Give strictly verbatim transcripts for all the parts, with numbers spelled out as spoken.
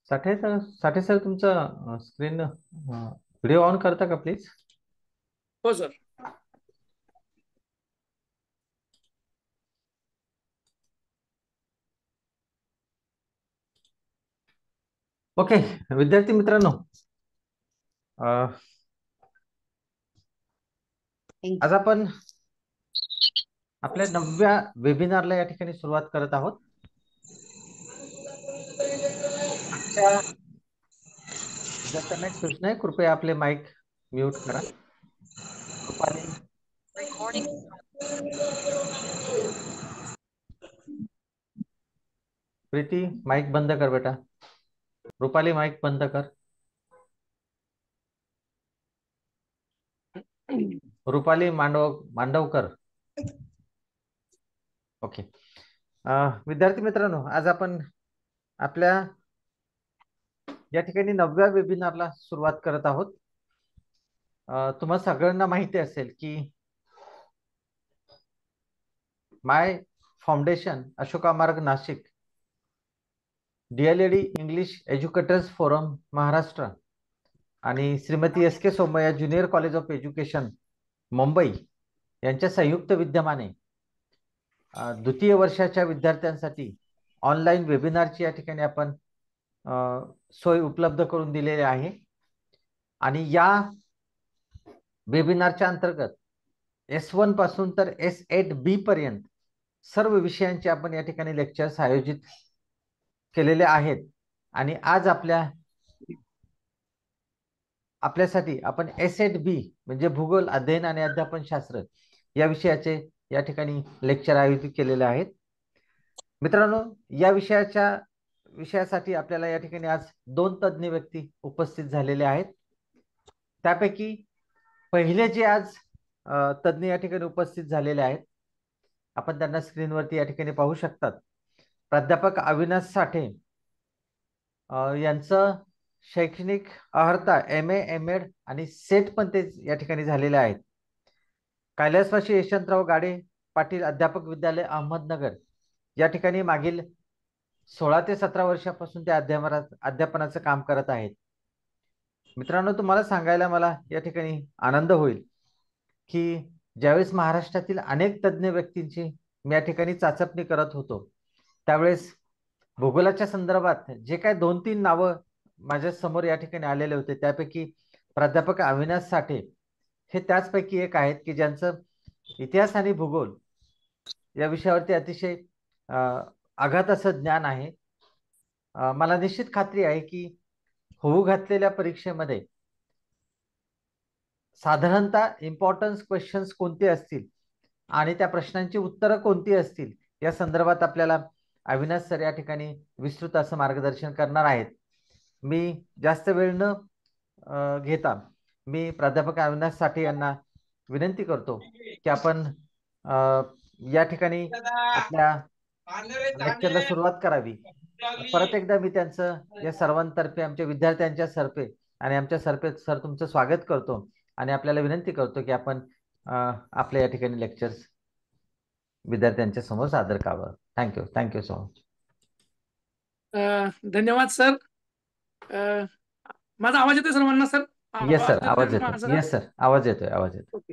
साठे sir Sathe sir तुमचं screen video on करता का प्लीज? हो सर. ओके. विद्यार्थी मित्रांनो, आज आपण आपल्या नवव्या वेबिनारला या ठिकाणी सुरुवात करत आहोत. आजच्या विद्यार्थ्यांना एक सूचना आहे, कृपया आपले माईक म्यूट करा. रुपाली प्रीती माईक बंद कर बेटा. रुपाली माईक बंद कर. रुपाली मांडव मांडवकर. ओके. विद्यार्थी मित्रांनो, आज आपण आपल्या या ठिकाणी नवव्या वेबिनारला सुरुवात करत आहोत. तुम्हाला सगळ्यांना माहिती असेल की माय foundation Ashoka Marg Nashik, DElEd English educators forum Maharashtra आणि Shrimati S K Somaiya junior college of education Mumbai यांच्या संयुक्त विद्यमाने द्वितीय वर्षाच्या विद्यार्थ्यांसाठी ऑनलाईन वेबिनारची या ठिकाणी आपण सोय उपलब्ध करून दिलेली आहे. आणि या वेबिनारच्या अंतर्गत एस वन पासून तर एस एट बी पर्यंत सर्व विषयांचे आपण या ठिकाणी लेक्चर्स आयोजित केलेले आहेत. आणि आज आपल्या आपल्यासाठी आपण एस एट बी म्हणजे भूगोल अध्ययन आणि अध्यापन शास्त्र या विषयाचे या ठिकाणी लेक्चर आयोजित केलेले आहेत. मित्रांनो, या विषयाच्या विषयासाठी आपल्याला या ठिकाणी आज दोन तज्ञ व्यक्ती उपस्थित झालेले आहेत. त्यापैकी पहिले जे आज तज्ञ या ठिकाणी उपस्थित झालेले आहेत, आपण त्यांना स्क्रीनवरती या ठिकाणी पाहू शकतात. प्राध्यापक अविनाश साठे यांचं शैक्षणिक अर्हता एम ए एम एड आणि सेट पण ते या ठिकाणी झालेले आहेत. कैलासवासी यशवंतराव गाडे पाटील अध्यापक विद्यालय अहमदनगर या ठिकाणी मागील सोळा ते सतरा वर्षापासून ते अध्यापनात अध्यापनाचं काम करत आहेत. मित्रांनो, तुम्हाला सांगायला मला या ठिकाणी आनंद होईल की ज्यावेळेस महाराष्ट्रातील अनेक तज्ञ व्यक्तींची मी या ठिकाणी चाचपणी करत होतो, त्यावेळेस भूगोलाच्या संदर्भात जे काय दोन तीन नावं माझ्या समोर या ठिकाणी आलेले होते, त्यापैकी प्राध्यापक अविनाश साठे हे त्याचपैकी एक आहेत की ज्यांचं इतिहास आणि भूगोल या विषयावरती अतिशय अगाध असं ज्ञान आहे. मला निश्चित खात्री आहे की होऊ घातलेल्या परीक्षेमध्ये साधारणतः इम्पॉर्टन्स क्वेश्चन्स कोणते असतील आणि त्या प्रश्नांची उत्तरं कोणती असतील या संदर्भात आपल्याला अविनाश सर या ठिकाणी विस्तृत असं मार्गदर्शन करणार आहेत. मी जास्त वेळ न घेता मी प्राध्यापक अविनाश साठे यांना विनंती करतो की आपण या ठिकाणी आपल्या लेक्चरला सुरुवात करावी. परत एकदा मी त्यांचं या सर्वांतर्फे आमच्या विद्यार्थ्यांच्या सर्फे आणि आमच्या सर्फे सर तुमचं स्वागत करतो आणि आपल्याला विनंती करतो की आपण आपल्या या ठिकाणी लेक्चर्स विद्यार्थ्यांच्या समोर सादर करावं. Thank you thank you so much. धन्यवाद सर. माझा आवाज येतोय सर्वांना सर? येस सर, आवाज येतोय. येस सर, आवाज येतोय आवाज येतोय.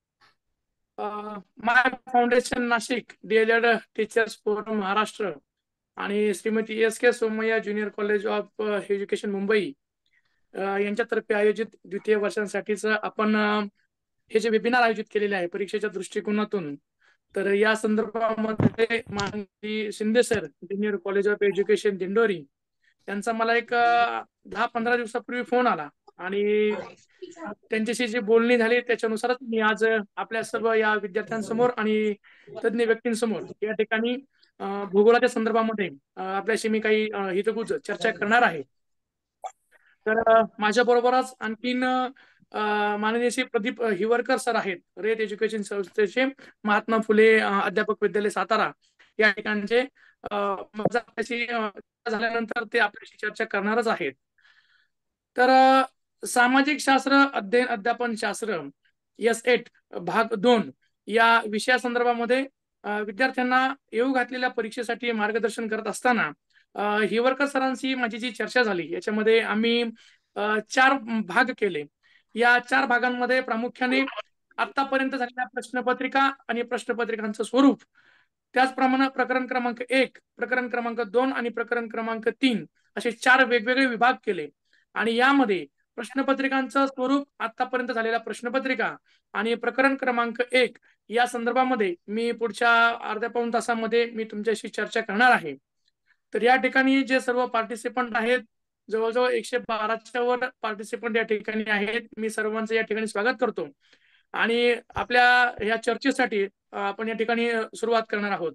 My foundation Nashik, DElEd teachers forum Maharashtra आणि Shrimati S K Somaiya junior college of education Mumbai यांच्यातर्फे आयोजित द्वितीय वर्षांसाठीच आपण हे जे वेबिनार आयोजित केलेले आहे परीक्षेच्या दृष्टिकोनातून, तर या संदर्भामध्ये माननीय Shinde sir junior college of education Dindori यांचा मला एक दहा पंधरा दिवसापूर्वी फोन आला आणि त्यांच्याशी जी बोलणी झाली त्याच्यानुसारच मी आज आपल्या सर्व या विद्यार्थ्यांसमोर आणि तज्ञ व्यक्तींसमोर या ठिकाणी भूगोलाच्या संदर्भामध्ये आपल्याशी मी काही हितगुज चर्चा करणार आहे. तर माझ्या बरोबरच आणखीन माननीय श्री प्रदीप हिवरकर सर आहेत, रेत एज्युकेशन संस्थेचे महात्मा फुले अध्यापक विद्यालय सातारा या ठिकाणचे. माझ्याशी झाल्यानंतर ते आपल्याशी चर्चा करणारच आहेत. तर सामाजिक शास्त्र अध्ययन अध्यापन शास्त्र एस एट भाग दोन या विषया संदर्भामध्ये विद्यार्थ्यांना येऊ घातलेल्या परीक्षेसाठी मार्गदर्शन करत असताना हिवरकर सरांशी माझी जी चर्चा झाली याच्यामध्ये आम्ही चार भाग केले. या चार भागांमध्ये प्रामुख्याने आतापर्यंत झालेल्या प्रश्नपत्रिका आणि प्रश्नपत्रिकांचं स्वरूप, त्याचप्रमाणे प्रकरण क्रमांक एक, प्रकरण क्रमांक दोन आणि प्रकरण क्रमांक तीन असे चार वेगवेगळे विभाग केले. आणि यामध्ये प्रश्नपत्रिकांचं स्वरूप, आतापर्यंत झालेल्या प्रश्नपत्रिका आणि प्रकरण क्रमांक एक या संदर्भामध्ये मी पुढच्या अर्ध्या पाऊण तासामध्ये मी तुमच्याशी चर्चा करणार आहे. तर या ठिकाणी जे सर्व पार्टिसिपंट आहेत, जवळजवळ एकशे बाराच्या वर पार्टिसिपंट या ठिकाणी आहेत. मी सर्वांचं या ठिकाणी स्वागत करतो आणि आपल्या या चर्चेसाठी आपण या ठिकाणी सुरुवात करणार आहोत.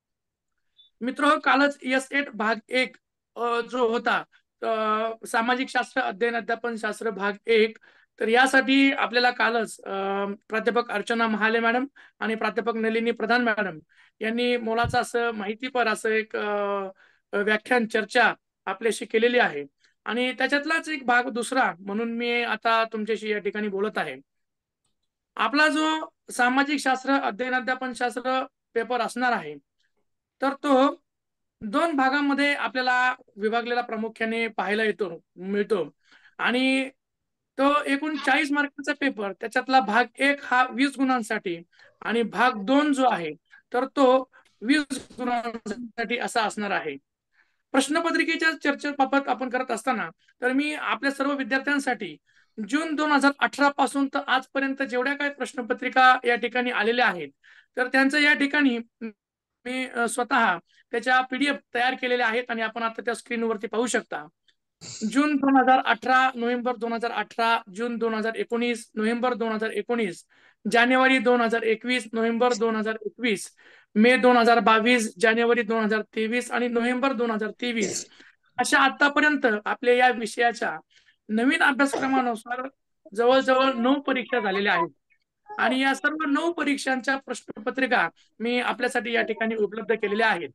मित्र, कालच एस एट भाग एक जो होता, सामाजिक शास्त्र अध्ययन अध्यापन शास्त्र भाग एक, तर यासाठी आपल्याला कालच प्राध्यापक अर्चना महाले मॅडम आणि प्राध्यापक नलिनी प्रधान मॅडम यांनी मोलाचं असं माहितीपर असं एक व्याख्यान चर्चा आपल्याशी केलेली आहे. आणि त्याच्यातलाच एक भाग दुसरा म्हणून मी आता तुमच्याशी या ठिकाणी बोलत आहे. आपला जो सामाजिक शास्त्र अध्ययन अध्यापन शास्त्र पेपर असणार आहे, तर तो दोन भागांमध्ये आपल्याला विभागलेला प्रामुख्याने पाहायला येतो मिळतो. आणि तो एकूण चाळीस मार्कांचा पेपर, त्याच्यातला भाग एक हा वीस गुणांसाठी आणि भाग दोन जो आहे तर तो वीस गुणांसाठी असा असणार आहे. प्रश्नपत्रिकेच्या चर्चेबाबत आपण करत असताना तर मी आपल्या सर्व विद्यार्थ्यांसाठी जून दोन हजार अठरा पासून तर आजपर्यंत जेवढ्या काही प्रश्नपत्रिका या ठिकाणी आलेल्या आहेत, तर त्यांचं या ठिकाणी मी स्वतः त्याच्या पीडीएफ तयार केलेल्या आहेत आणि आपण आता त्या स्क्रीनवरती पाहू शकता. जून दोन हजार अठरा, नोव्हेंबर दोन हजार अठरा, जून दोन हजार एकोणीस, नोव्हेंबर दोन हजार एकोणीस, जानेवारी दोन हजार एकवीस, नोव्हेंबर दोन हजार एकवीस, मे दोन हजार बावीस, जानेवारी दोन हजार तेवीस आणि नोव्हेंबर दोन हजार तेवीस अशा आतापर्यंत आपल्या या विषयाच्या नवीन अभ्यासक्रमानुसार जवळजवळ नऊ परीक्षा झालेल्या आहेत. आणि या सर्व नऊ परीक्षांच्या प्रश्नपत्रिका मी आपल्यासाठी या ठिकाणी उपलब्ध केलेल्या आहेत.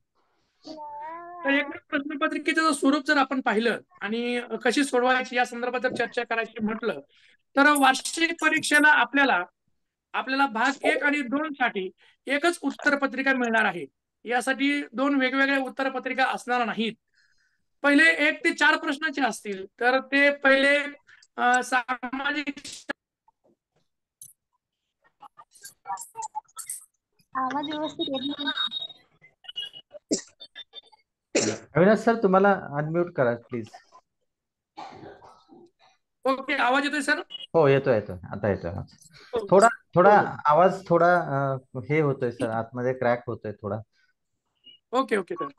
तर एक प्रश्नपत्रिकेचं स्वरूप जर आपण पाहिलं आणि कशी सोडवायची या संदर्भात जर चर्चा करायची म्हटलं, तर वार्षिक परीक्षेला आपल्याला आपल्याला भाग एक आणि दोन साठी एकच उत्तरपत्रिका मिळणार आहे. यासाठी दोन वेगवेगळ्या उत्तरपत्रिका असणार नाहीत. पहिले एक ते चार प्रश्नाचे असतील, तर ते पहिले सामाजिक आवाज व्यवस्थित येत नाही. अविनाश सर, तुम्हाला अनम्यूट करा प्लीज. ओके, आवाज येतोय सर? हो, येतोय येतोय आता येतोय. थोडा थोडा आवाज थोडा हे होतोय सर, आतमध्ये क्रॅक होतोय थोडा. ओके ओके सर,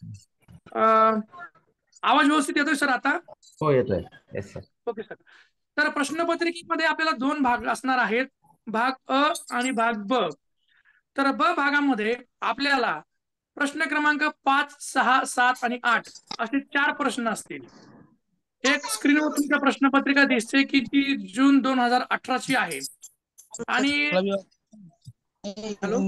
आवाज व्यवस्थित येतोय सर आता? हो, येतोय. Yes sir. Okay sir. तर प्रश्नपत्रिकेमध्ये आपल्याला दोन भाग असणार आहेत, भाग अ आणि भाग ब. तर ब भागामध्ये आपल्याला प्रश्न क्रमांक पाच, सहा, सात आणि आठ असे चार प्रश्न असतील. एक स्क्रीनवर तुमच्या प्रश्नपत्रिका दिसते की जी जून दोन हजार अठरा ची आहे. आणि हॅलो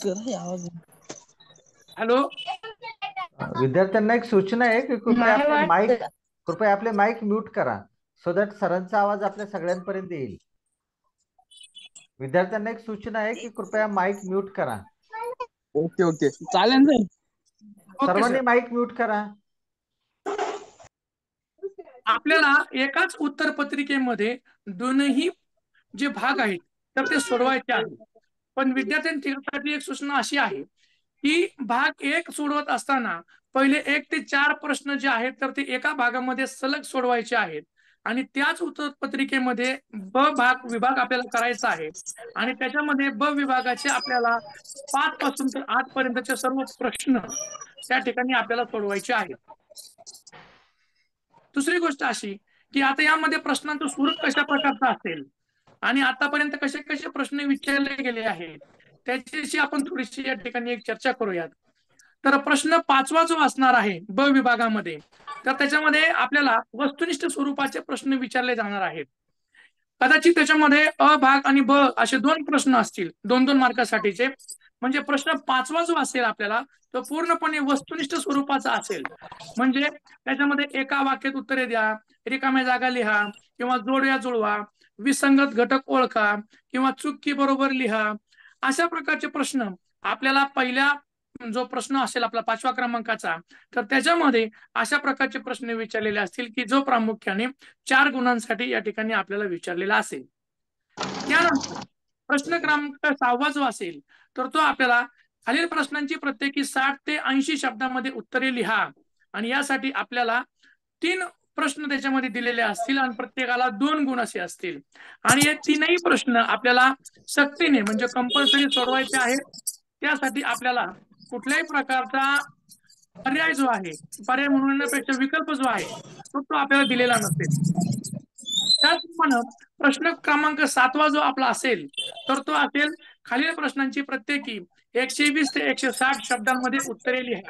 हॅलो विद्यार्थ्यांना एक सूचना आहे की कृपया आपले माईक कृपया आपले माईक म्यूट करा, सो दॅट सरांचा आवाज आपल्या सगळ्यांपर्यंत येईल. विद्यार्थ्यांना एक सूचना आहे की कृपया माईक म्यूट करा. ओके ओके, चालेल सर. सर्वांनी माईक म्यूट करा. आपल्याला एकाच उत्तरपत्रिकेमध्ये दोनही जे भाग आहेत तर ते सोडवायचे आहेत. पण विद्यार्थ्यांसाठी एक सूचना अशी आहे की भाग एक सोडवत असताना पहिले एक ते चार प्रश्न जे आहेत तर ते एका भागामध्ये सलग सोडवायचे आहेत आणि त्याच उत्तरपत्रिकेमध्ये ब भाग विभाग आपल्याला करायचा आहे आणि त्याच्यामध्ये ब विभागाचे आपल्याला पाच पासून तर आठ पर्यंतचे सर्व प्रश्न त्या ठिकाणी आपल्याला सोडवायचे आहेत. दुसरी गोष्ट अशी की आता यामध्ये प्रश्नांचं स्वरूप कशा प्रकारचं असेल आणि आतापर्यंत कसे कसे प्रश्न विचारले गेले आहेत त्याच्याशी आपण थोडीशी या ठिकाणी एक चर्चा करूयात. तर प्रश्न पाचवा जो असणार आहे ब विभागामध्ये, तर त्याच्यामध्ये आपल्याला वस्तुनिष्ठ स्वरूपाचे प्रश्न विचारले जाणार आहेत. कदाचित त्याच्यामध्ये अ भाग आणि ब असे दोन प्रश्न असतील, दोन दोन मार्कासाठीचे. म्हणजे प्रश्न पाचवा जो असेल आपल्याला तो पूर्णपणे वस्तुनिष्ठ स्वरूपाचा असेल. म्हणजे त्याच्यामध्ये एका वाक्यात उत्तरे द्या, रिकाम्या जागा लिहा किंवा जोड्या जुळवा, विसंगत घटक ओळखा किंवा चुकी बरोबर लिहा, अशा प्रकारचे प्रश्न आपल्याला पहिल्या जो प्रश्न असेल आपला पाचव्या क्रमांकाचा, तर त्याच्यामध्ये अशा प्रकारचे प्रश्न विचारलेले असतील की जो प्रामुख्याने चार गुणांसाठी या ठिकाणी आपल्याला विचारलेला असेल. त्यानंतर प्रश्न क्रमांक सहावा जो असेल तर तो आपल्याला खालील प्रश्नांची प्रत्येकी साठ ते ऐंशी शब्दामध्ये उत्तरे लिहा आणि यासाठी आपल्याला तीन प्रश्न त्याच्यामध्ये दिलेले असतील आणि प्रत्येकाला दोन गुण असे असतील आणि हे तीनही प्रश्न आपल्याला सक्तीने म्हणजे कंपल्सरी सोडवायचे आहेत. त्यासाठी आपल्याला कुठल्याही प्रकारचा पर्याय जो आहे, पर्याय म्हणण्यापेक्षा विकल्प जो आहे तो तो आपल्याला दिलेला नसेल. त्याचप्रमाणे प्रश्न क्रमांक सातवा जो आपला असेल तर तो असेल खालील प्रश्नांची प्रत्येकी एकशे वीस ते एकशे साठ शब्दांमध्ये उत्तरे लिहा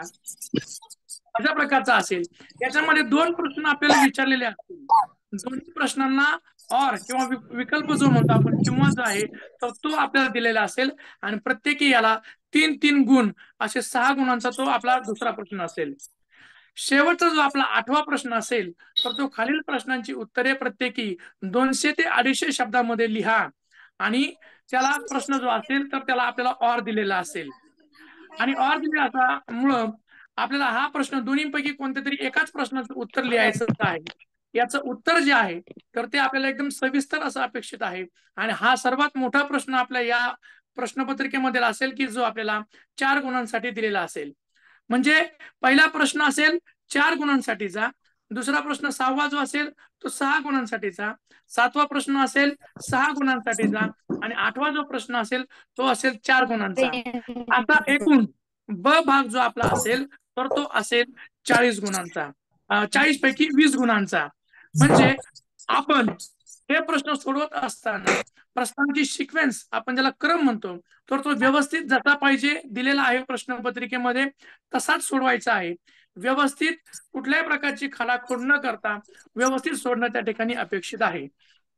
अशा प्रकारचा असेल. याच्यामध्ये दोन प्रश्न आपल्याला विचारलेले असतील. दोन्ही प्रश्नांना और किंवा विकल्प जो म्हणतो आपण किंवा जो आहे तर तो आपल्याला दिलेला असेल आणि प्रत्येकी याला तीन तीन गुण असे सहा गुणांचा तो आपला दुसरा प्रश्न असेल. शेवटचा जो आपला आठवा प्रश्न असेल तर तो खालील प्रश्नांची उत्तरे प्रत्येकी दोनशे ते अडीचशे शब्दामध्ये लिहा आणि त्याला प्रश्न जो असेल तर त्याला आपल्याला और दिलेला असेल आणि और दिलेला असल्यामुळं आपल्याला हा प्रश्न दोन्हीपैकी कोणत्या तरी एकाच प्रश्नाचं उत्तर लिहायचं आहे. याचं उत्तर जे आहे तर ते आपल्याला एकदम सविस्तर असं अपेक्षित आहे आणि हा सर्वात मोठा प्रश्न आपल्या या प्रश्नपत्रिकेमध्ये असेल की जो आपल्याला चार गुणांसाठी दिलेला असेल. म्हणजे पहिला प्रश्न असेल चार गुणांसाठीचा, दुसरा प्रश्न सहावा जो असेल तो सहा गुणांसाठीचा, सातवा प्रश्न असेल सहा गुणांसाठीचा आणि आठवा जो प्रश्न असेल तो असेल चार गुणांचा. आता एकूण ब भाग जो आपला असेल तर तो असेल चाळीस गुणांचा, चाळीस पैकी वीस गुणांचा. म्हणजे आपण हे प्रश्न सोडवत असताना प्रश्नांची सिक्वेन्स आपण ज्याला क्रम म्हणतो तर तो व्यवस्थित जसा पाहिजे दिलेला आहे प्रश्नपत्रिकेमध्ये तसाच सोडवायचा आहे. व्यवस्थित कुठल्याही प्रकारची खालाखोड न करता व्यवस्थित सोडणं त्या ठिकाणी अपेक्षित आहे.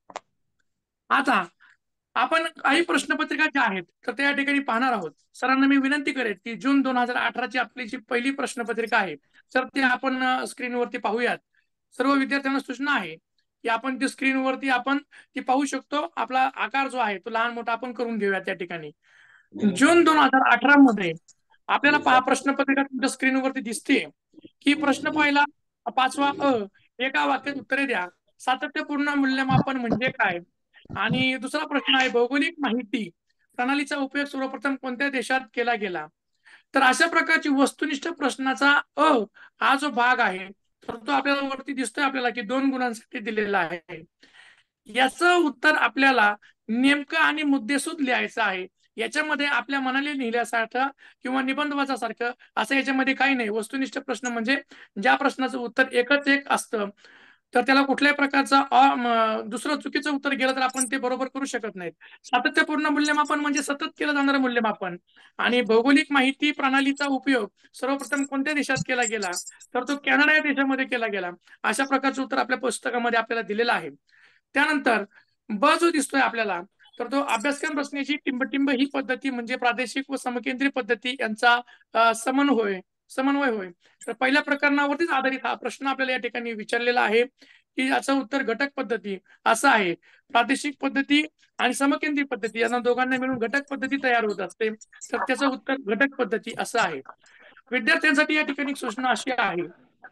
आता आपण काही प्रश्नपत्रिका ज्या आहेत तर त्या ठिकाणी पाहणार आहोत. सरांना मी विनंती करेन की जून दोन हजार अठराची आपली जी पहिली प्रश्नपत्रिका आहे तर ते आपण स्क्रीनवरती पाहूयात. सर्व विद्यार्थ्यांना सूचना आहे की आपण ती स्क्रीनवरती आपण ती पाहू शकतो. आपला आकार जो आहे तो लहान मोठा आपण करून घेऊया. त्या ठिकाणी जून दोन हजार अठरा मध्ये आपल्याला पहा प्रश्नपत्रिका तुमच्या स्क्रीनवरती दिसते की प्रश्न पहिला पाचवा अ एका वाक्यात उत्तरे द्या. सातत्यपूर्ण मूल्यमापन म्हणजे काय? आणि दुसरा प्रश्न आहे भौगोलिक माहिती प्रणालीचा उपयोग सर्वप्रथम कोणत्या देशात केला गेला? तर अशा प्रकारची वस्तुनिष्ठ प्रश्नाचा अ हा जो भाग आहे तर तो आपल्याला वरती दिसतोय आपल्याला की दोन गुणांसाठी दिलेला आहे. याचं उत्तर आपल्याला नेमकं आणि मुद्देसूद लिहायचं आहे. याच्यामध्ये आपल्या मनाने लिहिल्यासारखं किंवा निबंध वाचासारखं असं याच्यामध्ये काही नाही. वस्तुनिष्ठ प्रश्न म्हणजे ज्या प्रश्नाचं उत्तर एकच एक असतं तर त्याला कुठल्याही प्रकारचा दुसरं चुकीचं उत्तर गेलं तर आपण ते बरोबर करू शकत नाहीत. सातत्यपूर्ण मूल्यमापन म्हणजे सतत केलं जाणारं मूल्यमापन आणि भौगोलिक माहिती प्रणालीचा उपयोग सर्वप्रथम कोणत्या देशात केला गेला तर तो कॅनडा या देशामध्ये केला गेला. अशा प्रकारचं उत्तर आपल्या पुस्तकामध्ये आपल्याला दिलेलं आहे. त्यानंतर ब जो दिसतोय आपल्याला तर तो अभ्यासक्रम रचनेची टिंबटिंब ही पद्धती म्हणजे प्रादेशिक व समकेंद्रीय पद्धती यांचा समन्वय समन्वय होय. तर पहिल्या प्रकरणावरतीच आधारित हा प्रश्न आपल्याला या ठिकाणी विचारलेला आहे की याचं उत्तर घटक पद्धती असं आहे. प्रादेशिक पद्धती आणि समकेंद्रीय पद्धती यांना दोघांना मिळून घटक पद्धती तयार होत असते तर त्याचं उत्तर घटक पद्धती असं आहे. विद्यार्थ्यांसाठी या ठिकाणी सूचना अशी आहे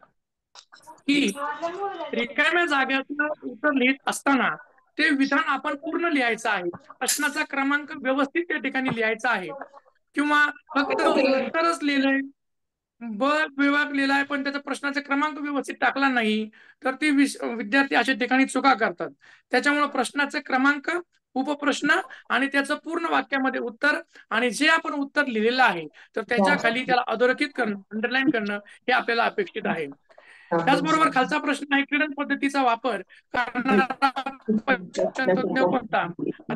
की रिकाम्या जागेचं उत्तर लिहित असताना ते विधान आपण पूर्ण लिहायचं आहे. प्रश्नाचा क्रमांक व्यवस्थित त्या ठिकाणी लिहायचा आहे किंवा फक्त उत्तरच लिहिलंय ब विभाग लिहिलाय पण त्याचा प्रश्नाचा क्रमांक व्यवस्थित टाकला नाही तर ते विद्यार्थी अशा ठिकाणी चुका करतात. त्याच्यामुळे प्रश्नाचे क्रमांक उपप्रश्न आणि त्याचं पूर्ण वाक्यामध्ये उत्तर आणि जे आपण उत्तर लिहिलेलं आहे तर त्याच्या खाली त्याला अधोरेखित करणं अंडरलाईन करणं हे आपल्याला अपेक्षित आहे. त्याचबरोबर खालचा प्रश्न आहे क्रीडन पद्धतीचा वापर करणारा तज्ञ कोणता?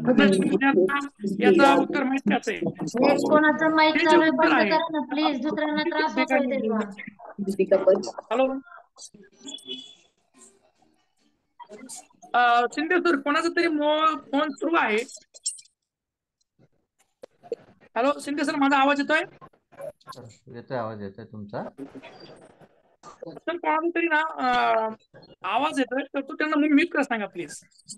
याचा उत्तर माहिती असेल. कोणाचं माईक हे जे चालू आहे उत्तर बंद आहे करा ना प्लीज, दुसऱ्यांना त्रास होतोय त्याचा. हॅलो शिंदे सर कोणाचा तरी फोन सुरू आहे. हॅलो शिंदे सर माझा आवाज येतोय? येतोय आवाज येतोय तुमचा. सर कोणाचा तरी ना आवाज येतोय तर तो त्यांना म्यूट करा सांगा प्लीज.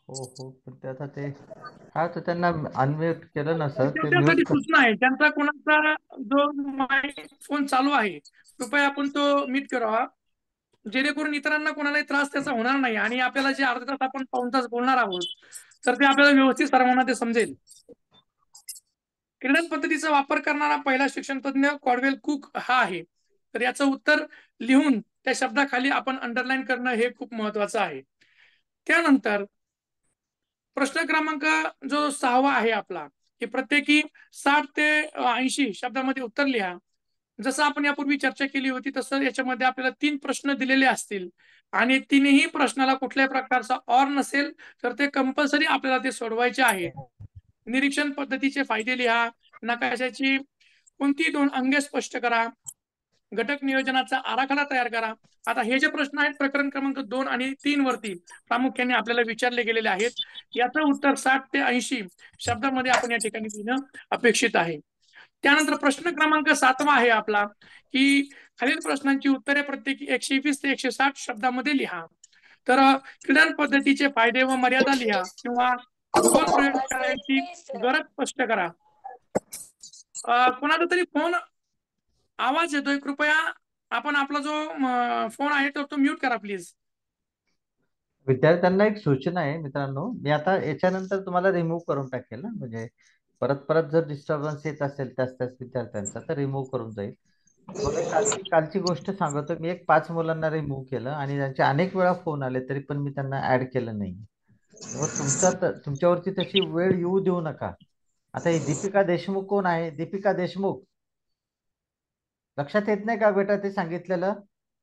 हो हो पण ते आता ते काय होतं त्यांना अनम्यूट केलं नसतं ते त्यासाठी म्यूट. सूचना आहे, त्यांचा कोणाचा जो माईक फोन चालू आहे कृपया आपण तो म्यूट करावा, जेणेकरून इतरांना कोणालाही त्रास त्याचा होणार नाही आणि आपल्याला जे अर्धा तास आपण पाऊण तास बोलणार आहोत तर ते आपल्याला व्यवस्थित सर्वांना ते समजेल. क्रीडन पद्धतीचा वापर करणारा पहिला शिक्षण तज्ञ कॉर्वेल कुक हा आहे. तर याचं उत्तर लिहून त्या शब्दाखाली आपण अंडरलाईन करणं हे खूप महत्वाचं आहे. त्यानंतर प्रश्न क्रमांक जो सहावा आहे आपला, की प्रत्येकी साठ ते ऐंशी शब्दामध्ये उत्तर लिहा. जसं आपण यापूर्वी चर्चा केली होती तसं याच्यामध्ये आपल्याला तीन प्रश्न दिलेले असतील आणि तीनही प्रश्नाला कुठल्याही प्रकारचा ऑर नसेल तर ते कंपल्सरी आपल्याला ते सोडवायचे आहेत. निरीक्षण पद्धतीचे फायदे लिहा, नकाशाची कोणती दोन अंगे स्पष्ट करा, घटक नियोजनाचा आराखडा तयार करा. आता हे जे प्रश्न आहेत प्रकरण क्रमांक दोन आणि तीन वरती प्रामुख्याने आपल्याला विचारले गेलेले आहेत. याचं उत्तर साठ ते ऐंशी शब्दामध्ये आपण या ठिकाणी देणं अपेक्षित आहे. त्यानंतर प्रश्न क्रमांक सातवा आहे आपला, की खालील प्रश्नांची उत्तरे प्रत्येकी एकशे वीस ते एकशे साठ शब्दामध्ये लिहा. तर क्रीडन पद्धतीचे फायदे व मर्यादा लिहा किंवा भूगोल प्रयोगशाळेची गरज स्पष्ट करा. कोणाचा तरी फोन आवाज येतोय, कृपया आपण आपला जो फोन आहे तर तो म्यूट करा प्लीज. विद्यार्थ्यांना एक सूचना आहे मित्रांनो, मी आता याच्यानंतर तुम्हाला रिमूव्ह करून टाकेल ना, म्हणजे परत परत जर डिस्टर्बन्स येत असेल त्याच त्याच विद्यार्थ्यांचा तर रिमूव्ह करून जाईल. बघा कालची कालची गोष्ट सांगतो मी, एक पाच मुलांना रिमूव्ह केलं आणि त्यांचे अनेक वेळा फोन आले तरी पण मी त्यांना ऍड केलं नाही. मग तुमचा तुमच्यावरती तशी वेळ येऊ देऊ नका. आता ही दीपिका देशमुख कोण आहे? दीपिका देशमुख लक्षात येत नाही का बेटा ते सांगितलेलं?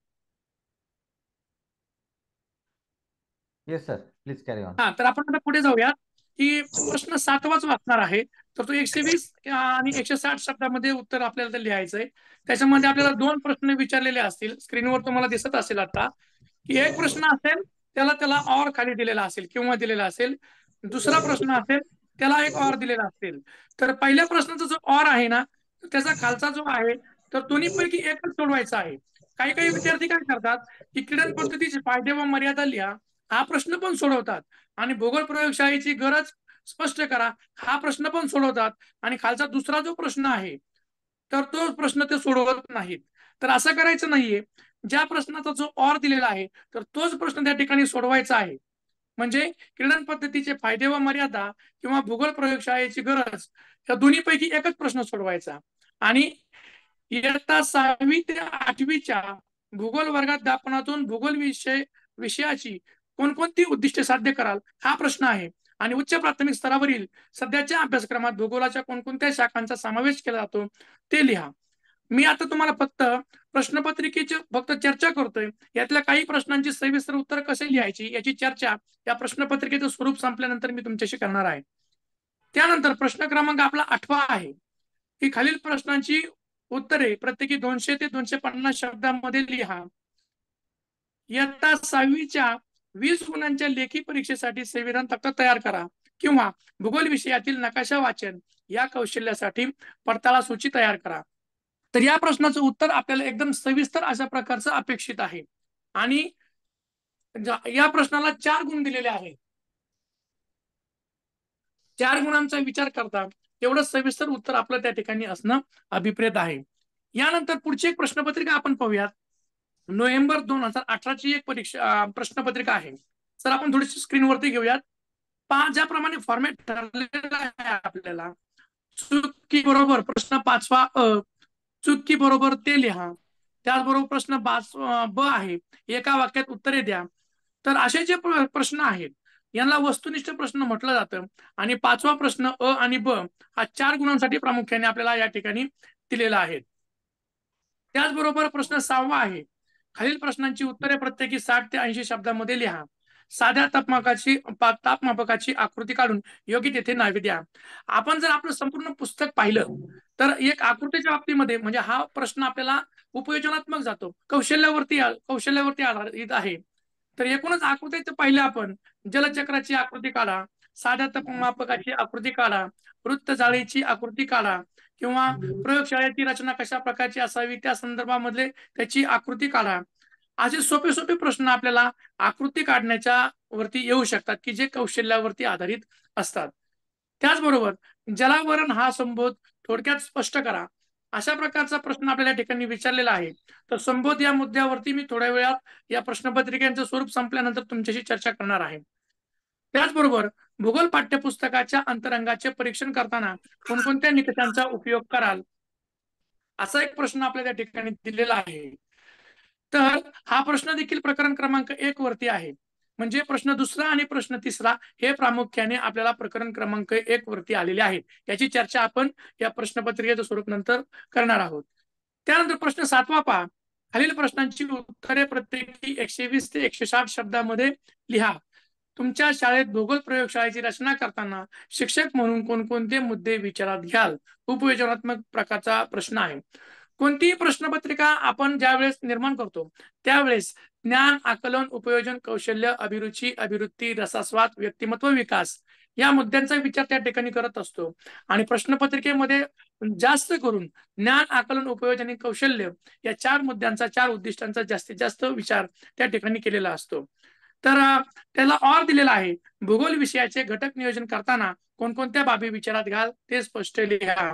Yes sir, please carry on. हा, तर आपण आता पुढे जाऊया की प्रश्न सातवाच वाचणार आहे. तर तो एकशे वीस आणि एकशे साठ शब्दामध्ये उत्तर आपल्याला लिहायचंय. त्याच्यामध्ये आपल्याला दोन प्रश्न विचारलेले असतील, स्क्रीनवर तुम्हाला दिसत असेल आता, की एक प्रश्न असेल त्याला त्याला ऑर खाली दिलेला असेल किंवा दिलेला असेल, दुसरा प्रश्न असेल त्याला एक ऑर दिलेला असेल. तर पहिल्या प्रश्नाचा जो ऑर आहे ना त्याचा खालचा जो आहे तर दोन्हीपैकी एकच सोडवायचा आहे. काही काही विद्यार्थी काय करतात की क्रीडन पद्धतीचे फायदे व मर्यादा लिहा हा प्रश्न पण सोडवतात आणि भूगोल प्रयोगशाळेची गरज स्पष्ट करा हा प्रश्न पण सोडवतात आणि खालचा दुसरा जो प्रश्न आहे तर तो प्रश्न ते सोडवत नाहीत. तर असं करायचं नाहीये. ज्या प्रश्नाचा जो ऑर दिलेला आहे तर तोच प्रश्न त्या ठिकाणी सोडवायचा आहे. म्हणजे क्रीडन पद्धतीचे फायदे व मर्यादा किंवा भूगोल प्रयोगशाळेची गरज या दोन्हीपैकी एकच प्रश्न सोडवायचा. आणि इयत्ता सहावी ते आठवीच्या भूगोल वर्गात दापनातून भूगोल विषय विषयाची कोणकोणती उद्दिष्टे साध्य कराल हा प्रश्न आहे. आणि उच्च प्राथमिक स्तरावरील सध्याच्या अभ्यासक्रमात भूगोलाच्या कोणकोणत्या शाखांचा समावेश केला जातो ते लिहा. मी आता तुम्हाला फक्त प्रश्नपत्रिकेची फक्त चर्चा करतोय. यातल्या काही प्रश्नांची सविस्तर उत्तर कसे लिहायची याची चर्चा या प्रश्नपत्रिकेचं स्वरूप संपल्यानंतर मी तुमच्याशी करणार आहे. त्यानंतर प्रश्न क्रमांक आपला आठवा आहे की खालील प्रश्नांची उत्तरे प्रत्येकी दोनशे ते दोनशे पन्नास शब्दांमध्ये लिहा. इयत्ता सहावीच्या वीस गुणांच्या लेखी परीक्षेसाठी संविधान तक्ता तयार करा किंवा भूगोल विषयातील नकाशा वाचन या कौशल्यासाठी पडताळा सूची तयार करा. तर या प्रश्नाचं उत्तर आपल्याला एकदम सविस्तर अशा प्रकारचं अपेक्षित आहे आणि या प्रश्नाला चार गुण दिलेले आहेत. चार गुणांचा विचार करता तेवढं सविस्तर उत्तर आपलं त्या ठिकाणी असणं अभिप्रेत आहे. यानंतर पुढची एक प्रश्नपत्रिका आपण पाहूयात. नोव्हेंबर दोन हजार अठराची एक परीक्षा प्रश्नपत्रिका आहे. तर आपण थोडीशी स्क्रीनवरती घेऊयात. पहा ज्याप्रमाणे फॉर्मॅट ठरलेला आहे आपल्याला. चुकी बरोबर प्रश्न पाचवा अ, चुकी बरोबर ते लिहा. त्याचबरोबर प्रश्न पाच ब आहे, एका वाक्यात उत्तरे द्या. तर असे जे प्रश्न आहेत यांना वस्तुनिष्ठ प्रश्न म्हटलं जातं आणि पाचवा प्रश्न अ आणि ब हा चार गुणांसाठी प्रामुख्याने आपल्याला या ठिकाणी दिलेला आहे. त्याचबरोबर प्रश्न सहावा आहे, खालील प्रश्नांची उत्तरे प्रत्येकी साठ ते ऐंशी शब्दांमध्ये लिहा. साध्या तापमापाकाची तापमापकाची आकृती काढून योग्य तेथे नावे द्या. आपण जर आपलं संपूर्ण पुस्तक पाहिलं तर एक आकृतीच्या बाबतीमध्ये म्हणजे हा प्रश्न आपल्याला उपयोजनात्मक जातो, कौशल्यावरती कौशल्यावरती आधारित आहे. तर एकूणच आकृतीचं पाहिलं आपण, जलचक्राची आकृती काढा, साध्या तापमापकाची आकृती काढा, वृत्त जाळीची आकृती काढा किंवा प्रयोगशाळेची रचना कशा प्रकारची असावी त्या संदर्भामध्ये त्याची आकृती काढा. असे सोपे सोपे प्रश्न आपल्याला आकृती काढण्याच्या वरती येऊ शकतात की जे कौशल्यावरती आधारित असतात. त्याचबरोबर जलावरण हा संबोध थोडक्यात स्पष्ट करा, अशा प्रकारचा प्रश्न आपल्याला ठिकाणी विचारलेला आहे. तर संबोध या मुद्द्यावरती मी थोड्या वेळात या प्रश्नपत्रिकेचं स्वरूप संपल्यानंतर तुमच्याशी चर्चा करणार आहे. त्याचबरोबर भूगोल पाठ्यपुस्तकाच्या अंतरंगाचे परीक्षण करताना कोणकोणत्या निकषांचा उपयोग कराल, असा एक प्रश्न आपल्या त्या ठिकाणी दिलेला आहे. तर हा प्रश्न देखील प्रकरण क्रमांक एक वरती आहे. म्हणजे प्रश्न दुसरा आणि प्रश्न तिसरा हे प्रामुख्याने आपल्याला प्रकरण क्रमांक एक वरती आलेले आहेत. याची चर्चा आपण या प्रश्नपत्रिकेचं स्वरूप नंतर करणार आहोत. त्यानंतर प्रश्न सातवा पहा. खालील प्रश्नांची उत्तरे प्रत्येकी एकशे वीस ते एकशे साठ शब्दामध्ये लिहा. तुमच्या शाळेत भूगोल प्रयोगशाळेची रचना करताना शिक्षक म्हणून कोणकोणते मुद्दे विचारात घ्याल? उपयोजनात्मक प्रकारचा प्रश्न आहे. कोणतीही प्रश्नपत्रिका आपण ज्यावेळेस निर्माण करतो त्यावेळेस ज्ञान, आकलन, उपयोजन, कौशल्य, अभिरुची, अभिवृत्ती, रसास्वाद, व्यक्तिमत्व विकास या मुद्द्यांचा विचार त्या ठिकाणी करत असतो. आणि प्रश्नपत्रिकेमध्ये जास्त करून ज्ञान, आकलन, उपयोजन आणि कौशल्य या चार मुद्द्यांचा, चार उद्दिष्टांचा जास्तीत जास्त विचार त्या ठिकाणी केलेला असतो. तर त्याला ऑर दिलेला आहे. भूगोल विषयाचे घटक नियोजन करताना कोणकोणत्या बाबी विचारात घ्याल ते स्पष्ट लिहा.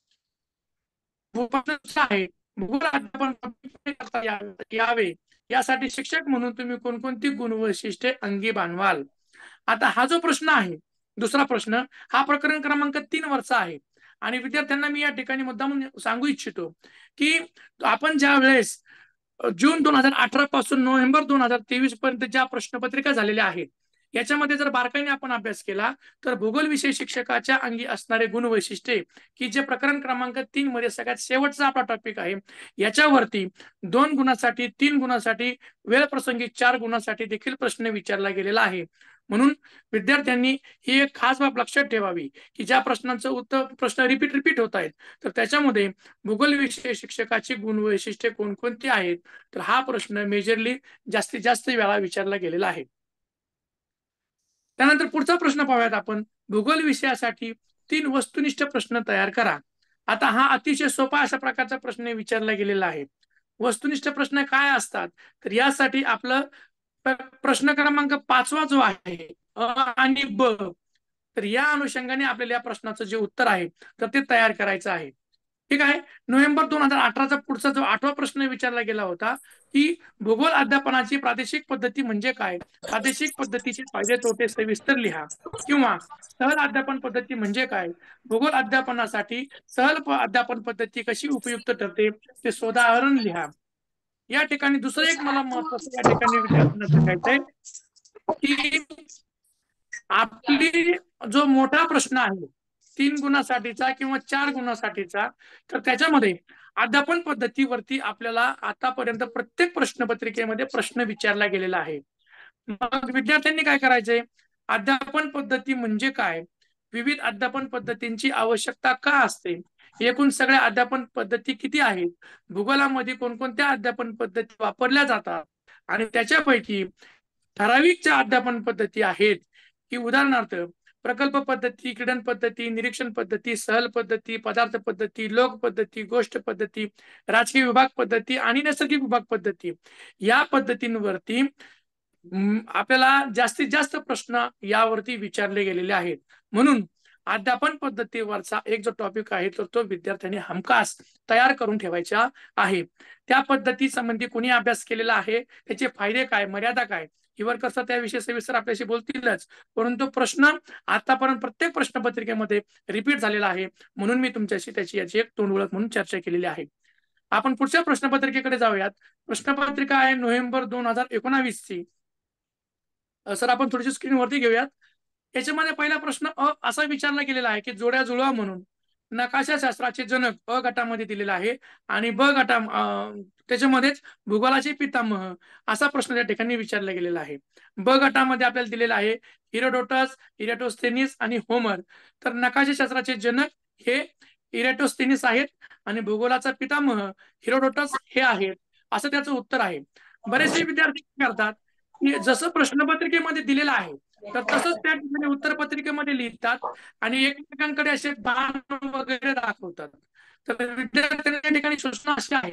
आहे भूगोल अध्यापन करता यावे यासाठी शिक्षक म्हणून तुम्ही कोणकोणती गुणवैशिष्ट्ये अंगी बाणवाल? आता हा जो प्रश्न आहे, दुसरा प्रश्न, हा प्रकरण क्रमांक तीन वरचा आहे. आणि विद्यार्थ्यांना मी या ठिकाणी मुद्दाम सांगू इच्छितो की आपण ज्या वेळेस जून दोन हजार अठरा पासून नोव्हेंबर दोन हजार तेवीस पर्यंत ज्या प्रश्नपत्रिका झालेल्या आहेत याच्यामध्ये जर बारकाईने आपण अभ्यास केला तर भूगोल विषय शिक्षकाच्या अंगी असणारे गुणवैशिष्ट्ये की जे प्रकरण क्रमांक तीन मध्ये सगळ्यात शेवटचा आपला टॉपिक आहे, याच्यावरती दोन गुणासाठी, तीन गुणासाठी, वेळ प्रसंगी चार गुणासाठी देखील प्रश्न विचारला गेलेला आहे. म्हणून विद्यार्थ्यांनी ही एक खास बाब लक्षात ठेवावी की ज्या प्रश्नांचं उत्तर प्रश्न रिपीट रिपीट होत आहेत तर त्याच्यामध्ये भूगोल विषय शिक्षकाची गुणवैशिष्ट्ये कोणकोणती आहेत, तर हा प्रश्न मेजरली जास्तीत जास्त वेळा विचारला गेलेला आहे. त्यानंतर पुढचा प्रश्न पाहूयात आपण. भूगोल विषयासाठी तीन वस्तुनिष्ठ प्रश्न तयार करा. आता हा अतिशय सोपा अशा प्रकारचा प्रश्न विचारला गेलेला आहे. वस्तुनिष्ठ प्रश्न काय असतात, तर यासाठी आपलं प्रश्न क्रमांक पाचवा जो आहे अ आणि ब, तर या अनुषंगाने आपल्याला या प्रश्नाचं जे उत्तर आहे तर ते तयार करायचं आहे. ठीक आहे. नोव्हेंबर दोन हजार अठराचा पुढचा जो आठवा प्रश्न विचारला गेला होता की भूगोल अध्यापनाची प्रादेशिक पद्धती म्हणजे काय, प्रादेशिक पद्धतीचे फायदे तोटे सविस्तर लिहा. किंवा सहल अध्यापन पद्धती म्हणजे काय, भूगोल अध्यापनासाठी सहल अध्यापन पद्धती कशी उपयुक्त ठरते ते उदाहरण लिहा. या ठिकाणी दुसरं एक मला महत्वाचं या ठिकाणी विद्यार्थ्यांना सांगायचंय की आपली जो मोठा प्रश्न आहे तीन गुणासाठीचा किंवा चार गुणासाठीचा, तर त्याच्यामध्ये अध्यापन पद्धतीवरती आपल्याला आतापर्यंत प्रत्येक प्रश्नपत्रिकेमध्ये प्रश्न विचारला गेलेला आहे. मग विद्यार्थ्यांनी काय करायचंय, अध्यापन पद्धती म्हणजे काय, विविध अध्यापन पद्धतींची आवश्यकता का असते, एकूण सगळ्या अध्यापन पद्धती किती आहेत, भूगोलामध्ये कोणकोणत्या अध्यापन पद्धती वापरल्या जातात आणि त्याच्यापैकी ठराविक ज्या अध्यापन पद्धती आहेत की उदाहरणार्थ प्रकल्प पद्धती, क्रीडन पद्धती, निरीक्षण पद्धती, सहल पद्धती, पदार्थ पद्धती, लोक पद्धती, गोष्ट पद्धती, राजकीय विभाग पद्धती आणि नैसर्गिक विभाग पद्धती, या पद्धतींवरती आपल्याला जास्तीत जास्त प्रश्न यावरती विचारले गेलेले आहेत. म्हणून अध्यापन पद्धतीवरचा एक जो टॉपिक आहे तर तो विद्यार्थ्यांनी हमखास तयार करून ठेवायचा आहे. त्या पद्धती संबंधी कोणी अभ्यास केलेला आहे, त्याचे फायदे काय, मर्यादा काय, हिवर कसं त्याविषयी सविस्तर आपल्याशी बोलतीलच, परंतु प्रश्न आतापर्यंत प्रत्येक प्रश्नपत्रिकेमध्ये रिपीट झालेला आहे. म्हणून मी तुमच्याशी त्याची याची एक तोंडओळख म्हणून चर्चा केलेली आहे. आपण पुढच्या प्रश्नपत्रिकेकडे जाऊयात. प्रश्नपत्रिका आहे नोव्हेंबर दोन हजार एकोणावीस ची. सर आपण थोडीशी स्क्रीनवरती घेऊयात. याच्यामध्ये पहिला प्रश्न अ असा विचारला गेलेला आहे की जोड्या जुळवा म्हणून नकाशा शास्त्राचे जनक अ गटामध्ये दिलेला आहे आणि ब गटा त्याच्यामध्येच भूगोलाचे पितामह असा प्रश्न त्या ठिकाणी विचारला गेलेला आहे. ब गटामध्ये आपल्याला दिलेला आहे इरोडोटस, इरेटोस्थेनिस आणि होमर. तर नकाशा शास्त्राचे जनक हे इरेटोस्थेनिस आहेत आणि भूगोलाचा पितामह हिरोडोटस हे आहेत, असं त्याचं उत्तर आहे. बरेचसे विद्यार्थी करतात की जसं प्रश्नपत्रिकेमध्ये दिलेलं आहे तर तसंच त्या ठिकाणी उत्तरपत्रिकेमध्ये लिहितात आणि एकमेकांकडे असे बाण वगैरे दाखवतात. तर विद्यार्थ्यांच्या ठिकाणी सूचना अशी आहे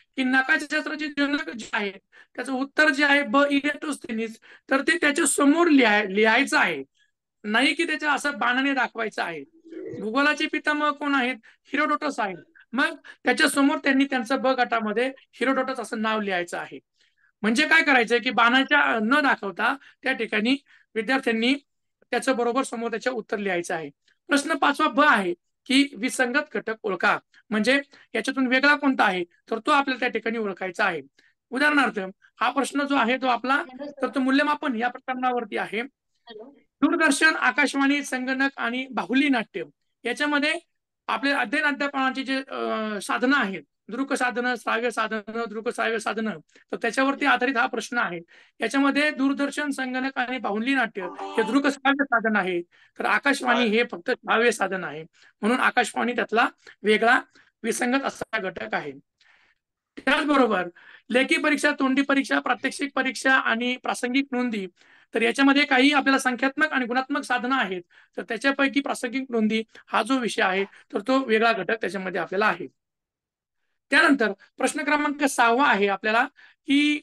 की नकाशाशास्त्राचे जनक जे आहे त्याचं उत्तर जे आहे ब इरेटोस्थेनीस, तर ते त्याच्या समोर लिहाय लिहायचं आहे, नाही की त्याच्या असं बाणाने दाखवायचं आहे. भूगोलाचे पितामह कोण आहेत? हिरोडोटस आहेत. मग त्याच्या समोर त्यांनी त्यांचं ब गटामध्ये हिरोडोटस असं नाव लिहायचं आहे. म्हणजे काय करायचंय की बाणाच्या न दाखवता त्या ठिकाणी विद्यार्थ्यांनी त्याच्या बरोबर समोर त्याच्या उत्तर लिहायचं आहे. प्रश्न पाचवा ब आहे की विसंगत घटक ओळखा. म्हणजे याच्यातून वेगळा कोणता आहे तर तो आपल्याला त्या ठिकाणी ओळखायचा आहे. उदाहरणार्थ हा प्रश्न जो आहे तो आपला तर तो मूल्यमापन या प्रकरणावरती आहे. दूरदर्शन, आकाशवाणी, संगणक आणि बाहुली नाट्य याच्यामध्ये आपले अध्ययन अध्यापनाची जे साधनं आहेत, दृक साधनं, श्राव्य साधनं, दृक श्राव्य साधनं, तर त्याच्यावरती आधारित हा प्रश्न आहे. याच्यामध्ये दूरदर्शन, संगणक आणि बाहुली नाट्य हे दृक श्राव्य साधन आहे, तर आकाशवाणी हे फक्त श्राव्य साधन आहे. म्हणून आकाशवाणी त्यातला वेगळा विसंगत असा घटक आहे. त्याचबरोबर लेखी परीक्षा, तोंडी परीक्षा, प्रात्यक्षिक परीक्षा आणि प्रासंगिक नोंदी, तर याच्यामध्ये काही आपल्याला संख्यात्मक आणि गुणात्मक साधनं आहेत, तर त्याच्यापैकी प्रासंगिक नोंदी हा जो विषय आहे तर तो वेगळा घटक त्याच्यामध्ये आपल्याला आहे. त्यानंतर प्रश्न क्रमांक सहावा आहे आपल्याला की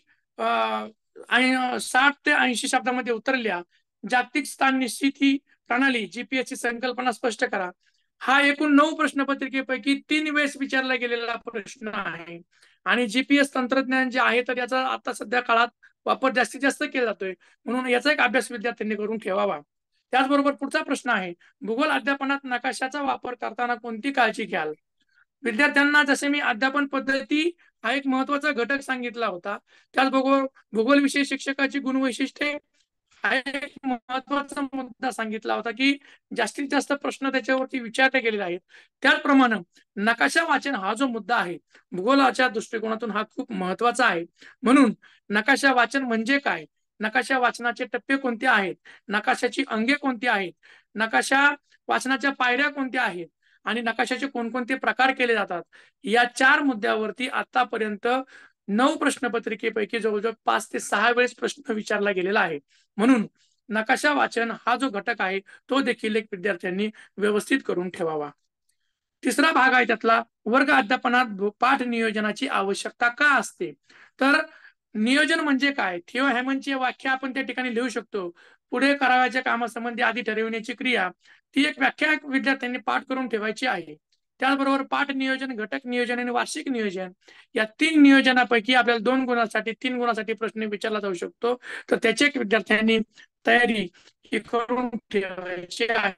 साठ ते ऐंशी शब्दामध्ये उत्तर लिहा. जागतिक स्थान निश्चिती प्रणाली जीपीएस ची संकल्पना स्पष्ट करा. हा एकूण नऊ प्रश्नपत्रिकेपैकी तीन वेळेस विचारला गेलेला प्रश्न आहे आणि जीपीएस तंत्रज्ञान जे आहे तर याचा आता सध्या काळात वापर जास्तीत जास्त केला जातोय, म्हणून याचा एक अभ्यास विद्यार्थ्यांनी करून ठेवावा. त्याचबरोबर पुढचा प्रश्न आहे भूगोल अध्यापनात नकाशाचा वापर करताना कोणती काळजी घ्याल. विद्यार्थ्यांना जसे मी अध्यापन पद्धती हा एक महत्वाचा घटक सांगितला होता, त्याचबरोबर भूगोल विषय शिक्षकाची गुणवैशिष्ट्ये हा एक महत्वाचा मुद्दा सांगितला होता की जास्तीत जास्त प्रश्न त्याच्यावरती विचारले गेलेले आहेत. त्याचप्रमाणे नकाशा वाचन हा जो मुद्दा आहे भूगोलाच्या दृष्टिकोनातून हा खूप महत्वाचा आहे. म्हणून नकाशा वाचन म्हणजे काय, नकाशा वाचनाचे टप्पे कोणते आहेत, नकाशाची अंगे कोणती आहेत, नकाशा वाचनाच्या पायऱ्या कोणत्या आहेत आणि नकाशाचे कोणकोणते प्रकार केले जातात, या चार मुद्द्यावरती आतापर्यंत नऊ प्रश्नपत्रिकेपैकी जवळजवळ पाच ते सहा वेळेस प्रश्न विचारला गेलेला आहे. म्हणून नकाशा वाचन हा जो घटक आहे तो देखील एक विद्यार्थ्यांनी व्यवस्थित करून ठेवावा. तिसरा भाग आहे त्यातला वर्ग अध्यापनात पाठ नियोजनाची आवश्यकता का असते. तर नियोजन म्हणजे काय, थिओ हॅमनची व्याख्या आपण त्या ठिकाणी लिहू शकतो. पुढे करावयाच्या कामासंबंधी आधी ठरविण्याची क्रिया, ती एक व्याख्या विद्यार्थ्यांनी पाठ करून ठेवायची आहे. त्याचबरोबर पाठ नियोजन, घटक नियोजन आणि वार्षिक नियोजन या तीन नियोजनापैकी आपल्याला दोन गुणासाठी तीन गुणासाठी प्रश्न विचारला जाऊ शकतो, तर त्याची एक विद्यार्थ्यांनी तयारी ही करून ठेवायची आहे.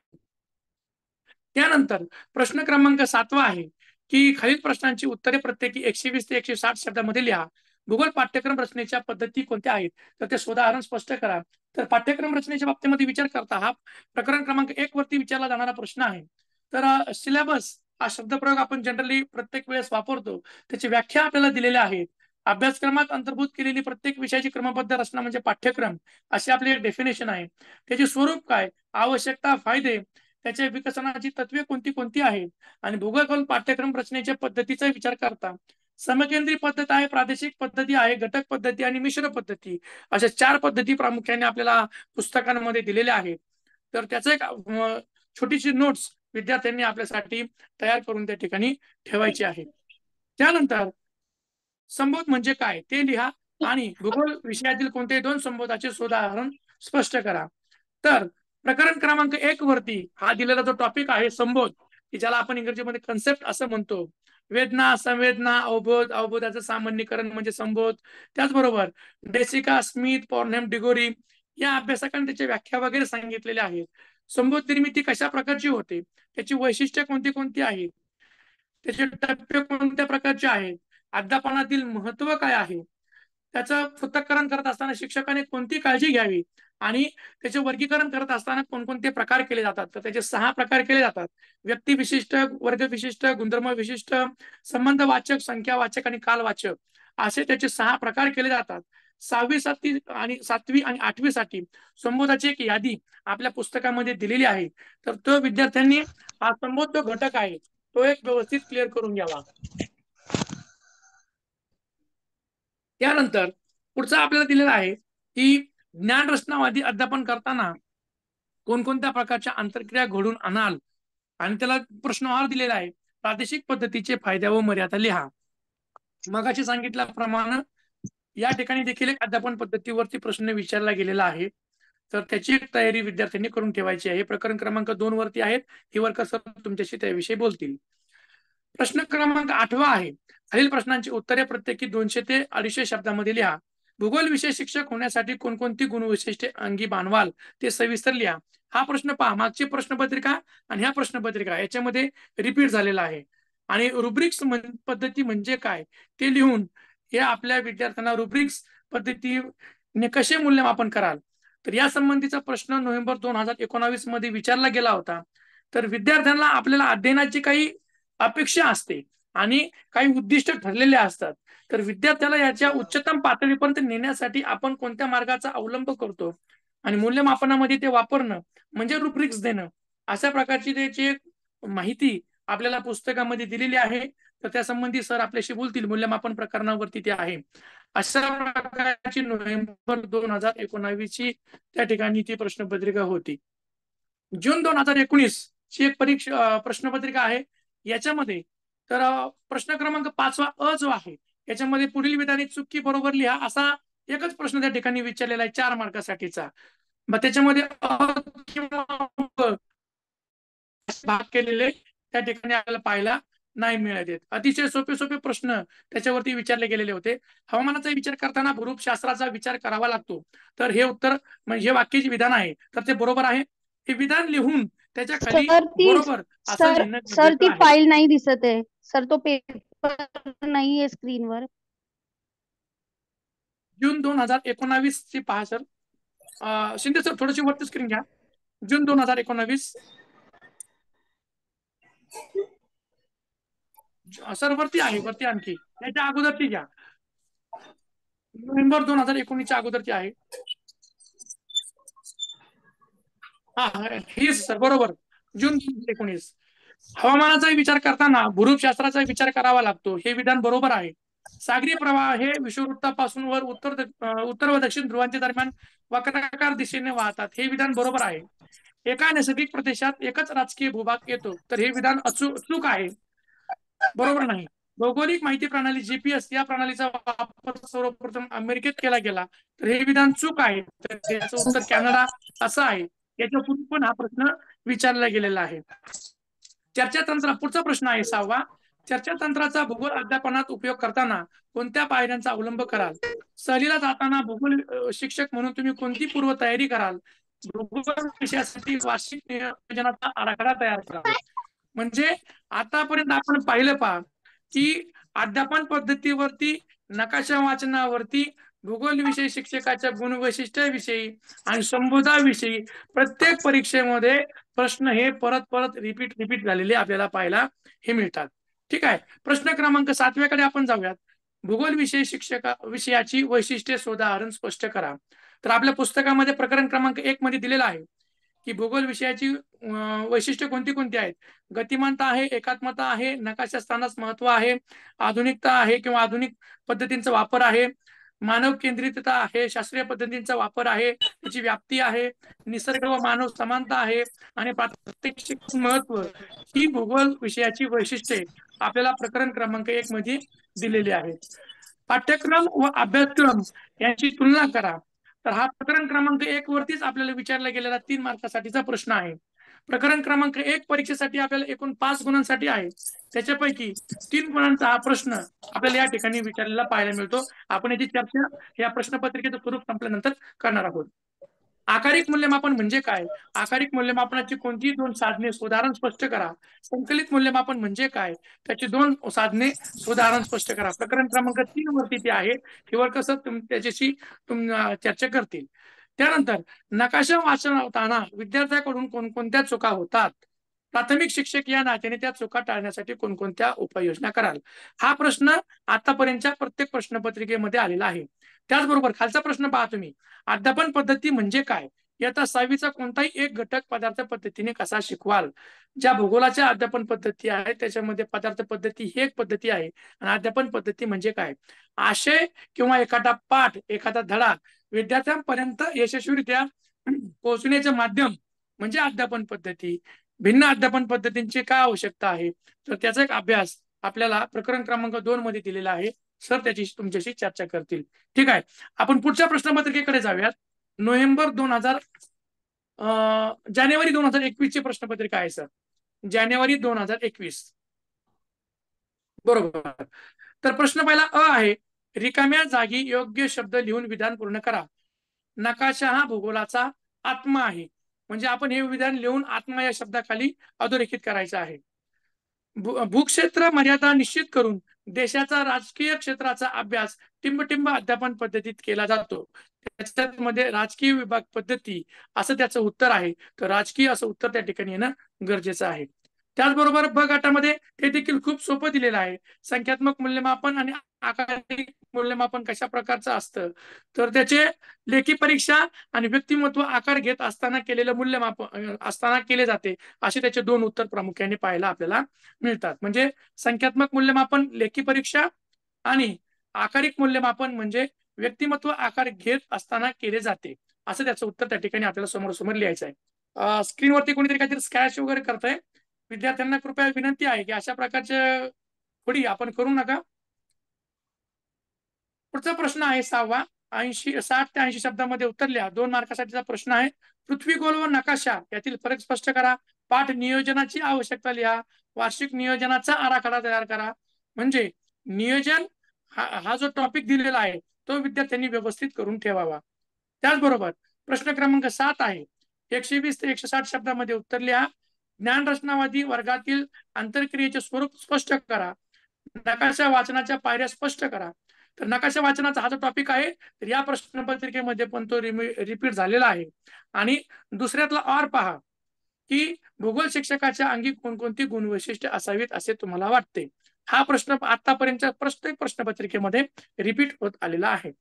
त्यानंतर प्रश्न क्रमांक सातवा आहे की खालील प्रश्नांची उत्तरे प्रत्येकी एकशे वीस ते एकशे साठ शब्दामध्ये लिहा. भूगोल पाठ्यक्रम रचनेच्या पद्धती कोणत्या आहेत तर ते सोदाहरण स्पष्ट करा. तर पाठ्यक्रम रचनेच्या बाबतीमध्ये विचार करता हा प्रकरण क्रमांक एक वरती विचारला जाणारा प्रश्न आहे. तर सिलेबस हा शब्दप्रयोग आपण जनरली प्रत्येक वेळेस वापरतो, त्याची व्याख्या आपल्याला दिलेल्या आहेत. अभ्यासक्रमात अंतर्भूत केलेली प्रत्येक विषयाची क्रमबद्ध रचना म्हणजे पाठ्यक्रम अशी आपली एक डेफिनेशन आहे. त्याचे स्वरूप काय, आवश्यकता, फायदे, त्याच्या विकसनाची तत्वे कोणती कोणती आहेत आणि भूगोल पाठ्यक्रम रचनेच्या पद्धतीचा विचार करता समकेंद्री पद्धत आहे, प्रादेशिक पद्धती आहे, घटक पद्धती आणि मिश्र पद्धती अशा चार पद्धती प्रामुख्याने आपल्याला पुस्तकांमध्ये दिलेल्या आहेत. तर त्याचं एक छोटीशी नोट्स विद्यार्थ्यांनी आपल्यासाठी तयार करून त्या ठिकाणी ठेवायची आहे. त्यानंतर संबोध म्हणजे काय ते लिहा आणि भूगोल विषयातील कोणत्याही दोन संबोधाचे उदाहरण स्पष्ट करा. तर प्रकरण क्रमांक एक वरती हा दिलेला जो टॉपिक आहे संबोध, की ज्याला आपण इंग्रजीमध्ये कन्सेप्ट असं म्हणतो, वेदना, संवेदना, अवबोध, अवबोधाचं सामान्यीकरण म्हणजे संबोध. त्याचबरोबर डेसिका, स्मिथ, पॉर्नहेम, डिगोरी या अभ्यासकांनी त्याच्या व्याख्या वगैरे सांगितलेल्या आहेत. संबोध निर्मिती कशा प्रकारची होते, त्याची वैशिष्ट्ये कोणती कोणती आहेत, त्याचे टप्पे कोणत्या प्रकारचे आहेत, अध्यापनातील महत्व काय आहे, त्याचं पृथक्करण करत असताना शिक्षकाने कोणती काळजी घ्यावी आणि त्याचे वर्गीकरण करत असताना कोणकोणते प्रकार केले जातात. तर त्याचे सहा प्रकार केले जातात: व्यक्ती विशिष्ट, वर्ग विशिष्ट, गुणधर्म विशिष्ट, संबंध वाचक, संख्या वाचक आणि कालवाचक असे त्याचे सहा प्रकार केले जातात. सहावी सातवी आणि सातवी आणि आठवी साठी संबोधाची एक यादी आपल्या पुस्तकामध्ये दिलेली आहे. तर तो विद्यार्थ्यांनी हा संबोध जो घटक आहे तो एक व्यवस्थित क्लिअर करून घ्यावा. त्यानंतर पुढचा आपल्याला दिलेला आहे की ज्ञान रचनावादी अध्यापन करताना कोणकोणत्या प्रकारच्या आंतरक्रिया घडून आणाल आणि त्याला प्रश्नोत्तर दिलेला आहे. प्रादेशिक पद्धतीचे फायदे व मर्यादा लिहा. मगाशी सांगितल्याप्रमाणे या ठिकाणी देखील एक अध्यापन पद्धतीवरती प्रश्न विचारला गेलेला आहे, तर त्याची एक तयारी विद्यार्थ्यांनी करून ठेवायची आहे. प्रकरण क्रमांक दोन वरती आहेत, ही वर्कर सर तुमच्याशी त्याविषयी बोलतील. प्रश्न क्रमांक आठवा आहे. खालील प्रश्नांची उत्तरे प्रत्येकी दोनशे ते अडीचशे शब्दामध्ये लिहा. भूगोल विषय शिक्षक होण्यासाठी कोणकोणती गुणवैशिष्ट्ये अंगी बाणवाल ते सविस्तर लिहा. हा प्रश्न पहा, मागची प्रश्नपत्रिका आणि ह्या प्रश्नपत्रिका याच्यामध्ये रिपीट झालेला आहे. आणि रुब्रिक्स पद्धती म्हणजे काय ते लिहून हे आपल्या विद्यार्थ्यांना रुब्रिक्स पद्धतीने कसे मूल्यमापन कराल, तर या संबंधीचा प्रश्न नोव्हेंबर दोन हजार एकोणावीस मध्ये विचारला गेला होता. तर विद्यार्थ्यांना आपल्याला अध्ययनाची काही अपेक्षा असते आणि काही उद्दिष्ट ठरलेले असतात. तर विद्यार्थ्याला याच्या उच्चतम पातळीपर्यंत नेण्यासाठी आपण कोणत्या मार्गाचा अवलंब करतो आणि मूल्यमापनामध्ये ते वापरणं म्हणजे रुब्रिक्स देणं, अशा प्रकारची त्याची माहिती आपल्याला पुस्तकामध्ये दिलेली आहे. तर त्या संबंधी सर आपल्याशी बोलतील. मूल्यमापन प्रकरणावरती ते आहे. अशा प्रकारची नोव्हेंबर दोन हजार एकोणावीस ची त्या ठिकाणी ती प्रश्नपत्रिका होती. जून दोन हजार एकोणीस ची एक परीक्षा प्रश्नपत्रिका आहे. याच्यामध्ये तर प्रश्न क्रमांक पाचवा अ जो आहे याच्यामध्ये पुढील विधाने चुकी बरोबर लिहा असा एकच प्रश्न त्या ठिकाणी विचारलेला आहे चार मार्कासाठीचा. मग त्याच्यामध्ये अ किंवा भाग केलेले त्या ठिकाणी आपल्याला पाहायला नाही मिळत. अतिशय सोपे सोपे प्रश्न त्याच्यावरती विचारले गेलेले होते. हवामानाचा विचार करताना भूरूपशास्त्राचा विचार करावा लागतो. तर हे उत्तर म्हणजे हे वाक्य जे विधान आहे तर ते बरोबर आहे. हे विधान लिहून त्याच्या खाली बरोबर असं लिहिणं सर ती गरजेचं आहे. फाईल नाही दिसत आहे सर, तो पेपर नाहीये स्क्रीनवर. जून दोन हजार एकोणावीस ची पहा सर. शिंदे सर थोडीशी वरती स्क्रीन घ्या. जून दोन हजार एकोणावीस सर वरती आहे, वरती आणखी याच्या अगोदरची घ्या. नोव्हेंबर दोन हजार एकोणीसच्या अगोदरची आहे. हा ही सर बरोबर. जून दोन हजार एकोणीस हवामानाचा विचार करताना भूरूपशास्त्राचा विचार करावा लागतो. हे विधान बरोबर आहे. सागरी प्रवाह हे विषुववृत्तापासून वर उत्तर उत्तर व दक्षिण ध्रुवांच्या दरम्यान वक्राकार दिशेने वाहतात. हे विधान बरोबर आहे. एका नैसर्गिक प्रदेशात एकच राजकीय भूभाग येतो. तर हे विधान अचूक चूक आहे, बरोबर नाही. भौगोलिक माहिती प्रणाली जीपीएस या प्रणालीचा वापर सर्वप्रथम अमेरिकेत केला गेला. तर हे विधान चूक आहे. तर याचं उत्तर कॅनडा असं आहे. याच्यापूर्वी पण हा प्रश्न विचारला गेलेला आहे. चर्चातंत्र पुढचा प्रश्न आहे सहावा. चर्चातंत्राचा भूगोल अध्यापनात उपयोग करताना कोणत्या पायऱ्यांचा अवलंब कराल? सहलीला जाताना भूगोल शिक्षक म्हणून तुम्ही कोणती पूर्व तयारी कराल? भूगोल विषयासाठी वार्षिक नियोजनाचा आराखडा तयार करा. म्हणजे आतापर्यंत आपण पाहिलं पहा की अध्यापन पद्धतीवरती नकाशा वाचनावरती भूगोल विषय शिक्षकाच्या गुणवैशिष्ट्याविषयी आणि संबोधाविषयी प्रत्येक परीक्षेमध्ये प्रश्न हे परत परत रिपीट रिपीट झालेले आपल्याला पाहायला हे मिळतात. ठीक आहे. प्रश्न क्रमांक सातव्याकडे आपण जाऊयात. भूगोल विषय शिक्षका विषयाची वैशिष्ट्ये उदाहरण स्पष्ट करा. तर आपल्या पुस्तकामध्ये प्रकरण क्रमांक एक मध्ये दिलेला आहे की भूगोल विषयाची वैशिष्ट्ये कोणती कोणती आहेत. गतिमानता आहे, एकात्मता आहे, नकाशा स्थानास महत्व आहे, आधुनिकता आहे किंवा आधुनिक पद्धतींचा वापर आहे, मानव केंद्रितता आहे, शास्त्रीय पद्धतींचा वापर आहे, त्याची व्याप्ती आहे, निसर्ग व मानव समानता आहे आणि प्रात्यक्षिक महत्व ही भूगोल विषयाची वैशिष्ट्ये आपल्याला प्रकरण क्रमांक एक मध्ये दिलेली आहे. पाठ्यक्रम व अभ्यासक्रम यांची तुलना करा. तर हा प्रकरण क्रमांक एक वरतीच आपल्याला विचारला गेलेला तीन मार्कासाठीचा प्रश्न आहे. प्रकरण क्रमांक एक परीक्षेसाठी आपल्याला एकूण पाच गुणांसाठी आहे. त्याच्यापैकी तीन गुणांचा हा प्रश्न आपल्याला या ठिकाणी विचारलेला पाहायला मिळतो. आपण याची चर्चा या प्रश्नपत्रिकेचं स्वरूप संपल्यानंतर करणार आहोत. आकारिक मूल्यमापन म्हणजे काय? आकारिक मूल्यमापनाची कोणती दोन साधने उदाहरण स्पष्ट करा. संकलित मूल्यमापन म्हणजे काय? त्याची दोन साधने उदाहरण स्पष्ट करा. प्रकरण क्रमांक तीन वरती ते आहे. किंवा कसं त्याच्याशी चर्चा करतील. त्यानंतर नकाशा वाचताना विद्यार्थ्याकडून कोणकोणत्या चुका होतात? प्राथमिक शिक्षक या नात्याने त्या चुका टाळण्यासाठी कोणकोणत्या उपाययोजना कराल? हा प्रश्न आतापर्यंतच्या प्रत्येक प्रश्नपत्रिकेमध्ये आलेला आहे. त्याचबरोबर खालचा प्रश्न पहा तुम्ही. अध्यापन पद्धती म्हणजे काय? इयत्ता सहावीचा कोणताही एक घटक पदार्थ पद्धतीने कसा शिकवाल? ज्या भूगोलाच्या अध्यापन पद्धती आहेत त्याच्यामध्ये पदार्थ पद्धती ही एक पद्धती आहे आणि अध्यापन पद्धती म्हणजे काय? आशय किंवा एखादा पाठ, एखादा धडा विद्यार्थ्यांपर्यंत यशस्वीरित्या पोहोचण्याचे माध्यम म्हणजे अध्यापन पद्धती. भिन्न अध्यापन पद्धतींची काय आवश्यकता आहे? तर त्याचा एक अभ्यास आपल्याला प्रकरण क्रमांक दोन मध्ये दिलेला आहे. सर त्याची तुमच्याशी चर्चा करतील. ठीक आहे, आपण पुढच्या प्रश्नपत्रिकेकडे जाऊयात. नोव्हेंबर दोन हजार जानेवारी दोन हजार एकवीस ची प्रश्नपत्रिका आहे सर. जानेवारी दोन हजार एकवीस. बरोबर. तर प्रश्न पहिला अ आहे, रिकाम्या जागी योग्य शब्द लिहून विधान पूर्ण करा. नकाशा हा भूगोलाचा आत्मा आहे. म्हणजे आपण हे विधान लिहून आत्मा या शब्दाखाली अधोरेखित करायचं आहे. भूक्षेत्र मर्यादा निश्चित करून देशाचा राजकीय क्षेत्राचा अभ्यास टिंबटिंब अध्यापन पद्धतीत केला जातो. त्याच्यामध्ये राजकीय विभाग पद्धती असं त्याचं उत्तर आहे. तर राजकीय असं उत्तर त्या ठिकाणी येणं गरजेचं आहे. त्याचबरोबर ब गटामध्ये ते देखील खूप सोपं दिलेलं आहे. संख्यात्मक मूल्यमापन आणि आकारिक मूल्यमापन कशा प्रकारचं असतं, तर त्याचे लेखी परीक्षा आणि व्यक्तिमत्व आकार घेत असताना केलेलं मूल्यमापन असताना केले जाते, असे त्याचे दोन उत्तर प्रामुख्याने पाहायला आपल्याला मिळतात. म्हणजे संख्यात्मक मूल्यमापन लेखी परीक्षा आणि आकारिक मूल्यमापन म्हणजे व्यक्तिमत्व आकार घेत असताना केले जाते, असं त्याचं उत्तर त्या ठिकाणी आपल्याला समोर समोर लिहायचं आहे. स्क्रीनवरती कोणीतरी काहीतरी स्क्रॅच वगैरे करतंय. विद्यार्थ्यांना कृपया विनंती आहे की अशा प्रकारचे खोडी आपण करू नका. पुढचा प्रश्न आहे सहावा. ऐंशी साठ ते ऐंशी शब्दामध्ये उत्तर लिहा. दोन मार्कासाठीचा प्रश्न आहे. पृथ्वी गोल व नकाशा यातील फरक स्पष्ट करा. पाठ नियोजनाची आवश्यकता लिहा. वार्षिक नियोजनाचा आराखडा तयार करा. म्हणजे नियोजन हा, हा जो टॉपिक दिलेला आहे तो विद्यार्थ्यांनी व्यवस्थित करून ठेवावा. त्याचबरोबर प्रश्न क्रमांक सात आहे. एकशे वीस ते एकशे साठ शब्दामध्ये उत्तर लिहा. ज्ञान रचनावादी वर्गातील आंतरक्रियेचे स्वरूप स्पष्ट करा. नकाशा वाचनाच्या पायऱ्या स्पष्ट करा. तर नकाशा वाचनाचा हा जो टॉपिक आहे तर या प्रश्नपत्रिकेमध्ये पण तो रिपीट झालेला आहे. आणि दुसऱ्यातला ऑर पहा की भूगोल शिक्षकाच्या अंगी कोणकोणती गुणवैशिष्ट्ये असावीत असे तुम्हाला वाटते. हा प्रश्न आतापर्यंतच्या प्रत्येक प्रश्नपत्रिकेमध्ये रिपीट होत आलेला आहे.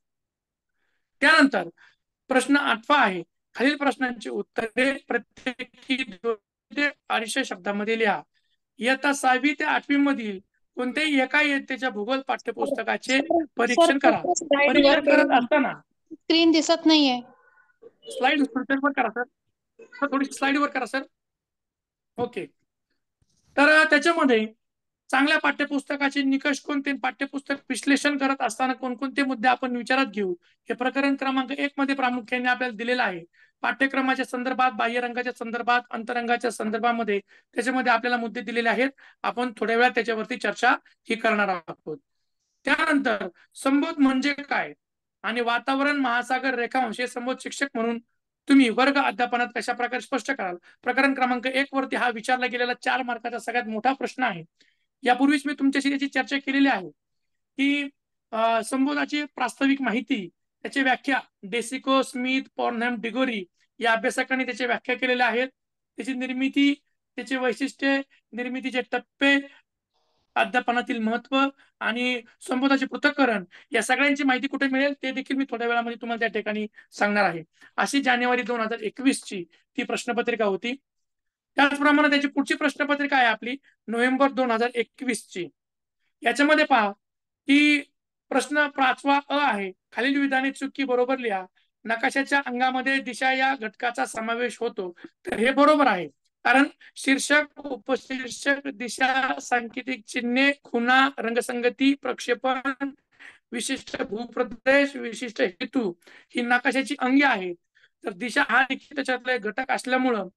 त्यानंतर प्रश्न आठवा आहे. खालील प्रश्नांची उत्तरे प्रत्येकी दोन ते अडीचशे शब्दामध्ये लिहा. इयत्ता सहावी ते आठवी मधील कोणत्याही एका इयत्तेच्या भूगोल पाठ्यपुस्तकाचे परीक्षण करा. परीक्षण करत असताना स्क्रीन दिसत नाहीये. स्लाइड वर करा सर. थोडी स्लाइड वर करा सर. ओके. तर त्याच्यामध्ये चांगल्या पाठ्यपुस्तकाचे निकष कोणते, पाठ्यपुस्तक विश्लेषण करत असताना कोणकोणते मुद्दे आपण विचारात घेऊ हे प्रकरण क्रमांक एक मध्ये प्रामुख्याने आपल्याला दिलेलं आहे. पाठ्यक्रमाच्या संदर्भात, बाह्य रंगाच्या संदर्भात, अंतरंगाच्या संदर्भामध्ये त्याच्यामध्ये आपल्याला मुद्दे दिलेले आहेत. आपण थोड्या वेळात त्याच्यावरती चर्चा ही करणार आहोत. त्यानंतर संबोध म्हणजे काय आणि वातावरण, महासागर, रेखांश हे संबोध शिक्षक म्हणून तुम्ही वर्ग अध्यापनात कशा प्रकारे स्पष्ट कराल. प्रकरण क्रमांक एक वरती हा विचारला गेलेला चार मार्काचा सगळ्यात मोठा प्रश्न आहे. यापूर्वीच मी तुमच्याशी याची चर्चा केलेली आहे की संबोधाची प्रास्ताविक माहिती, त्याची व्याख्या डेसिको, स्मिथ, पॉर्नहॅम, डिगोरी या अभ्यासकांनी त्याची व्याख्या केलेल्या आहेत. त्याची निर्मिती, त्याचे वैशिष्ट्ये, निर्मितीचे टप्पे, अध्यापनातील महत्व आणि संबोधाचे पृथक्करण या सगळ्यांची माहिती कुठे मिळेल ते देखील मी थोड्या वेळामध्ये तुम्हाला त्या ठिकाणी सांगणार आहे. अशी जानेवारी दोन हजार एकवीस ची ती प्रश्नपत्रिका होती. त्याचप्रमाणे त्याची पुढची प्रश्नपत्रिका आहे आपली नोव्हेंबर दोन हजार एकवीस ची. याच्यामध्ये पहा की प्रश्न पाचवा अ आहे. खालील विधाने चुकी बरोबर लिहा. नकाशाच्या अंगामध्ये दिशा या घटकाचा समावेश होतो. तर हे बरोबर आहे, कारण शीर्षक, उपशीर्षक, दिशा, सांकेतिक चिन्हे, खुणा, रंगसंगती, प्रक्षेपण, विशिष्ट भूप्रदेश, विशिष्ट हेतू ही नकाशाची अंगी आहे. तर दिशा हा देखील त्याच्यातला एक घटक असल्यामुळं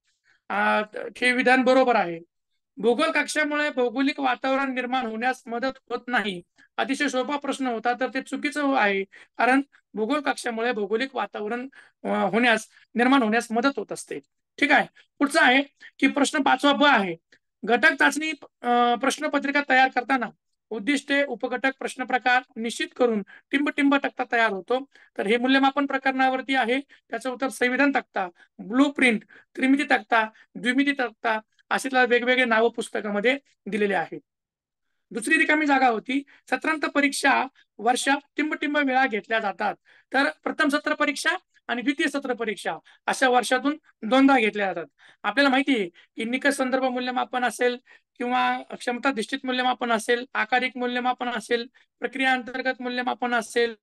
हे विधान बरोबर आहे. भूगोल कक्षामुळे भौगोलिक वातावरण निर्माण होण्यास मदत होत नाही. अतिशय सोपा प्रश्न होता, तर ते चुकीचं आहे, कारण भूगोल कक्षामुळे भौगोलिक वातावरण होण्यास निर्माण होण्यास मदत होत असते. ठीक आहे. पुढचा आहे की प्रश्न पाचवा ब आहे. घटक चाचणी प्रश्नपत्रिका तयार करताना उद्दिष्टे, उपघटक, प्रश्न प्रकार निश्चित करून टिंब-टिंब तक्ता तयार होतो. तर हे मूल्यमापन प्रकरणावरती आहे. त्याचं उत्तर संविधान तक्ता, ब्लू प्रिंट, त्रिमिती तक्ता, द्विमिती तक्ता असे वेगवेगळे नाव पुस्तकामध्ये दिलेले आहेत. दुसरी रिकामी जागा होती. सत्रांत परीक्षा वर्षात टिंब-टिंब वेळा घेतल्या जातात. तर प्रथम सत्र परीक्षा आणि द्वितीय सत्र परीक्षा अशा वर्षातून दोनदा घेतल्या जातात. आपल्याला माहिती आहे की निकष संदर्भ मूल्यमापन असेल किंवा क्षमताधिष्ठित मूल्यमापन असेल, आकारिक मूल्यमापन असेल, प्रक्रिया अंतर्गत मूल्यमापन असेल,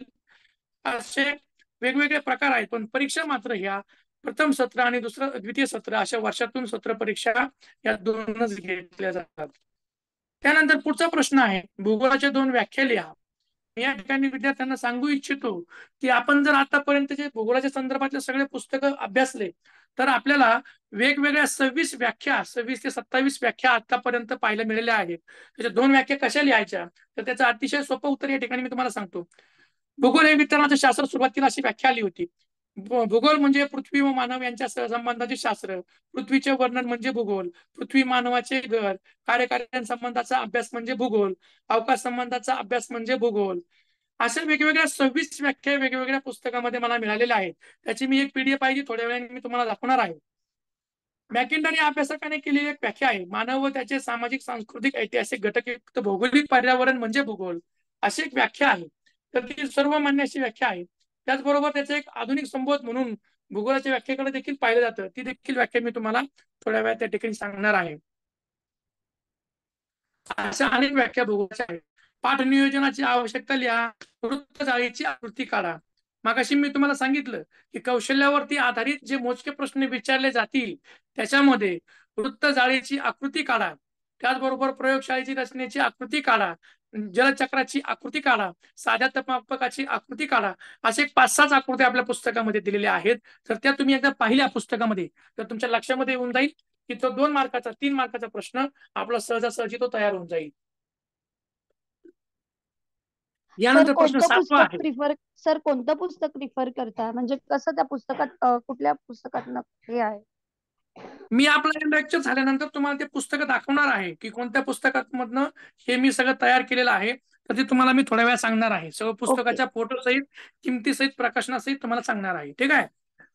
असे वेगवेगळे प्रकार आहेत. पण परीक्षा मात्र ह्या प्रथम सत्र आणि दुसरं द्वितीय सत्र अशा वर्षातून सत्र परीक्षा या दोनच घेतल्या जातात. त्यानंतर पुढचा प्रश्न आहे. भूगोलाच्या दोन व्याख्या लिहा. या ठिकाणी विद्यार्थ्यांना सांगू इच्छितो की आपण जर आतापर्यंतचे भूगोलाच्या संदर्भातले सगळे पुस्तकं अभ्यासले तर आपल्याला वेगवेगळ्या सव्वीस व्याख्या सव्वीस ते सत्तावीस व्याख्या आतापर्यंत पाहायला मिळाल्या आहेत. त्याच्या दोन व्याख्या कशा लिहायच्या तर त्याचं अतिशय सोपं उत्तर या ठिकाणी मी तुम्हाला सांगतो. भूगोल हे विज्ञानाचं शास्त्र सुरुवातीला अशी व्याख्या आली होती. भूगोल म्हणजे पृथ्वी व मानव यांच्या सहसंबंधाचे शास्त्र. पृथ्वीचे वर्णन म्हणजे भूगोल. पृथ्वी मानवाचे घर. कार्यकारण संबंधाचा अभ्यास म्हणजे भूगोल. अवकाश संबंधाचा अभ्यास म्हणजे भूगोल. अशा वेगवेगळ्या सव्वीस व्याख्या वेगवेगळ्या पुस्तकामध्ये मला मिळालेल्या आहेत. त्याची मी एक पीडीएफ पाहिजे थोड्या वेळाने मी तुम्हाला दाखवणार आहे. मॅकिंटन या अभ्यासकाने केलेली एक व्याख्या आहे. मानव व त्याचे सामाजिक सांस्कृतिक ऐतिहासिक घटक युक्त भौगोलिक पर्यावरण म्हणजे भूगोल अशी एक व्याख्या आहे. तर ती सर्व मान्य अशी व्याख्या आहे. त्याचबरोबर त्याचे एक आधुनिक संबोध म्हणून भूगोलाच्या व्याख्येकडे देखील पाहिलं जातं. ती देखील व्याख्या मी तुम्हाला थोड्या वेळात त्या ठिकाणी सांगणार आहे. अशा अनेक व्याख्या भूगोलाच्या आहेत. पाठ नियोजनाची आवश्यकता लिहा. वृत्त जाळीची आकृती काढा. मागाशी मी तुम्हाला सांगितलं की कौशल्यावरती आधारित जे मोजके प्रश्न विचारले जातील त्याच्यामध्ये वृत्त जाळीची आकृती काढा. त्याचबरोबर प्रयोगशाळेची रचनेची आकृती काढा. जलचक्राची आकृती काढा. साध्या तापमापकाची आकृती काढा. असे एक पाच सहा आकृत्या आपल्या पुस्तकामध्ये दिलेल्या आहेत. तर त्या तुम्ही एकदा पाहिल्या पुस्तकामध्ये तर तुमच्या लक्षामध्ये येऊन जाईल की तो दोन मार्काचा तीन मार्काचा प्रश्न आपला सहजासहजी तो तयार होऊन जाईल. यानंतर प्रश्न सातवा आहे. प्रिफर सर कोणतं पुस्तक प्रिफर करता म्हणजे कसं त्या पुस्तकात कुठल्या पुस्तकात हे आहे? मी आपला लेक्चर झाल्यानंतर तुम्हाला ते पुस्तक दाखवणार आहे की कोणत्या पुस्तकामधनं हे मी सगळं तयार केलेलं आहे. तर ते तुम्हाला मी थोड्या वेळा सांगणार आहे. सगळं पुस्तकाच्या फोटो सहित किमती सहित प्रकाशनासहित तुम्हाला सांगणार आहे. ठीक आहे.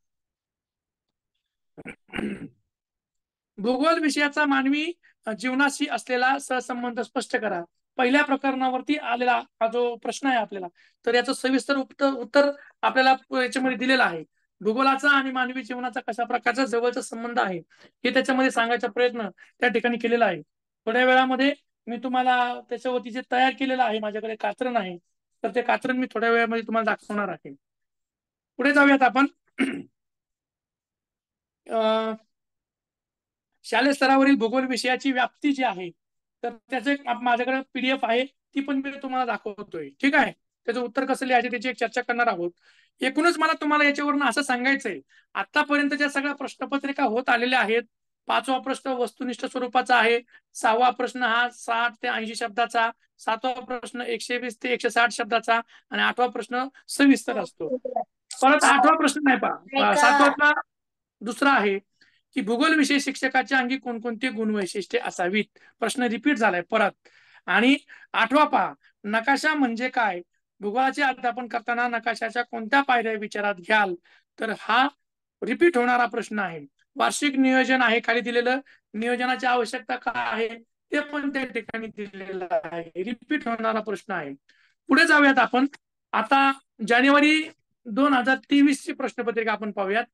भूगोल विषयाचा मानवी जीवनाशी असलेला सहसंबंध स्पष्ट करा. पहिल्या प्रकरणावरती आलेला हा जो प्रश्न आहे आपल्याला तर याचं सविस्तर उत्तर आपल्याला याच्यामध्ये दिलेलं आहे. भूगोलाचा आणि मानवी जीवनाचा कशा प्रकारचा जवळचा संबंध आहे हे त्याच्यामध्ये सांगायचा प्रयत्न त्या ठिकाणी केलेला आहे. थोड्या वेळामध्ये मी तुम्हाला त्याच्यावरती जे तयार केलेलं आहे माझ्याकडे कात्रण आहे तर ते कात्रण मी थोड्या वेळामध्ये तुम्हाला दाखवणार आहे. पुढे जाऊयात आपण. अं शालेय स्तरावरील भूगोल विषयाची व्याप्ती जी आहे तर त्याचे माझ्याकडे पीडीएफ आहे ती पण मी तुम्हाला दाखवतोय. ठीक आहे. त्याचं उत्तर कसं लिहायचं त्याची एक चर्चा करणार आहोत. एकूणच मला तुम्हाला याच्यावरून असं सांगायचंय आतापर्यंत ज्या सगळ्या प्रश्नपत्रिका होत आलेल्या आहेत. पाचवा प्रश्न वस्तुनिष्ठ स्वरूपाचा आहे. सहावा प्रश्न हा साठ ते ऐंशी शब्दाचा. सातवा प्रश्न एकशे वीस ते एकशे साठ शब्दाचा आणि आठवा प्रश्न सविस्तर असतो. परत आठवा प्रश्न नाही पहा सातवा दुसरा आहे की भूगोल विषय शिक्षकाच्या अंगी कोणकोणती गुणवैशिष्ट्ये असावीत. प्रश्न रिपीट झालाय परत. आणि आठवा पहा नकाशा म्हणजे काय. भूगोलाचे अध्यापन करताना नकाशाच्या कोणत्या पायऱ्या विचारात घ्याल तर हा रिपीट होणारा प्रश्न आहे. वार्षिक नियोजन आहे खाली दिलेलं. नियोजनाची आवश्यकता काय आहे ते पण त्या ठिकाणी दिलेलं आहे. रिपीट होणारा प्रश्न आहे. पुढे जाऊयात आपण. आता जानेवारी दोन हजार तेवीस ची प्रश्नपत्रिका आपण पाहूयात.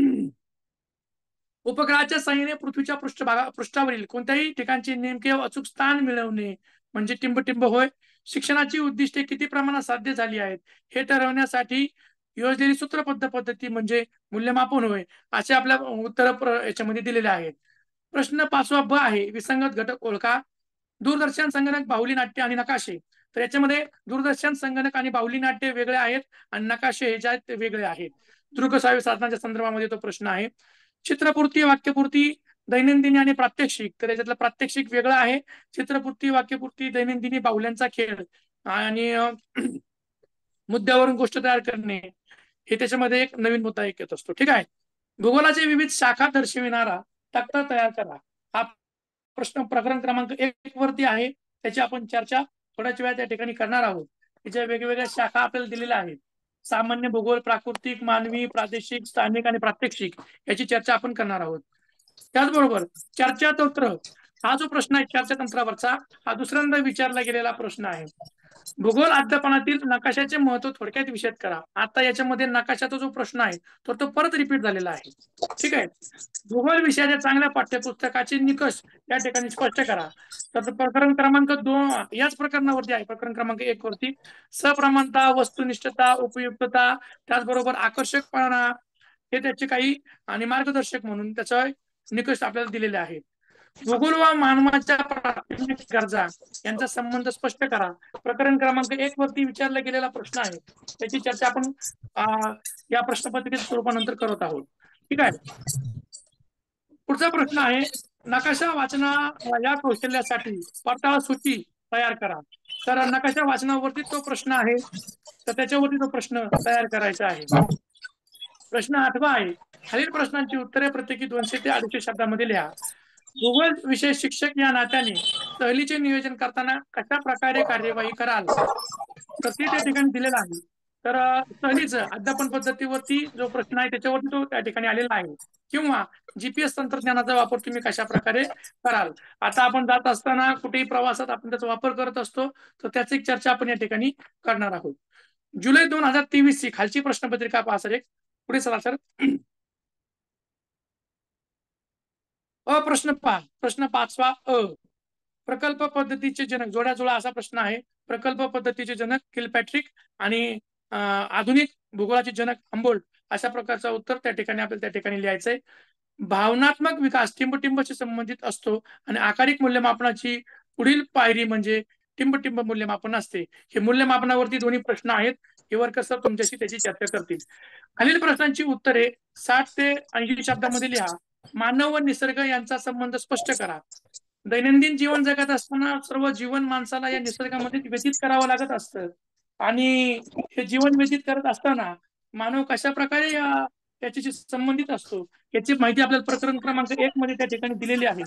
उपग्रहाच्या साहाय्याने पृथ्वीच्या पृष्ठभागा पृष्ठावरील कोणत्याही ठिकाणचे नेमके अचूक स्थान मिळवणे म्हणजे टिंबटिंब होय. शिक्षणाची उद्दिष्टे किती प्रमाणात साध्य झाली आहेत हे ठरवण्यासाठी योजलेली सूत्रबद्ध पद्धती म्हणजे मूल्यमापन होय. असे आपल्या उत्तर याच्यामध्ये दिलेले आहेत. प्रश्न पाचवा ब आहे विसंगत घटक ओळखा. दूरदर्शन संगणक बाहुली नाट्य आणि नकाशे. तर याच्यामध्ये दूरदर्शन संगणक आणि बाहुली नाट्य वेगळे आहेत आणि नकाशे हे जे आहेत ते वेगळे आहेत. दृकश्राव्य साधनाच्या संदर्भामध्ये तो प्रश्न आहे. चित्रपूर्ती वाक्यपूर्ती दैनंदिनी आणि प्रात्यक्षिक. तर याच्यातलं प्रात्यक्षिक वेगळं आहे. चित्रपूर्ती वाक्यपूर्ती दैनंदिनी बाहुल्यांचा खेळ आणि मुद्द्यावरून गोष्ट तयार करणे हे त्याच्यामध्ये एक नवीन मुद्दा एक येत असतो. ठीक आहे. भूगोलाचे विविध शाखा दर्शविणारा तक्ता तयार करा. हा प्रश्न प्रकरण क्रमांक एक वरती आहे. त्याची आपण चर्चा थोड्याच वेळा त्या ठिकाणी करणार आहोत. त्याच्या वेगवेगळ्या शाखा आपल्याला दिलेल्या आहेत. सामान्य भूगोल प्राकृतिक मानवी प्रादेशिक स्थानिक आणि प्रात्यक्षिक याची चर्चा आपण करणार आहोत. त्याचबरोबर चर्चातंत्र हा जो प्रश्न आहे चर्चातंत्रावरचा हा दुसऱ्यांदा विचारला गेलेला प्रश्न आहे. भूगोल अध्यापनातील नकाशाचे महत्व थोडक्यात विशद करा. आता याच्यामध्ये नकाशाचा जो प्रश्न आहे तर तो परत रिपीट झालेला आहे. ठीक आहे. भूगोल विषयाच्या चांगल्या पाठ्यपुस्तकाचे निकष या ठिकाणी स्पष्ट करा. तर प्रकरण क्रमांक दोन याच प्रकरणावरती आहे. प्रकरण क्रमांक एक वरती सप्रमाणता वस्तुनिष्ठता उपयुक्तता त्याचबरोबर आकर्षकपणा हे त्याचे काही आणि मार्गदर्शक म्हणून त्याचा निकष आपल्याला दिलेले आहेत. भूगोल व मानवाच्या प्राथमिक गरजा यांचा संबंध स्पष्ट करा. प्रकरण क्रमांक एक वरती विचारला गेलेला प्रश्न आहे, त्याची चर्चा आपण अं, या प्रश्नपत्रिकेच्या स्वरूपानंतर करत आहोत. ठीक आहे. पुढचा प्रश्न आहे, नकाशा वाचना या कौशल्यासाठी पडताळ सूची तयार करा. तर नकाशा वाचनावरती तो प्रश्न आहे, तर त्याच्यावरती तो प्रश्न तयार करायचा आहे. प्रश्न आठवा आहे, खालील प्रश्नांची उत्तरे प्रत्येकी दोनशे ते अडीचशे शब्दामध्ये लिहा. भूगोल विषय शिक्षक या नात्याने सहलीचे नियोजन करताना कशा प्रकारे कार्यवाही कराल, तर ते त्या ठिकाणी दिलेलं आहे. तर सहलीचं अध्यापन पद्धतीवरती जो प्रश्न आहे त्याच्यावरती तो त्या ठिकाणी आलेला आहे. किंवा जीपीएस तंत्रज्ञानाचा वापर तुम्ही कशा प्रकारे कराल. आता आपण जात असताना कुठेही प्रवासात आपण त्याचा वापर करत असतो, तर त्याची एक चर्चा आपण या ठिकाणी करणार आहोत. जुलै दोन हजार तेवीस ची खालची प्रश्नपत्रिका पहा सर. एक पुढे चला सर. अ प्रश्न पहा, प्रश्न पाचवा अ, प्रकल्प पद्धतीचे जनक, जोड्याजोडा असा प्रश्न आहे. प्रकल्प पद्धतीचे जनक किलपॅट्रिक आणि आधुनिक भूगोलाचे जनक हम्बोल्ट, अशा प्रकारचं उत्तर त्या ठिकाणी आपल्याला त्या ठिकाणी लिहायचंय. भावनात्मक विकास टिंबटिंबशी संबंधित असतो आणि आकारिक मूल्यमापनाची पुढील पायरी म्हणजे टिंबटिंब मूल्यमापन असते. हे मूल्यमापनावरती दोन्ही प्रश्न आहेत. हे वर्ग सर तुमच्याशी त्याची चर्चा करतील. खालील प्रश्नांची उत्तरे साठ ते ऐंशी शब्दामध्ये लिहा. मानव व निसर्ग यांचा संबंध स्पष्ट करा. दैनंदिन जीवन जगत असताना सर्व जीवन माणसाला या निसर्गामध्ये व्यतीत करावं लागत असतं आणि हे जीवन व्यतीत करत असताना मानव कशा प्रकारे या त्याच्याशी संबंधित असतो याची माहिती आपल्याला प्रकरण क्रमांक एक मध्ये त्या ठिकाणी दिलेली आहे.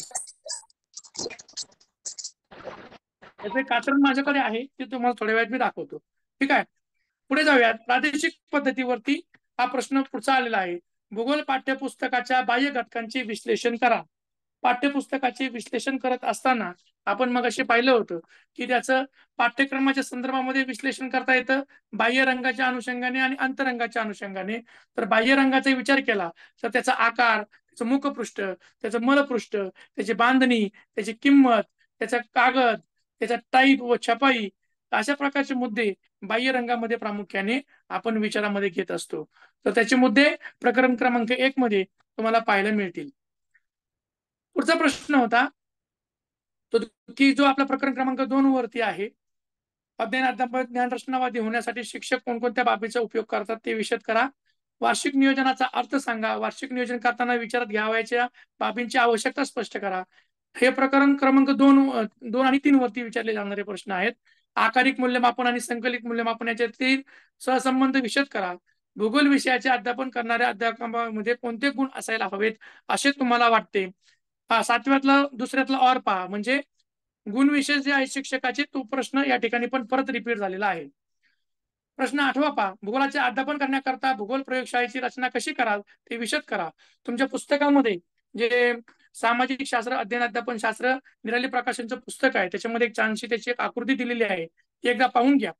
याचे कात्रण माझ्याकडे आहे, ते तुम्हाला थोड्या वेळात मी दाखवतो. ठीक आहे. पुढे जाऊयात. प्रादेशिक पद्धतीवरती हा प्रश्न पुढचा आलेला आहे. भूगोल पाठ्यपुस्तकाच्या बाह्य घटकांचे विश्लेषण करा. पाठ्यपुस्तकाचे विश्लेषण करत असताना आपण मग असे पाहिलं होतं की त्याचं पाठ्यक्रमाच्या संदर्भामध्ये विश्लेषण करता येतं बाह्य रंगाच्या अनुषंगाने आणि अंतरंगाच्या अनुषंगाने. तर बाह्य रंगाचा विचार केला तर त्याचा आकार, त्याचं मुखपृष्ठ, त्याचं मलपृष्ठ, त्याची बांधणी, त्याची किंमत, त्याचा कागद, त्याचा टाईप व छपाई, अशा प्रकारचे मुद्दे बाह्य रंगामध्ये प्रामुख्याने आपण विचारामध्ये घेत असतो. तर त्याचे मुद्दे प्रकरण क्रमांक एक मध्ये तुम्हाला पाहायला मिळतील. पुढचा प्रश्न होता तो की जो आपला प्रकरण क्रमांक दोन वरती आहे, अध्ययन अध्यापन ज्ञान रचनावादी होण्यासाठी शिक्षक कोणकोणत्या बाबीचा उपयोग करतात ते विशद करा. वार्षिक नियोजनाचा अर्थ सांगा. वार्षिक नियोजन करताना विचारात घ्यावयाच्या बाबींची आवश्यकता स्पष्ट करा. हे प्रकरण क्रमांक दोन दोन आणि तीन वरती विचारले जाणारे प्रश्न आहेत. आकारिक मूल्यमापन आणि संकलित मूल्यमापन याच्यातील सहसंबंध विशद करा. भूगोल विषयाचे अध्यापन करणाऱ्या अध्यापकामध्ये कोणते गुण असायला हवेत असे तुम्हाला वाटते. हा सातव्यातला दुसऱ्यातला ऑर पहा, म्हणजे गुण विषय जे आहे शिक्षकाचे तो प्रश्न या ठिकाणी पण परत रिपीट झालेला आहे. प्रश्न आठवा पहा, भूगोलाचे अध्यापन करण्याकरता भूगोल प्रयोगशाळेची रचना कशी कराल ते विशद करा. तुमच्या पुस्तकामध्ये जे सामाजिक शास्त्र अध्ययन अध्यापन शास्त्र निराली प्रकाशनचं पुस्तक आहे त्याच्यामध्ये एक छानशी त्याची एक आकृती दिलेली आहे, ती एकदा पाहून घ्या.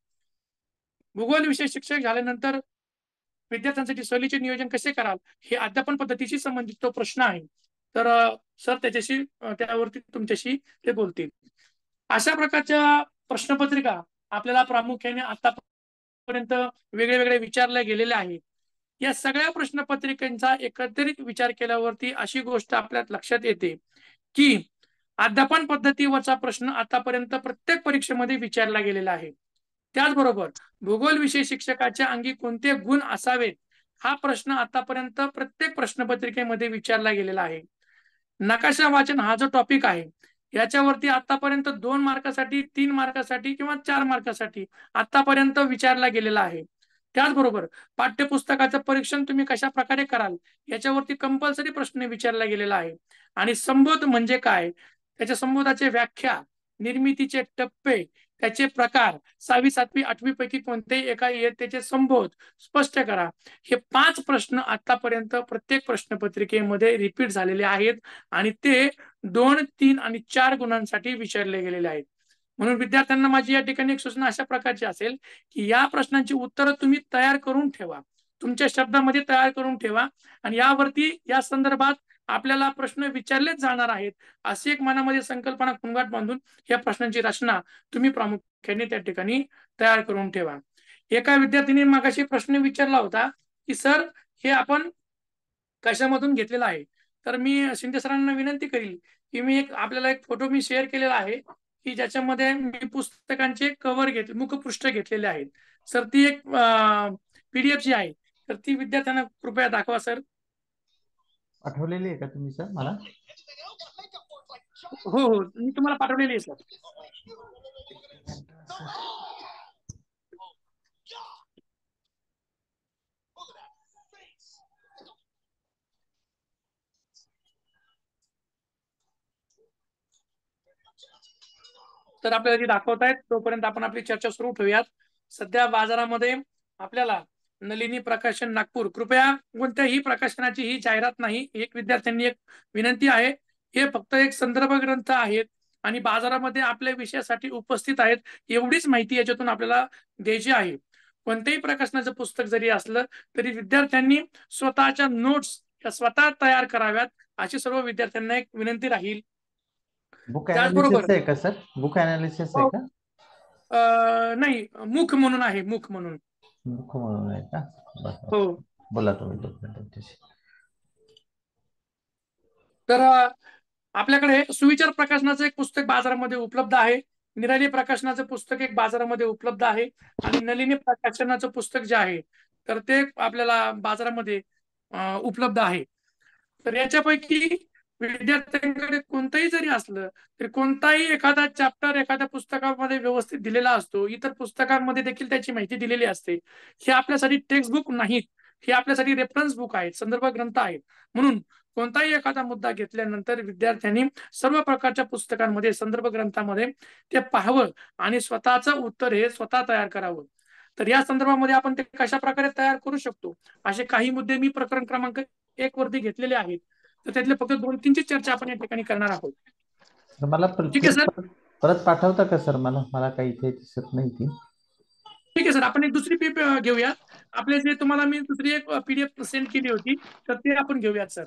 भूगोल विषय शिक्षक झाल्यानंतर विद्यार्थ्यांसाठी सहलीचे नियोजन कसे कराल हे अध्यापन पद्धतीशी संबंधित तो प्रश्न आहे. तर सर त्याच्याशी त्यावरती तुमच्याशी ते बोलतील. अशा प्रकारच्या प्रश्नपत्रिका आपल्याला प्रामुख्याने आतापर्यंत वेगळे वेगळे विचारले गेलेले आहेत. या सगळ्या प्रश्नपत्रिकांचा एकत्रित विचार केल्यावरती अशी गोष्ट आपल्या लक्षात येते की अध्यापन पद्धतीवरचा प्रश्न आतापर्यंत प्रत्येक परीक्षेमध्ये विचारला गेलेला आहे. त्याचबरोबर भूगोल विषय शिक्षकाच्या अंगी कोणते गुण असावेत हा प्रश्न आतापर्यंत प्रत्येक प्रश्नपत्रिकेमध्ये विचारला गेलेला आहे. नकाशा वाचन हा जो टॉपिक आहे याच्यावरती आतापर्यंत दोन मार्कासाठी, तीन मार्कासाठी किंवा चार मार्कासाठी आतापर्यंत विचारला गेलेला आहे. त्याचबरोबर पाठ्यपुस्तकाचं परीक्षण तुम्ही कशा प्रकारे कराल याच्यावरती कंपल्सरी प्रश्न विचारला गेलेला आहे. आणि संबोध म्हणजे काय, त्याच्या संबोधाचे व्याख्या, निर्मितीचे टप्पे, त्याचे प्रकार, सहावी सातवी आठवी पैकी कोणतेही एका इयत्तेचे संबोध स्पष्ट करा. हे पाच प्रश्न आतापर्यंत प्रत्येक प्रश्नपत्रिकेमध्ये रिपीट झालेले आहेत आणि ते दोन, तीन आणि चार गुणांसाठी विचारले गेलेले आहेत. म्हणून विद्यार्थ्यांना माझी या ठिकाणी एक सूचना अशा प्रकारची असेल की या प्रश्नांची उत्तरं तुम्ही तयार करून ठेवा, तुमच्या शब्दामध्ये तयार करून ठेवा आणि यावरती या संदर्भात आपल्याला प्रश्न विचारलेच जाणार आहेत अशी एक मनामध्ये संकल्पना खुणगाट बांधून या प्रश्नांची रचना तुम्ही प्रामुख्याने त्या ठिकाणी तयार करून ठेवा. एका विद्यार्थ्यांनी मागाशी प्रश्न विचारला होता की सर हे आपण कशामधून घेतलेला आहे, तर मी शिंदे सरांना विनंती करील की मी एक आपल्याला एक फोटो मी शेअर केलेला आहे की ज्याच्यामध्ये मी पुस्तकांचे कव्हर घेतले, मुखपृष्ठ घेतलेले आहेत सर. ती एक पीडीएफ जी आहे तर ती विद्यार्थ्यांना कृपया दाखवा सर. पाठवलेली आहे का तुम्ही सर मला? हो हो मी तुम्हाला पाठवलेली आहे सर. तर आपल्याला ती दाखवतायत तोपर्यंत आपण आपली चर्चा सुरू ठेवूयात. सध्या बाजारामध्ये आपल्याला नलिनी प्रकाशन नागपूर, कृपया कोणत्याही प्रकाशनाची ही जाहिरात नाही. एक विद्यार्थ्यांनी एक विनंती आहे, हे फक्त एक संदर्भ ग्रंथ आहेत आणि बाजारामध्ये आपल्या विषयासाठी उपस्थित आहेत एवढीच माहिती याच्यातून आपल्याला द्यायची आहे. कोणत्याही प्रकाशनाचं पुस्तक जरी असलं तरी विद्यार्थ्यांनी स्वतःच्या नोट्स स्वतः तयार कराव्यात अशी सर्व विद्यार्थ्यांना एक विनंती राहील. बुक त्याचबरोबर अनालिसिस आहे का सर? बुक अनालिसिस आहे का? अं, नाही, मुख म्हणून आहे, मुख म्हणून. बुक म्हणून आहे का? बरं, हो. बोला तुम्ही दोन मिनिटं त्यांच्याशी. तर अं, आपल्याकडे सुविचार प्रकाशनाचं एक पुस्तक बाजारामध्ये उपलब्ध आहे. निराली प्रकाशनाचं पुस्तक एक बाजारामध्ये उपलब्ध आहे आणि नलिनी प्रकाशनाचं पुस्तक जे आहे तर ते आपल्याला बाजारामध्ये अं, उपलब्ध आहे. तर याच्यापैकी विद्यार्थ्यांकडे कोणतंही जरी असलं तरी कोणताही एखादा चॅप्टर एखाद्या पुस्तकामध्ये व्यवस्थित दिलेला असतो, इतर पुस्तकांमध्ये देखील त्याची माहिती दिलेली असते. हे आपल्यासाठी टेक्स्ट बुक नाहीत, हे आपल्यासाठी रेफरन्स बुक आहेत, संदर्भ ग्रंथ आहेत. म्हणून कोणताही एखादा मुद्दा घेतल्यानंतर विद्यार्थ्यांनी सर्व प्रकारच्या पुस्तकांमध्ये संदर्भ ग्रंथामध्ये ते पाहावं आणि स्वतःचं उत्तर हे स्वतः तयार करावं. तर या संदर्भामध्ये आपण ते कशा प्रकारे तयार करू शकतो असे काही मुद्दे मी प्रकरण क्रमांक एक वरती घेतलेले आहेत. तर त्यातले फक्त दोन तीनची चर्चा आपण या ठिकाणी करणार आहोत. तर मला ठीक आहे सर. परत परत पाठवता का सर? मला मला काही इथे दिसत नाही ती. ठीक आहे सर, आपण एक दुसरी पीडीएफ घेऊया. आपले जे तुम्हाला मी दुसरी एक पीडीएफ सेंड केली होती तर ते आपण घेऊयात सर.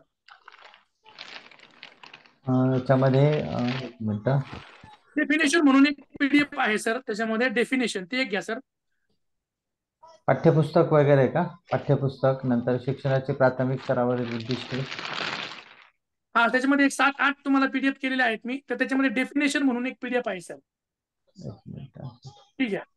त्याच्यामध्ये एक मिनिट, डेफिनेशन म्हणून एक पीडीएफ आहे सर, त्याच्यामध्ये डेफिनेशन ते एक घ्या सर. पाठ्यपुस्तक वगैरे का? पाठ्यपुस्तक नंतर शिक्षणाचे प्राथमिक स्तरावरील उद्दिष्टे. हा, त्याच्यामध्ये एक सात आठ तुम्हाला पीडीएफ केलेले आहेत मी. तर त्याच्यामध्ये डेफिनेशन म्हणून एक पीडीएफ आहे सर. एक मिनिट. ठीक आहे.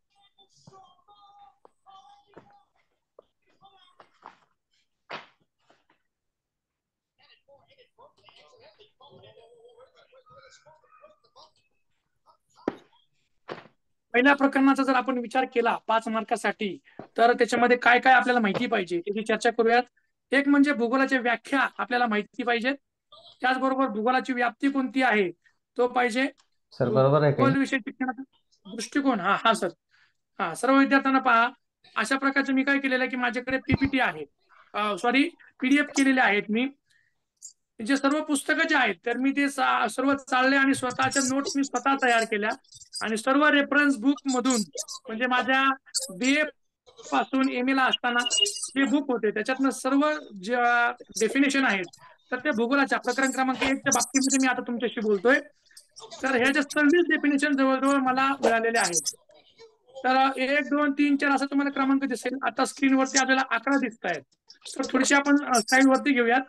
पहिल्या प्रकरणाचा जर आपण विचार केला पाच मार्कासाठी तर त्याच्यामध्ये काय काय आपल्याला माहिती पाहिजे त्याची चर्चा करूयात. एक म्हणजे भूगोलाच्या व्याख्या आपल्याला माहिती पाहिजे. त्याचबरोबर भूगोलाची व्याप्ती कोणती आहे तो पाहिजे. सर बरोबर आहे भूगोल का? विषय शिक्षणाचा दृष्टिकोन. हा हा सर. हा, सर्व विद्यार्थ्यांना पहा, अशा प्रकारचे मी काय केलेलं आहे की माझ्याकडे पीपीटी आहे, सॉरी पीडीएफ केलेले आहेत मी. जे सर्व पुस्तकं जे आहेत तर मी ते सर्व चालले आणि स्वतःच्या नोट्स मी स्वतः तयार केल्या आणि सर्व रेफरन्स बुक मधून, म्हणजे माझ्या बी ए पासून एम ए ला असताना जे बुक होते त्याच्यातनं सर्व जे डेफिनेशन आहेत तर त्या भूगोलाच्या प्रकरण क्रमांक एकच्या बाबतीमध्ये मी आता तुमच्याशी बोलतोय. तर ह्याच्या सव्वीस डेफिनेशन जवळजवळ मला मिळालेले आहेत. तर एक दोन तीन चार असं तुम्हाला क्रमांक दिसेल. आता स्क्रीनवरती आपल्याला अकरा दिसत आहेत. तर थोडीशी आपण स्लाइड वरती घेऊयात.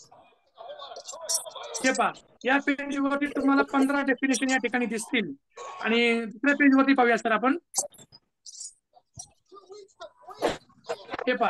हे पहा, या पेजवरती तुम्हाला पंधरा डेफिनेशन या ठिकाणी दिसतील आणि दुसऱ्या पेजवरती पाहूया सर आपण. हे पहा,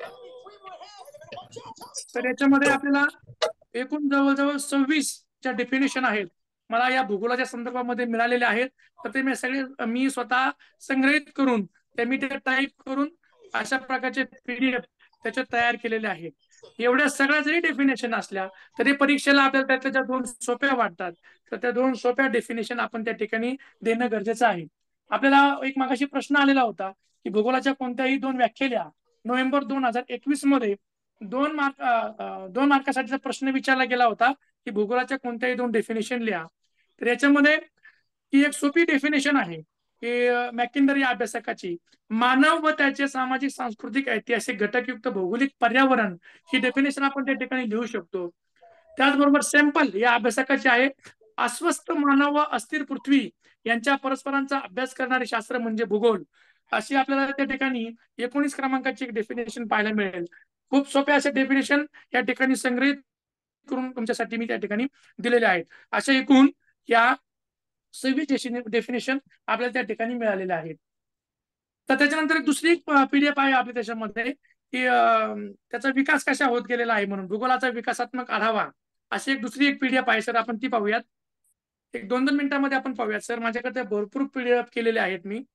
तर याच्यामध्ये आपल्याला एकूण जवळजवळ सव्वीस च्या डेफिनेशन आहेत मला या भूगोलाच्या संदर्भामध्ये मिळालेले आहेत. तर ते मी सगळे मी स्वतः संग्रहित करून ते मी ते टाईप करून अशा प्रकारचे पीडीएफ त्याच्यात तयार केलेले आहेत. एवढ्या सगळ्या जरी डेफिनेशन असल्या तरी परीक्षेला आपल्याला त्यातल्या ज्या दोन सोप्या वाटतात तर त्या दोन सोप्या डेफिनेशन आपण त्या ठिकाणी देणं गरजेचं आहे. आपल्याला एक मागाशी प्रश्न आलेला होता की भूगोलाच्या कोणत्याही दोन व्याख्या लिहा. नोव्हेंबर दोन हजार एकवीस मध्ये दोन मार्क दोन मार्कासाठीचा प्रश्न विचारला गेला होता की भूगोलाच्या कोणत्याही दोन डेफिनेशन लिहा. तर याच्यामध्ये ही एक सोपी डेफिनेशन आहे की मॅकिंडर या अभ्यासकाची मानव व त्याचे सामाजिक सांस्कृतिक ऐतिहासिक घटकयुक्त भौगोलिक पर्यावरण ही डेफिनेशन आपण त्या ठिकाणी लिहू शकतो. त्याचबरोबर सॅम्पल या अभ्यासकाची आहे अस्वस्थ मानव व अस्थिर पृथ्वी यांच्या परस्परांचा अभ्यास करणारे शास्त्र म्हणजे भूगोल. अशी आपल्याला त्या ठिकाणी एकोणीस क्रमांकाची एक डेफिनेशन पाहायला मिळेल. खूप सोप्या असे डेफिनेशन या ठिकाणी संग्रहित करून तुमच्यासाठी मी त्या ठिकाणी दिलेले आहेत. अशा एकूण या सव्वीस डेफिनेशन आपल्याला त्या ठिकाणी मिळालेल्या आहेत. तर त्याच्यानंतर एक दुसरी पीडीएफ आहे आपल्या त्याच्यामध्ये की त्याचा विकास कशा होत गेलेला आहे म्हणून भूगोलाचा विकासात्मक आढावा अशी एक दुसरी एक पीडीएफ आहे सर. आपण ती पाहूयात. एक दोन दोन मिनिटांमध्ये आपण पाहूयात सर. माझ्याकडे भरपूर पीडीएफ केलेले आहेत मी.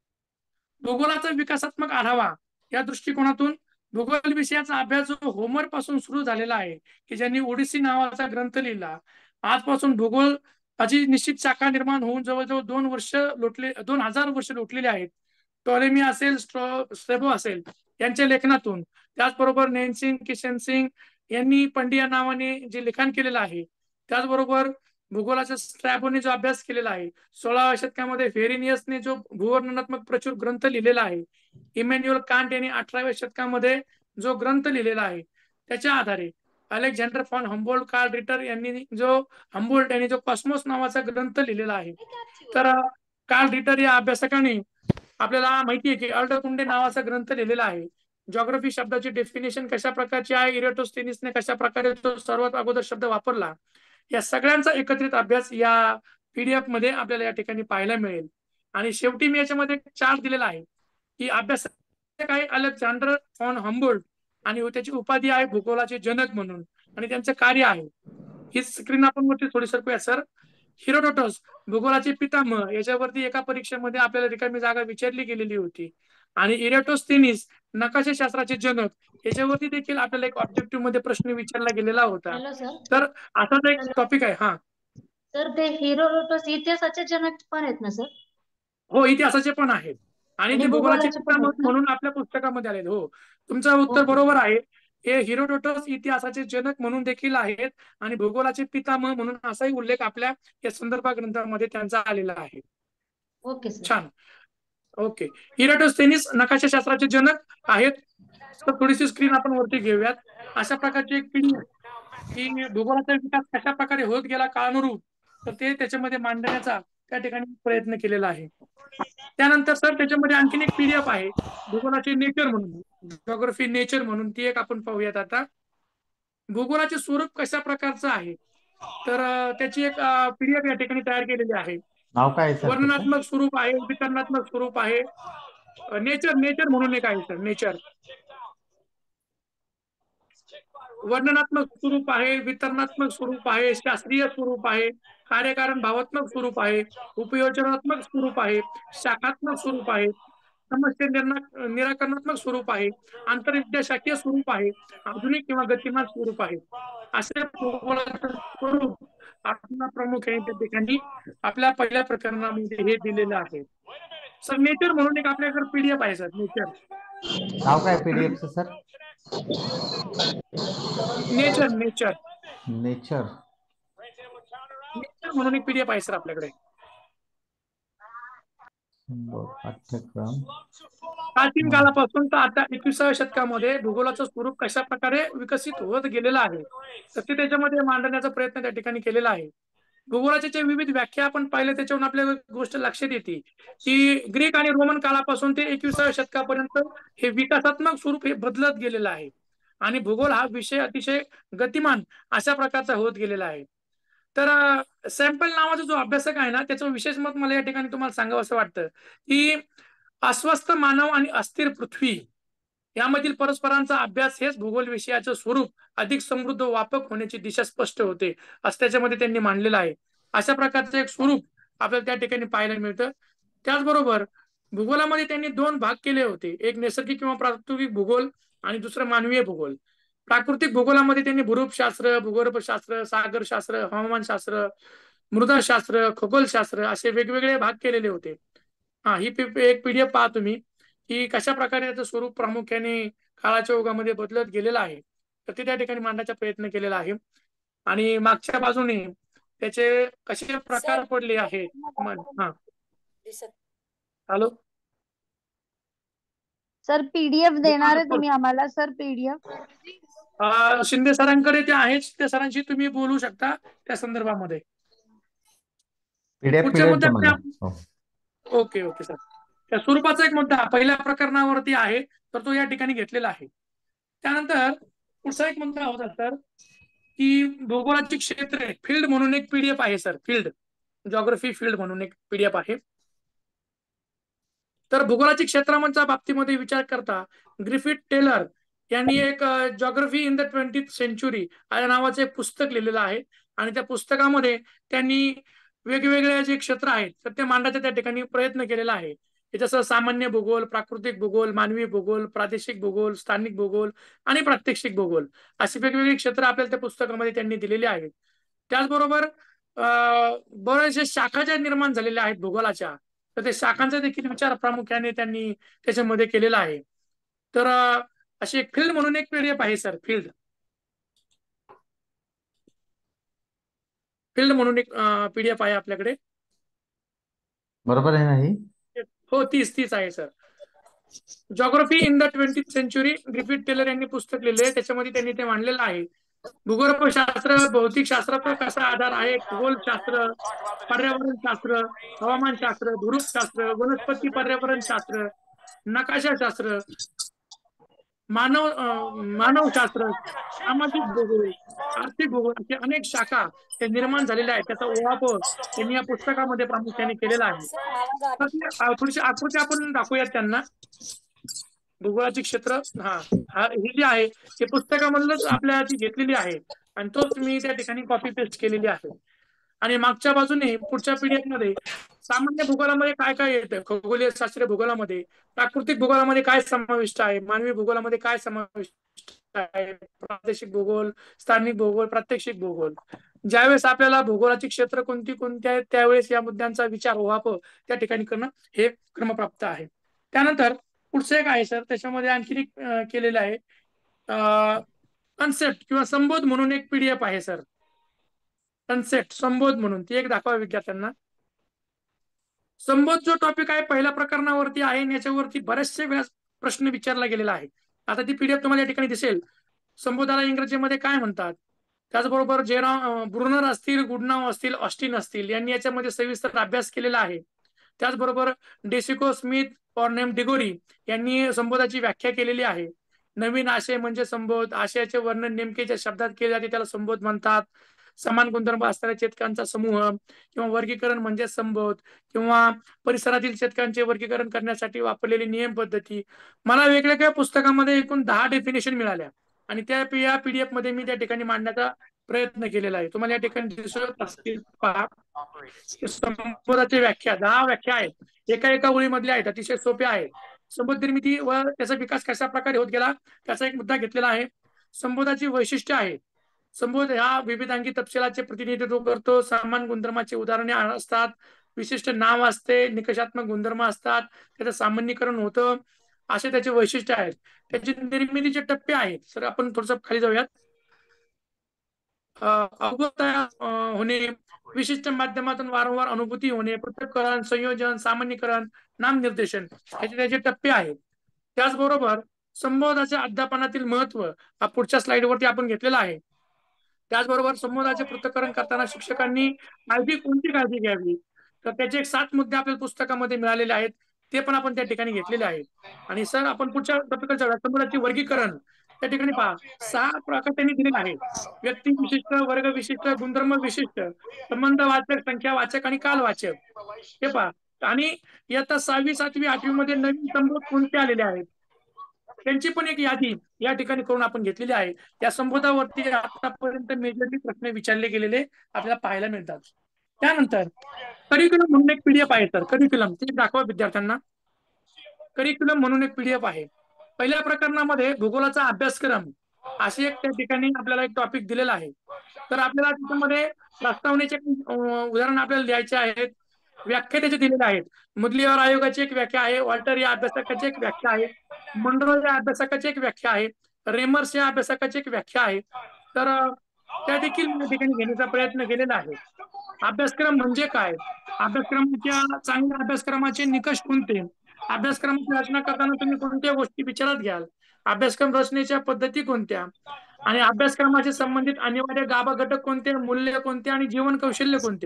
भूगोलाचा विकासात्मक आढावा या दृष्टिकोनातून भूगोल विषयाचा अभ्यास जो होमर पासून सुरू झालेला आहे की ज्यांनी ओडिसी नावाचा ग्रंथ लिहिला. आजपासून भूगोलाची निश्चित शाखा निर्माण होऊन जवळजवळ दोन वर्ष लोटले दोन हजार वर्ष लोटलेले आहेत. टॉलेमी असेल, स्ट्रेबो असेल यांच्या लेखनातून, त्याचबरोबर नैनसिंग, किशन सिंग यांनी पंडिया नावाने जे लिखाण केलेलं आहे, त्याचबरोबर भूगोलाच्या स्ट्रॅबोने जो अभ्यास केलेला आहे, सोळाव्या शतकामध्ये फेरिनियसने जो भूवर्णनात्मक प्रचुर ग्रंथ लिहिलेला आहे, इमॅन्युअल कांट यांनी अठराव्या शतकामध्ये जो ग्रंथ लिहिलेला आहे त्याच्या आधारे अलेक्झांडर फॉन हम्बोल्ट, कार्ल रिटर यांनी जो हम्बोल्ट यांनी जो कॉस्मोस नावाचा ग्रंथ लिहिलेला आहे. तर कार्ल रिटर या अभ्यासकाने आपल्याला माहिती आहे की अर्डकुंडे नावाचा ग्रंथ लिहिलेला आहे. जॉग्राफी शब्दाची डेफिनेशन कशा प्रकारची आहे, इरेटोस्थेनिसने कशा प्रकारे तो सर्वात अगोदर शब्द वापरला, या सगळ्यांचा एकत्रित अभ्यास या पीडीएफ मध्ये आपल्याला या ठिकाणी पाहायला मिळेल. आणि शेवटी मी याच्यामध्ये चार्ट दिलेला आहे की अभ्यास काय अलेक्झांडर फॉन हम्बोल्ट आणि त्याची उपाधी आहे भूगोलाचे जनक म्हणून आणि त्यांचं कार्य आहे. ही स्क्रीन आपण वरती थोडी सरकूया सर. हिरोडोटस भूगोलाचे पितामह याच्यावरती एका परीक्षेमध्ये आपल्याला रिकामी जागा विचारली गेलेली होती. आणि इरेटोस्थेनिस नकाशाशास्त्राचे जनक याच्यावरती देखील आपल्याला एक ऑब्जेक्टिव्ह मध्ये प्रश्न विचारला गेलेला होता. Hello sir. तर असाच एक टॉपिक आहे. हा सर ते हिरोडोटस इतिहासाचे जनक पण आहेत ना सर? हो, इतिहासाचे पण आहेत आणि आणि ते भूगोलाचे भूगोलाचे पण पितामह आहेत ना? म्हणून आपल्या पुस्तकामध्ये आले. हो, तुमचं उत्तर ओके. बरोबर आहे. हे हिरोडोटस इतिहासाचे जनक म्हणून देखील आहेत आणि भूगोलाचे पितामह म्हणून असाही उल्लेख आपल्या या संदर्भ ग्रंथामध्ये त्यांचा आलेला आहे. Okay sir. छान. ओके. इरेटोस्थेनिस नकाशाशास्त्राचे जनक आहेत. तर थोडीशी स्क्रीन आपण वरती घेऊयात. अशा प्रकारची एक पीडीएफ की भूगोलाचा विकास कशा प्रकारे होत गेला काळानुरूप, तर ते त्याच्यामध्ये मांडण्याचा त्या ठिकाणी प्रयत्न केलेला आहे. त्यानंतर सर त्याच्यामध्ये आणखीन एक पीडीएफ आहे भूगोलाचे नेचर म्हणून, जॉग्राफी नेचर म्हणून, ती एक आपण पाहूयात आता. भूगोलाचे स्वरूप कशा प्रकारचं आहे, तर त्याची एक पीडीएफ या ठिकाणी तयार केलेली आहे. नाव काय सर? वर्णनात्मक स्वरूप आहे, वितरणात्मक स्वरूप आहे. नेचर नेचर म्हणून एक आहे सर. नेचर वर्णनात्मक स्वरूप आहे, वितरणात्मक स्वरूप आहे, शास्त्रीय स्वरूप आहे, कार्यकारण भावात्मक स्वरूप आहे, उपयोजनात्मक स्वरूप आहे, शाखात्मक स्वरूप आहे, समस्या निराकरणात्मक स्वरूप आहे, आंतरविद्याशाखीय स्वरूप आहे, आधुनिक किंवा गतिमान स्वरूप आहे. असे स्वरूप आपल्या प्रामुख्याने त्या ठिकाणी आपल्या पहिल्या प्रकरणामध्ये हे दिलेलं आहे. सर नेचर म्हणून एक आपल्याकडे पीडीएफ आहे सर. नेचर नाव काय पीडीएफचं sir? Nature nature nature nature म्हणून एक पीडीएफ आहे सर आपल्याकडे. पाठ्यक्रम प्राचीन काळापासून तर आता एकविसाव्या शतकामध्ये भूगोलाचं स्वरूप कशा प्रकारे विकसित होत गेलेलं आहे, तर ते त्याच्यामध्ये मांडण्याचा प्रयत्न त्या ठिकाणी केलेला आहे. भूगोलाच्या ज्या विविध व्याख्या आपण पाहिल्या त्याच्यावरून आपल्याला गोष्ट लक्षात येते की ग्रीक आणि रोमन काळापासून ते एकविसाव्या शतकापर्यंत हे विकासात्मक स्वरूप हे बदलत गेलेलं आहे आणि भूगोल हा विषय अतिशय गतिमान अशा प्रकारचा होत गेलेला आहे. तर सॅम्पल नावाचा जो अभ्यासक आहे ना, त्याचं विशेष मत मला या ठिकाणी तुम्हाला सांगावं असं वाटतं की अस्वस्थ मानव आणि अस्थिर पृथ्वी यामधील परस्परांचा अभ्यास हेच भूगोल विषयाचं स्वरूप अधिक समृद्ध व व्यापक होण्याची दिशा स्पष्ट होते असं त्याच्यामध्ये त्यांनी मांडलेलं आहे. अशा प्रकारचं एक स्वरूप आपल्याला त्या ठिकाणी पाहायला मिळतं. त्याचबरोबर भूगोलामध्ये त्यांनी दोन भाग केले होते, एक नैसर्गिक किंवा प्राकृतिक भूगोल आणि दुसरं मानवीय भूगोल. प्राकृतिक भूगोलामध्ये त्यांनी भूरूपशास्त्र, भूगर्भशास्त्र, सागरशास्त्र, हवामानशास्त्र, मृदाशास्त्र, खगोलशास्त्र असे वेगवेगळे भाग केलेले होते. हा ही एक पीडीएफ पहा तुम्ही की कशा प्रकारे त्याचं स्वरूप प्रामुख्याने काळाच्या ओघामध्ये बदलत गेलेलं आहे, तर ते त्या ठिकाणी मांडण्याचा प्रयत्न केलेला आहे. आणि मागच्या बाजूने त्याचे कसे प्रकार पडले आहेत. हा हॅलो सर पीडीएफ देणार आहे तुम्ही आम्हाला सर? पीडीएफ शिंदे सरांकडे ते आहेच, त्या सरांशी तुम्ही बोलू शकता त्या संदर्भामध्ये. पुढच्या मुद्द्यात ओके ओके सर. त्या स्वरूपाचा एक मुद्दा पहिल्या प्रकरणावरती आहे, तर तो या ठिकाणी घेतलेला आहे. त्यानंतर पुढचा एक मुद्दा होता सर की भूगोलाचे क्षेत्र आहे फील्ड म्हणून एक पीडीएफ आहे सर, फील्ड जॉग्राफी फील्ड म्हणून एक पीडीएफ आहे. तर भूगोलाच्या क्षेत्राच्या बाबतीमध्ये विचार करता ग्रिफिथ टेलर यांनी एक geography in the twenty century या नावाचं एक पुस्तक लिहिलेलं आहे. आणि त्या पुस्तकामध्ये त्यांनी वेगवेगळे जे क्षेत्र आहेत तर ते मांडण्याचा त्या ठिकाणी प्रयत्न केलेला आहे. जसं सामान्य भूगोल, प्राकृतिक भूगोल, मानवी भूगोल, प्रादेशिक भूगोल, स्थानिक भूगोल आणि प्रात्यक्षिक भूगोल अशी वेगवेगळी क्षेत्र आपल्याला त्या पुस्तकामध्ये त्यांनी दिलेली आहेत. त्याचबरोबर अं बरेचसे शाखा ज्या निर्माण झालेल्या आहेत भूगोलाच्या, तर ते शाखांचा देखील विचार प्रामुख्याने त्यांनी त्याच्यामध्ये केलेला आहे. तर अशी एक फील्ड म्हणून एक पीडीएफ आहे सर, फील्ड फील्ड म्हणून एक पीडीएफ आहे आपल्याकडे. बरोबर आहे नाही? हो, तीच तीच आहे sir. Geography in the twenty century Griffith Taylor यांनी पुस्तक लिहिले, त्याच्यामध्ये त्यांनी ते मांडलेलं आहे. भूगोलशास्त्र भौतिकशास्त्राचा कसा आधार आहे, खगोलशास्त्र, पर्यावरणशास्त्र, हवामानशास्त्र, भूरूपशास्त्र, वनस्पती पर्यावरणशास्त्र, नकाशाशास्त्र, मानव मानवशास्त्र, सामाजिक भूगोल, आर्थिक भूगोल असे अनेक शाखा ते निर्माण झालेल्या आहेत. त्याचा उहापोह त्यांनी या पुस्तकामध्ये प्रामुख्याने केलेला आहे. थोडीशी आकृती आपण दाखवूयात त्यांना. भूगोलाचे क्षेत्र हा ही जी आहे ते पुस्तकामधूनच आपल्या ती घेतलेली आहे आणि तोच मी त्या ठिकाणी कॉपी पेस्ट केलेली आहे. आणि मागच्या बाजूने पुढच्या पीडीएफ मध्ये सामान्य भूगोलामध्ये काय काय येतं, खगोलीय शास्त्रीय भूगोलामध्ये, प्राकृतिक भूगोलामध्ये काय समाविष्ट आहे, मानवी भूगोलामध्ये काय समाविष्ट आहे, प्रादेशिक भूगोल, स्थानिक भूगोल, प्रात्यक्षिक भूगोल. ज्यावेळेस आपल्याला भूगोलाची क्षेत्र कोणती कोणती आहेत त्यावेळेस या मुद्द्यांचा विचार उहापोह त्या ठिकाणी करणं हे क्रमप्राप्त आहे. त्यानंतर पुढचं एक आहे सर, त्याच्यामध्ये आणखी एक केलेलं आहे कन्सेप्ट किंवा संबोध म्हणून एक पीडीएफ आहे सर. कन्सेप्ट संबोध म्हणून ती एक दाखवा विद्यार्थ्यांना. संबोध जो टॉपिक आहे पहिल्या प्रकरणावरती आहे, याच्यावरती बरेचसे प्रश्न विचारला गेलेला आहे. आता ती पीडीएफ तुम्हाला या ठिकाणी दिसेल. संबोधाला इंग्रजीमध्ये काय म्हणतात, त्याचबरोबर जेरा ब्रुनर असतील, गुडनाव असतील, ऑस्टिन असतील यांनी याच्यामध्ये सविस्तर अभ्यास केलेला आहे. त्याचबरोबर डेसिको स्मिथ और नेम डिगोरी यांनी संबोधाची व्याख्या केलेली आहे. नवीन आशय म्हणजे संबोध, आशयाचे वर्णन नेमके ज्या शब्दात केले जाते त्याला संबोध म्हणतात. समान गुणधर्म असणाऱ्या चेतकांचा समूह किंवा वर्गीकरण म्हणजे संबोध, किंवा परिसरातील चेतकांचे वर्गीकरण करण्यासाठी वापरलेली नियम पद्धती. मला वेगवेगळ्या पुस्तकामध्ये एकूण दहा डेफिनेशन मिळाल्या आणि त्या या पीडीएफ मध्ये मी त्या ठिकाणी मांडण्याचा प्रयत्न केलेला आहे. तुम्हाला या ठिकाणी दिसत असतील पहा, संबोधाची व्याख्या दहा व्याख्या आहेत, एका एका ओळीमधल्या आहेत, अतिशय सोप्या आहेत. संबोध निर्मिती व त्याचा विकास कशा प्रकारे होत गेला त्याचा एक मुद्दा घेतलेला आहे. संबोधाची वैशिष्ट्य आहे. संबोध हा विविधांगी तपशिलाचे प्रतिनिधित्व करतो. समान गुणधर्माचे उदाहरणे असतात, विशिष्ट नाव असते, निकषात्मक गुणधर्म असतात, त्याचं सामान्यीकरण होतं, असे त्याचे वैशिष्ट्य आहेत. त्याचे निर्मितीचे टप्पे आहेत. सर आपण थोडस खाली जाऊयात. अवगत होणे, विशिष्ट माध्यमातून वारंवार अनुभूती होणे, पृथक्करण, संयोजन, सामान्यीकरण, नामनिर्देशन याचे त्याचे टप्पे आहेत. त्याचबरोबर संबोधाच्या अध्यापनातील महत्व हा पुढच्या स्लाइडवरती आपण घेतलेला आहे. त्याचबरोबर संबोधाचे पृथक्करण करताना शिक्षकांनी काळजी कोणती काळजी घ्यावी, तर त्याचे सात मुद्दे आपल्या पुस्तकामध्ये मिळालेले आहेत, ते पण आपण त्या ठिकाणी घेतलेले आहेत. आणि सर आपण पुढच्या टॉपिकला जाऊया. संबोधाचे वर्गीकरण त्या ठिकाणी पहा, सहा प्रकार त्यांनी दिलेले आहेत. व्यक्ती विशिष्ट, वर्ग विशिष्ट, गुणधर्म विशिष्ट, संबंध वाचक, संख्या वाचक आणि काल वाचक. हे पहा. आणि इयत्ता सहावी, सातवी, आठवी मध्ये नवीन संबोध कोणते आलेले आहेत त्यांची पण एक यादी या ठिकाणी करून आपण घेतलेली आहे. त्या संबोधावरती आतापर्यंत मेजरली प्रश्न विचारले गेलेले आपल्याला पाहायला मिळतात. त्यानंतर करिक्युलम म्हणून एक पीडीएफ आहे सर, करिक्युलम ते दाखवा विद्यार्थ्यांना. करिक्युलम म्हणून एक पीडीएफ आहे. पहिल्या प्रकरणामध्ये भूगोलाचा अभ्यासक्रम असे एक त्या ठिकाणी आपल्याला एक टॉपिक दिलेला आहे. तर आपल्याला त्याच्यामध्ये प्रस्तावनेचे उदाहरण आपल्याला द्यायचे आहेत, व्याख्या त्याचे दिलेल्या आहेत. मुदलियार आयोगाची एक व्याख्या आहे, वॉल्टर या अभ्यासकाची एक व्याख्या आहे, मंडरो या अभ्यासकाची एक व्याख्या आहे, रेमर्स या अभ्यासकाची एक व्याख्या आहे. तर त्या देखील या ठिकाणी घेण्याचा प्रयत्न केलेला आहे. अभ्यासक्रम म्हणजे काय, अभ्यासक्रमाच्या चांगल्या अभ्यासक्रमाचे निकष कोणते, अभ्यासक्रमाची रचना करताना तुम्ही कोणत्या गोष्टी विचारात घ्याल, अभ्यासक्रम रचनेच्या पद्धती कोणत्या, आणि अभ्यासक्रमाचे संबंधित अनिवार्य गाभा घटक कोणते, मूल्य कोणते आणि जीवन कौशल्य कोणते.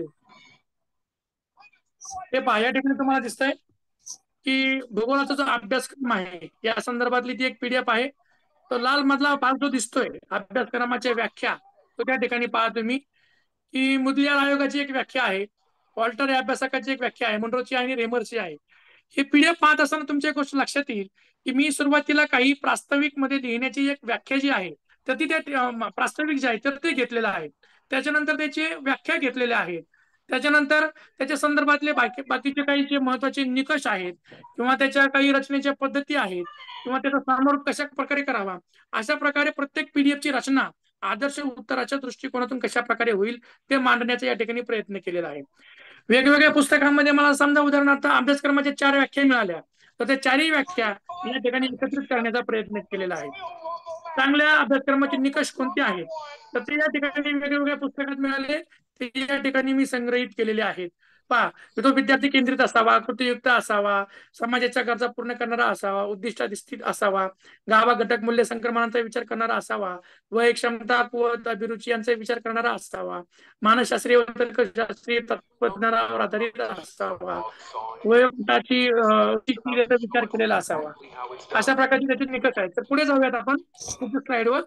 हे पहा या ठिकाणी तुम्हाला दिसतंय की भूगोलाचा जो अभ्यासक्रम आहे या संदर्भातली ती एक पीडीएफ आहे. तो लाल मधला भाग जो दिसतोय अभ्यासक्रमाच्या व्याख्या, तो त्या ठिकाणी पहा तुम्ही की मुदलियार आयोगाची एक व्याख्या आहे, वॉल्टर या अभ्यासकाची एक व्याख्या आहे, मनरोची आणि रेमरची आहे. हे पीडीएफ पाहत असताना तुमच्या गोष्ट लक्षात येईल की मी सुरुवातीला काही प्रास्ताविक मध्ये लिहिण्याची एक व्याख्या जी आहे तर ती त्या प्रास्ताविक जे आहे तर ते घेतलेलं आहे. त्याच्यानंतर त्याची व्याख्या घेतलेल्या आहेत. त्याच्यानंतर त्याच्या संदर्भातले बाकी बाकीचे काही जे महत्वाचे निकष आहेत किंवा त्याच्या काही रचनेच्या पद्धती आहेत किंवा त्याचा समारोप कशा प्रकारे करावा, अशा प्रकारे प्रत्येक पीडीएफ ची रचना आदर्श उत्तराच्या दृष्टिकोनातून कशा प्रकारे होईल ते मांडण्याचा या ठिकाणी प्रयत्न केलेला आहे. वेगवेगळ्या पुस्तकांमध्ये मला समजा उदाहरणार्थ अभ्यासक्रमाच्या चार व्याख्या मिळाल्या तर त्या चारही व्याख्या या ठिकाणी एकत्रित करण्याचा प्रयत्न केलेला आहे. चांगल्या अभ्यासक्रमाचे निकष कोणते आहेत तर ते या ठिकाणी वेगवेगळ्या पुस्तकात मिळाले ते या ठिकाणी मी संग्रहित केलेले आहेत. पहा, तो विद्यार्थी केंद्रित असावा, कृतीयुक्त असावा, समाजाच्या गरजा पूर्ण करणारा असावा, उद्दिष्टाधिष्ठित असावा, गावा घटक मूल्य संक्रमणाचा विचार करणारा असावा, वय क्षमता कुवत अभिरुची यांचा विचार करणारा असावा, मानसशास्त्रीय तर्कशास्त्रीय तत्वज्ञानावर आधारित असावा, वयोगटाची विचार केलेला असावा, अशा प्रकारचे त्याचे निकष आहेत. तर पुढे जाऊयात आपण स्लाइडवर.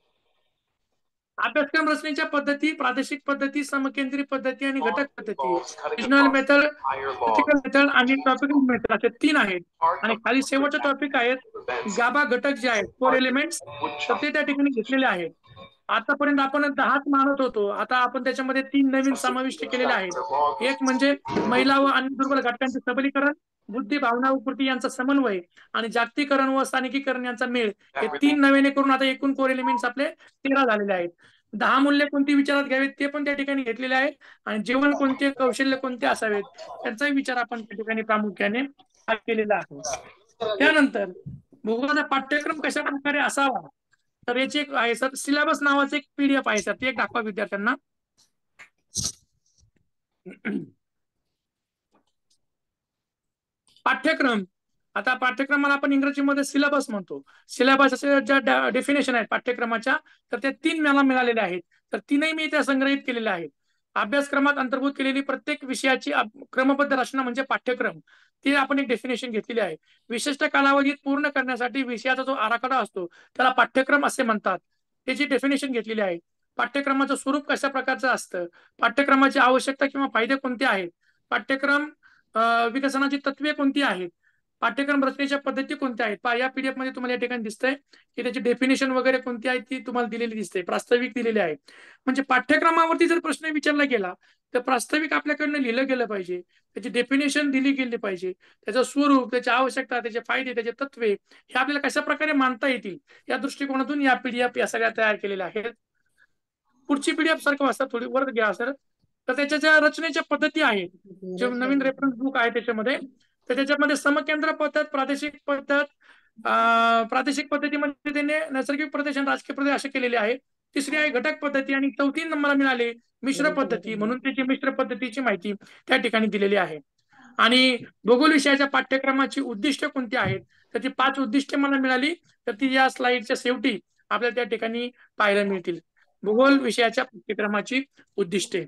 अभ्यासक्रम रचनेच्या पद्धती, प्रादेशिक पद्धती, समकेंद्री पद्धती आणि घटक पद्धती, रिजनल मेथड, क्रिटिकल मेथड आणि टॉपिकल मेथड असे तीन आहेत. आणि खाली शेवटचे टॉपिक आहेत गाभा घटक जे आहेत फोर एलिमेंट्स तर ते त्या ठिकाणी घेतलेले आहेत. आतापर्यंत आपण दहाच मानत होतो, आता आपण त्याच्यामध्ये तीन नवीन समाविष्ट केलेले आहेत. एक म्हणजे महिला व अन्य दुर्बल घटकांचे सबलीकरण, बुद्धी भावना व कृती यांचा समन्वय आणि जागतिकीकरण व स्थानिकीकरण यांचा मेळ, हे तीन नव्याने करून आता एकूण कोर एलिमेंट्स आपले तेरा झालेले आहेत. दहा मूल्य कोणती विचारात घ्यावीत ते पण त्या ठिकाणी घेतलेले आहेत आणि जीवन कोणते, कौशल्य कोणते असावेत त्यांचाही विचार आपण त्या ठिकाणी प्रामुख्याने केलेला आहे. त्यानंतर भूगोलाचा पाठ्यक्रम कशा प्रकारे असावा तर याचे एक आहे सर सिलेबस नावाचे एक पीडीएफ आहे सर, ते एक दाखवा विद्यार्थ्यांना. पाठ्यक्रम, आता पाठ्यक्रमाला आपण इंग्रजीमध्ये सिलेबस म्हणतो. सिलेबस ज्या डेफिनेशन आहेत पाठ्यक्रमाच्या तर त्या तीन मला मिळालेल्या आहेत तर तीनही मी त्या संग्रहित केलेल्या आहेत. अभ्यासक्रमात अंतर्भूत केलेली प्रत्येक विषयाची क्रमबद्ध रचना म्हणजे पाठ्यक्रम, ती आपण एक डेफिनेशन घेतलेली आहे. विशिष्ट कालावधीत पूर्ण करण्यासाठी विषयाचा जो आराखडा असतो त्याला पाठ्यक्रम असे म्हणतात, त्याची डेफिनेशन घेतलेली आहे. पाठ्यक्रमाचं स्वरूप कशा प्रकारचं असतं, पाठ्यक्रमाची आवश्यकता किंवा फायदे कोणते आहेत, पाठ्यक्रम विकसनाची तत्वे कोणती आहेत, पाठ्यक्रम रचनेच्या पद्धती कोणत्या आहेत. पहा, या पीडीएफ मध्ये तुम्हाला या ठिकाणी दिसतंय की त्याची डेफिनेशन वगैरे कोणती आहे ती तुम्हाला दिलेली दिसते, प्रास्ताविक दिलेले आहे. म्हणजे पाठ्यक्रमावरती जर प्रश्न विचारला गेला तर प्रास्ताविक आपल्याकडनं लिहिलं गेलं पाहिजे, त्याची डेफिनेशन दिली गेली पाहिजे, त्याचं स्वरूप, त्याची आवश्यकता, त्याचे फायदे, त्याचे तत्वे हे आपल्याला कशा प्रकारे मांडता येतील या दृष्टिकोनातून या पीडीएफ या सगळ्या तयार केलेल्या आहेत. पुढची पीडीएफ सारखं वाचता, थोडी वर घ्या सर. तर त्याच्या ज्या रचनेच्या पद्धती आहेत, जे नवीन रेफरन्स बुक आहे त्याच्यामध्ये, तर त्याच्यामध्ये समकेंद्र पद्धत, प्रादेशिक पद्धत, प्रादेशिक पद्धतीमध्ये त्याने नैसर्गिक प्रदेश आणि राजकीय प्रदेश असे केलेले आहे. तिसरी आहे घटक पद्धती आणि चौथी नंबरला मिळाले मिश्र पद्धती, म्हणून त्याची मिश्र पद्धतीची माहिती त्या ठिकाणी दिलेली आहे. आणि भूगोल विषयाच्या पाठ्यक्रमाची उद्दिष्ट कोणती आहेत तर ती पाच उद्दिष्टे मला मिळाली तर ती या स्लाइडच्या शेवटी आपल्याला त्या ठिकाणी पाहायला मिळतील. भूगोल विषयाच्या पाठ्यक्रमाची उद्दिष्टे.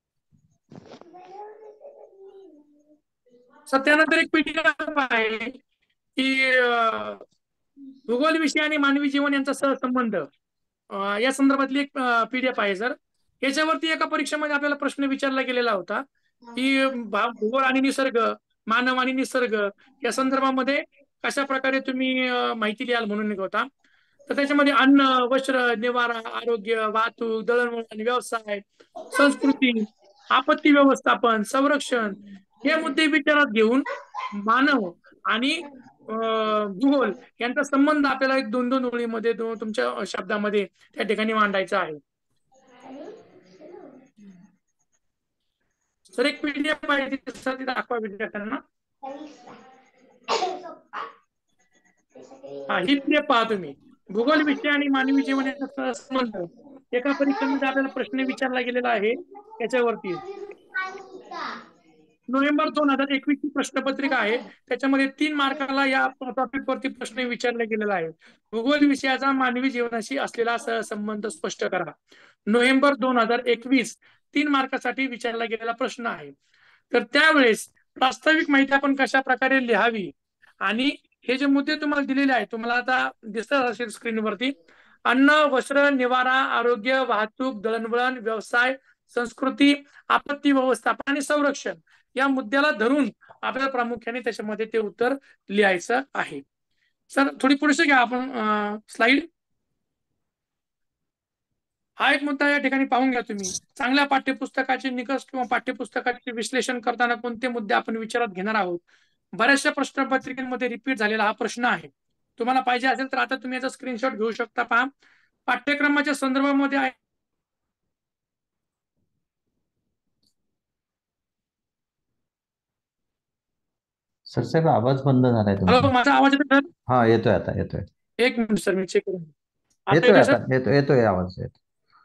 त्यानंतर एक पीडीएफ आहे की भूगोल विषय आणि मानवी जीवन यांचा सहसंबंध या संदर्भातली एक पीडीएफ आहे सर. याच्यावरती एका परीक्षेमध्ये आपल्याला प्रश्न विचारला गेलेला होता की भूगोल आणि निसर्ग, मानव आणि निसर्ग या संदर्भामध्ये कशा प्रकारे तुम्ही माहिती लिहाल म्हणून होता. तर त्याच्यामध्ये अन्न, वस्त्र, निवारा, आरोग्य, वाहतूक, दळणवळण आणि व्यवसाय, संस्कृती, आपत्ती व्यवस्थापन, संरक्षण हे मुद्दे विचारात घेऊन मानव आणि भूगोल यांचा संबंध आपल्याला एक दोन दोन ओळीमध्ये तुमच्या शब्दामध्ये त्या ठिकाणी मांडायचा आहे. सर एक पीडीएफ आहे ती दाखवा विद्यार्थ्यांना. हा, ही पीडीएफ पहा तुम्ही. भूगोल विषय आणि मानवी जीवन यांचा संबंध एका परीक्षेमध्ये आपल्याला प्रश्न विचारला गेलेला आहे. त्याच्यावरती नोव्हेंबर दोन हजार एकवीस ची प्रश्नपत्रिका आहे, त्याच्यामध्ये तीन मार्काला या टॉपिक वरती प्रश्न विचारला गेलेला आहे. भूगोल विषयाचा मानवी जीवनाशी असलेला सहसंबंध स्पष्ट करा. नोव्हेंबर दोन हजार एकवीस तीन मार्कासाठी विचारला गेलेला प्रश्न आहे. तर त्यावेळेस प्रास्ताविक माहिती आपण कशा प्रकारे लिहावी आणि हे जे मुद्दे तुम्हाला दिलेले आहेत, तुम्हाला आता दिसतात असेल स्क्रीनवरती, अन्न, वस्त्र, निवारा, आरोग्य, वाहतूक, दळणवळण, व्यवसाय, संस्कृती, आपत्ती व्यवस्थापन आणि संरक्षण या मुद्द्याला धरून आपल्याला प्रामुख्याने त्याच्यामध्ये ते उत्तर लिहायचं आहे. सर थोडी पुढे घ्या आपण स्लाइड. हा एक मुद्दा या ठिकाणी पाहून घ्या तुम्ही. चांगल्या पाठ्यपुस्तकाचे निकष किंवा पाठ्यपुस्तकाचे विश्लेषण करताना कोणते मुद्दे आपण विचारात घेणार आहोत. बऱ्याचशा प्रश्नपत्रिकेमध्ये रिपीट झालेला हा प्रश्न आहे. तुम्हाला पाहिजे असेल तर आता तुम्ही याचा स्क्रीनशॉट घेऊ शकता. पहा, पाठ्यक्रमाच्या संदर्भामध्ये आहे. सर साहेब आवाज बंद झालाय हॅलो, तुमचा. माझा आवाज येतो सर? हा येतोय, आता येतोय. एक मिनिट सर, मी चेक करून. आता येतोय, येतोय आता सर? येतोय, येतोय आवाज येतो.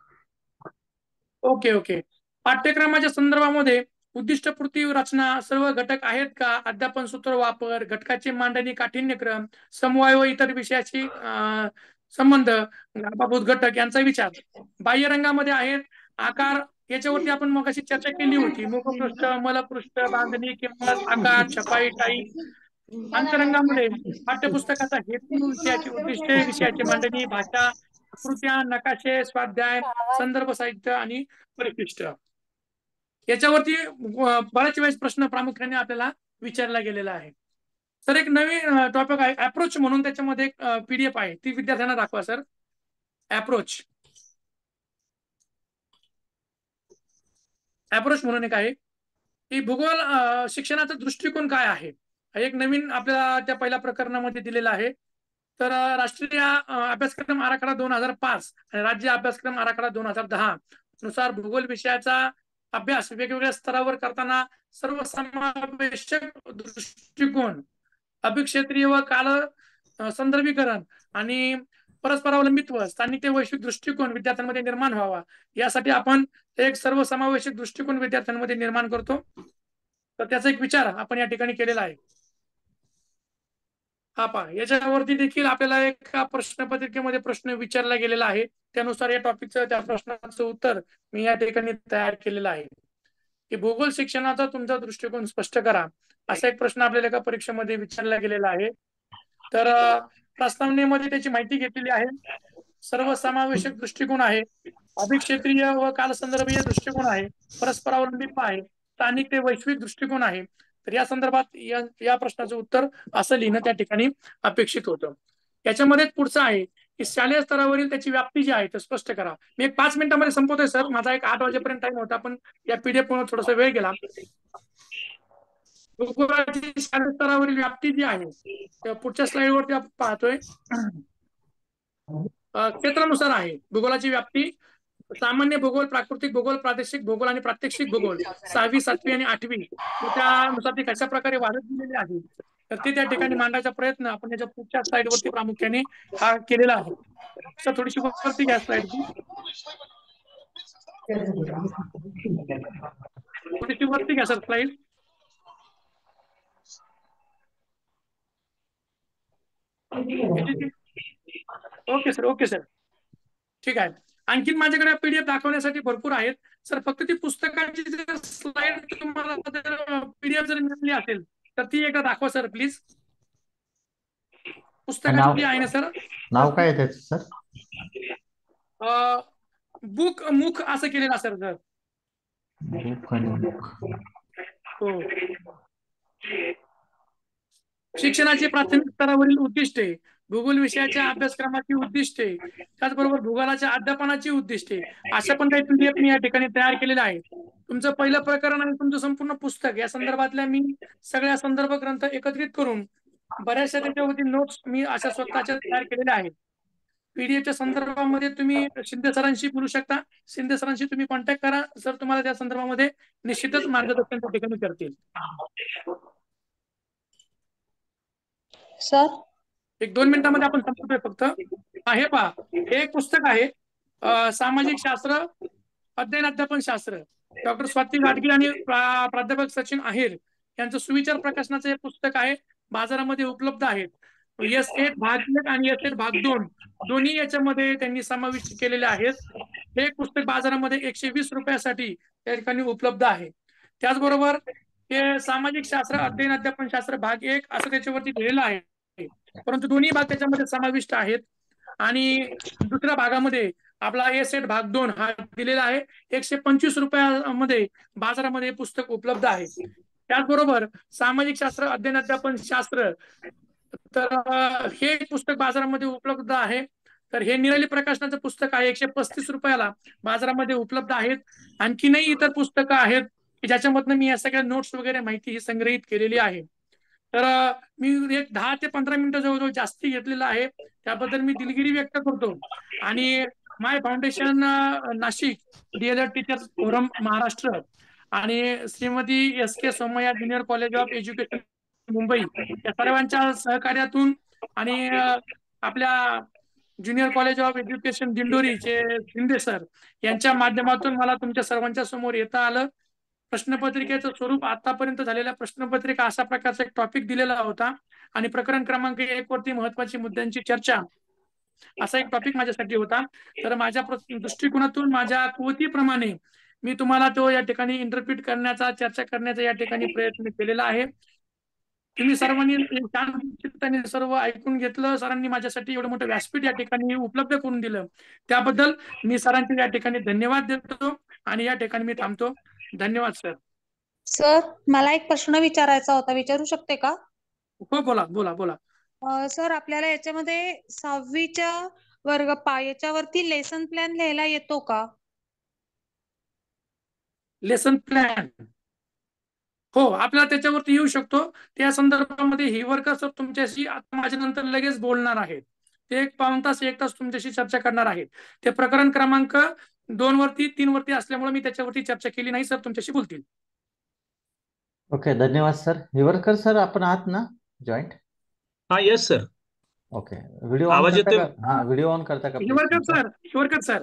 Okay okay. पाठ्यक्रमाच्या संदर्भामध्ये उद्दिष्टपूर्ती रचना सर्व घटक आहेत का, अध्यापन सूत्र वापर, घटकाची मांडणी, काठिण्यक्रम, समवाय व इतर विषयाची संबंध, गाभाभूत घटक यांचा विचार. बाह्य रंगामध्ये आहेत आकार, याच्यावरती आपण मग अशी चर्चा केली होती. मुखपृष्ठ, मलपृष्ठ, बांधणी, किंमत, आकार, छपाई, टाई. अंतरंगामध्ये पाठ्यपुस्तकाचा हेतू, विषयाची उद्दिष्टे, विषयाची मांडणी, भाषा, कृत्या, नकाशे, स्वाध्याय, संदर्भ साहित्य आणि परिशिष्ट. याच्यावरती बऱ्याच वेळेस प्रश्न प्रामुख्याने आपल्याला विचारला गेलेला आहे. सर एक नवीन टॉपिक आहे अप्रोच म्हणून, त्याच्यामध्ये एक पीडीएफ आहे, ती विद्यार्थ्यांना दाखवा सर. अप्रोच अप्रोच म्हणून एक आहे की भूगोल शिक्षणाचा दृष्टिकोन काय आहे, एक नवीन आपल्याला त्या पहिल्या प्रकरणामध्ये दिलेला आहे. तर राष्ट्रीय अभ्यासक्रम आराखडा दोन हजार पाच आणि राज्य अभ्यासक्रम आराखडा दोन हजार दहा नुसार भूगोल विषयाचा अभ्यास वेगवेगळ्या स्तरावर करताना सर्वसमावेशक दृष्टिकोन, अभिक्षेत्रीय व काल संदर्भीकरण आणि परस्परावलंबित्व, स्थानिक ते वैश्विक दृष्टिकोन विद्यार्थ्यांमध्ये निर्माण व्हावा यासाठी आपण एक सर्वसमावेशक दृष्टिकोन विद्यार्थ्यांमध्ये निर्माण करतो. तर त्याचा एक विचार आपण या ठिकाणी केलेला आहे. हा पहा, याच्यावरती देखील आपल्याला एक प्रश्नपत्रिकेमध्ये प्रश्न विचारला गेलेला आहे. त्यानुसार या टॉपिकचं, त्या प्रश्नाचं उत्तर मी या ठिकाणी तयार केलेलं आहे की भूगोल शिक्षणाचा तुमचा दृष्टिकोन स्पष्ट करा, असा एक प्रश्न आपल्याला एका परीक्षेमध्ये विचारला गेलेला आहे. तर प्रस्तावनेमध्ये त्याची माहिती घेतलेली आहे. सर्वसमावेशक दृष्टिकोन आहे, अभिक्षेत्रीय व कालसंदर्भीय दृष्टिकोन आहे, परस्परावलंबित्व आहे, स्थानिक ते वैश्विक दृष्टिकोन आहे. तर या संदर्भात या, या प्रश्नाचं उत्तर असं लिहिणं त्या ठिकाणी अपेक्षित होतं. याच्यामध्ये पुढचं आहे की शालेय स्तरावरील त्याची व्याप्ती जी आहे ते स्पष्ट करा. मी एक पाच मिनिटांमध्ये संपवतोय सर, माझा एक आठ वाजेपर्यंत टाइम होता, पण या पीडीएफ मुळे थोडासा वेळ गेला. भूगोलाची शालेय स्तरावरील व्याप्ती जी आहे पुढच्या स्लाइड वरती आपण पाहतोय. क्षेत्रानुसार आहे भूगोलाची व्याप्ती. सामान्य भूगोल, प्राकृतिक भूगोल, प्रादेशिक भूगोल आणि प्रात्यक्षिक भूगोल सहावी, सातवी आणि आठवी त्यानुसार ती कशा प्रकारे वाढत गेलेली आहे तर ते त्या ठिकाणी मांडण्याचा प्रयत्न आपण याच्या पुढच्या स्लाइड वरती प्रामुख्याने हा केलेला आहे. सर थोडीशी वरती घ्या स्लाइड, थोडीशी वरती घ्या sir slide. Okay sir, okay sir, ठीक आहे. आणखीन माझ्याकडे पीडीएफ दाखवण्यासाठी भरपूर आहेत सर. फक्त ती पुस्तकाची जर स्लाइड तुम्हाला पीडीएफ जर मिळाली असेल तर ती एकदा दाखवा सर प्लीज. पुस्तकाची आहे ना सर? नाव काय आहे त्याचं सर? बुक मुख असं केलेलं सर. सर बुक आणि मुख. हो. शिक्षणाची प्राथमिक स्तरावरील उद्दिष्टे, भूगोल विषयाच्या अभ्यासक्रमाची उद्दिष्टे, त्याचबरोबर भूगोलाच्या अध्यापनाची उद्दिष्टे, अशा पण काही पीडीएफ मी या ठिकाणी तयार केलेला आहे. तुमचं पहिलं प्रकरण आणि तुमचं संपूर्ण पुस्तक या संदर्भातल्या मी सगळ्या संदर्भ ग्रंथ एकत्रित करून बऱ्याचशा त्याच्यावरती नोट्स मी अशा स्वतःच्या तयार केलेल्या आहेत. पीडीएफच्या संदर्भामध्ये तुम्ही शिंदे सरांशी बोलू शकता. शिंदे सरांशी तुम्ही कॉन्टॅक्ट करा सर, तुम्हाला त्या संदर्भामध्ये निश्चितच मार्गदर्शन त्या ठिकाणी करतील. सर एक दोन मिनिटांमध्ये आपण संपतोय फक्त. हे पहा, हे एक पुस्तक आहे सामाजिक शास्त्र अध्ययन अध्यापन शास्त्र, डॉक्टर स्वाती घाटगे आणि प्राध्यापक सचिन आहेर यांचं सुविचार प्रकाशनाचं हे पुस्तक आहे. बाजारामध्ये उपलब्ध आहेत. एस एट भाग एक आणि एस एट भाग दोन दोन्ही याच्यामध्ये त्यांनी समाविष्ट केलेले आहेत. हे पुस्तक बाजारामध्ये एकशे वीस रुपयासाठी त्या ठिकाणी उपलब्ध आहे. त्याचबरोबर हे सामाजिक शास्त्र अध्ययन अध्यापन शास्त्र भाग एक असं त्याच्यावरती लिहिलेलं आहे, परंतु दोन्ही भाग त्याच्यामध्ये समाविष्ट आहेत. आणि दुसऱ्या भागामध्ये आपला ए सेट भाग दोन हा दिलेला आहे. एकशे पंचवीस रुपयामध्ये बाजारामध्ये पुस्तक उपलब्ध आहे. त्याचबरोबर सामाजिक शास्त्र अध्ययन अध्यापन शास्त्र तर हे पुस्तक बाजारामध्ये उपलब्ध आहे. तर हे निराली प्रकाशनाचं पुस्तक आहे. एकशे पस्तीस रुपयाला बाजारामध्ये उपलब्ध आहेत. आणखीनही इतर पुस्तकं आहेत की ज्याच्यामधनं मी या सगळ्या नोट्स वगैरे माहिती ही संग्रहित केलेली आहे. तर मी एक दहा ते पंधरा मिनिटं जवळजवळ जास्ती घेतलेलं आहे. त्याबद्दल मी दिलगिरी व्यक्त करतो. आणि my foundation Nashik DElEd teachers forum Maharashtra आणि Shrimati S K Somaiya junior college of education Mumbai या सर्वांच्या सहकार्यातून आणि आपल्या ज्युनियर कॉलेज ऑफ एज्युकेशन दिंडोरीचे शिंदे सर यांच्या माध्यमातून मला तुमच्या सर्वांच्या समोर येता आलं. प्रश्नपत्रिकेचं स्वरूप आतापर्यंत झालेल्या प्रश्नपत्रिका अशा प्रकारचा एक टॉपिक दिलेला होता आणि प्रकरण क्रमांक एक वरती महत्वाची मुद्द्यांची चर्चा असा एक टॉपिक माझ्यासाठी होता. तर माझ्या दृष्टिकोनातून माझ्या कुवतीप्रमाणे मी तुम्हाला तो या ठिकाणी इंटरप्रिट करण्याचा चर्चा करण्याचा या ठिकाणी प्रयत्न केलेला आहे. तुम्ही सर्वांनी शांतचित्ताने सर्व ऐकून घेतलं. सरांनी माझ्यासाठी एवढं मोठं व्यासपीठ या ठिकाणी उपलब्ध करून दिलं त्याबद्दल मी सरांचे या ठिकाणी धन्यवाद देतो आणि या ठिकाणी मी थांबतो. धन्यवाद सर. सर मला एक प्रश्न विचारायचा होता, विचारू शकते का? हो बोला बोला बोला. अं, सर आपल्याला याच्यामध्ये सहावीच्या वर्ग पा याच्यावरती लेसन प्लॅन लिहायला येतो का? लेसन प्लॅन हो आपल्याला त्याच्यावरती येऊ शकतो. त्या संदर्भामध्ये हिवरकर सर तुमच्याशी आता माझ्या नंतर लगेच बोलणार आहेत. ते एक पाऊण तास एक तास तुमच्याशी चर्चा करणार आहेत. ते प्रकरण क्रमांक दोन वरती तीन वरती असल्यामुळे मी त्याच्यावरती चर्चा केली नाही. सर तुमच्याशी बोलतील. ओके धन्यवाद सर. हिवरकर सर आपण आहात ना जॉईंट? हा yes sir. Okay video on आवाज करता येतोय? का? हा व्हिडिओ ऑन करता का please हिवरकर तुमचा? सर हिवरकर सर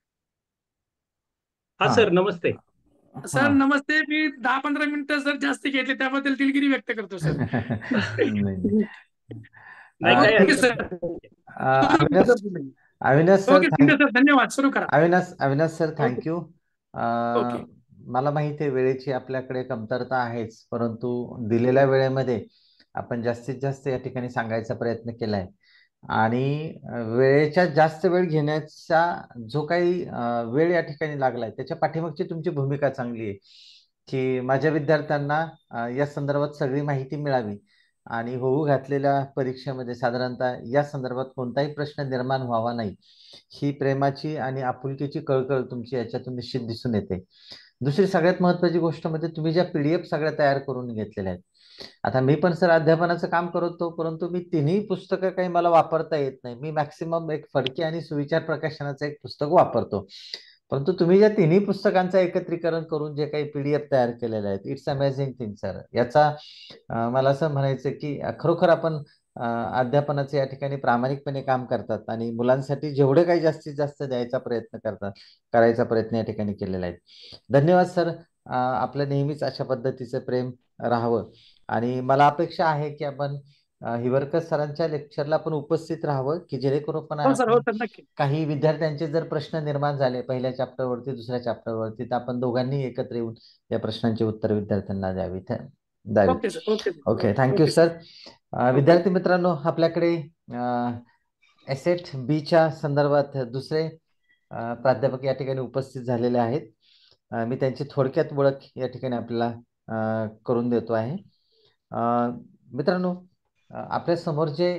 हा हा. सर नमस्ते. सर हा. नमस्ते. मी दहा पंधरा मिनिटं जर जास्त घेतले त्याबद्दल दिलगिरी व्यक्त करतो सर. नाही, नाही. नाही अं, काय ओके हरकत सर. अं, अविनाश अविनाश सर ओके ठीक आहे सर. धन्यवाद. सुरू करा. Avinash Avinash sir okay thank you. Okay मला माहिती आहे वेळेची आपल्याकडे कमतरता आहेच, परंतु दिलेल्या वेळेमध्ये आपण जास्तीत जास्त या ठिकाणी सांगायचा प्रयत्न केलाय आणि वेळेच्या जास्त वेळ घेण्याचा जो काही अं, वेळ या ठिकाणी लागलाय त्याच्या पाठीमागची तुमची भूमिका चांगली आहे की माझ्या विद्यार्थ्यांना अं, या संदर्भात सगळी माहिती मिळावी आणि होऊ घातलेल्या परीक्षेमध्ये साधारणतः या संदर्भात कोणताही प्रश्न निर्माण व्हावा नाही ही प्रेमाची आणि आपुलकीची कळकळ तुमची याच्यातून निश्चित दिसून येते. दुसरी सगळ्यात महत्वाची गोष्ट म्हणजे तुम्ही ज्या पीडीएफ सगळ्या तयार करून घेतलेल्या आहेत. आता मी पण सर अध्यापनाचं काम करतो, परंतु मी तिन्ही पुस्तकं काही मला वापरता येत नाही. मी मॅक्सिमम एक फडके आणि सुविचार प्रकाशनाचं एक पुस्तक वापरतो, परंतु तुम्ही ज्या तिन्ही पुस्तकांचं एकत्रीकरण करून जे काही पीडीएफ तयार केलेले आहेत इट्स अमेझिंग थिंग सर. याचा मला असं म्हणायचं की खरोखर आपण अध्यापनाचे या ठिकाणी प्रामाणिकपणे काम करतात आणि मुलांसाठी जेवढे काही जास्तीत जास्त द्यायचा प्रयत्न करतात करायचा प्रयत्न या ठिकाणी केलेला आहे. धन्यवाद सर. आपलं नेहमीच अशा पद्धतीचं प्रेम राहावं आणि मला अपेक्षा आहे की आपण हिवरकर सरांच्या लेक्चरला आपण उपस्थित राहावं की जेणेकरून पण हो सर. हो सर नक्की. काही विद्यार्थ्यांचे जर प्रश्न निर्माण झाले पहिल्या चॅप्टरवरती दुसऱ्या चॅप्टरवरती तर आपण दोघांनी एकत्र येऊन या प्रश्नांची उत्तर विद्यार्थ्यांना द्यावी द्यावी okay sir. Okay okay thank you sir. विद्यार्थी मित्रांनो आपल्याकडे एसेट बीच्या संदर्भात दुसरे प्राध्यापक या ठिकाणी उपस्थित झालेले आहेत. मी त्यांची थोडक्यात ओळख या ठिकाणी आपल्याला करून देतो आहे. मित्रांनो आपल्या समोर जे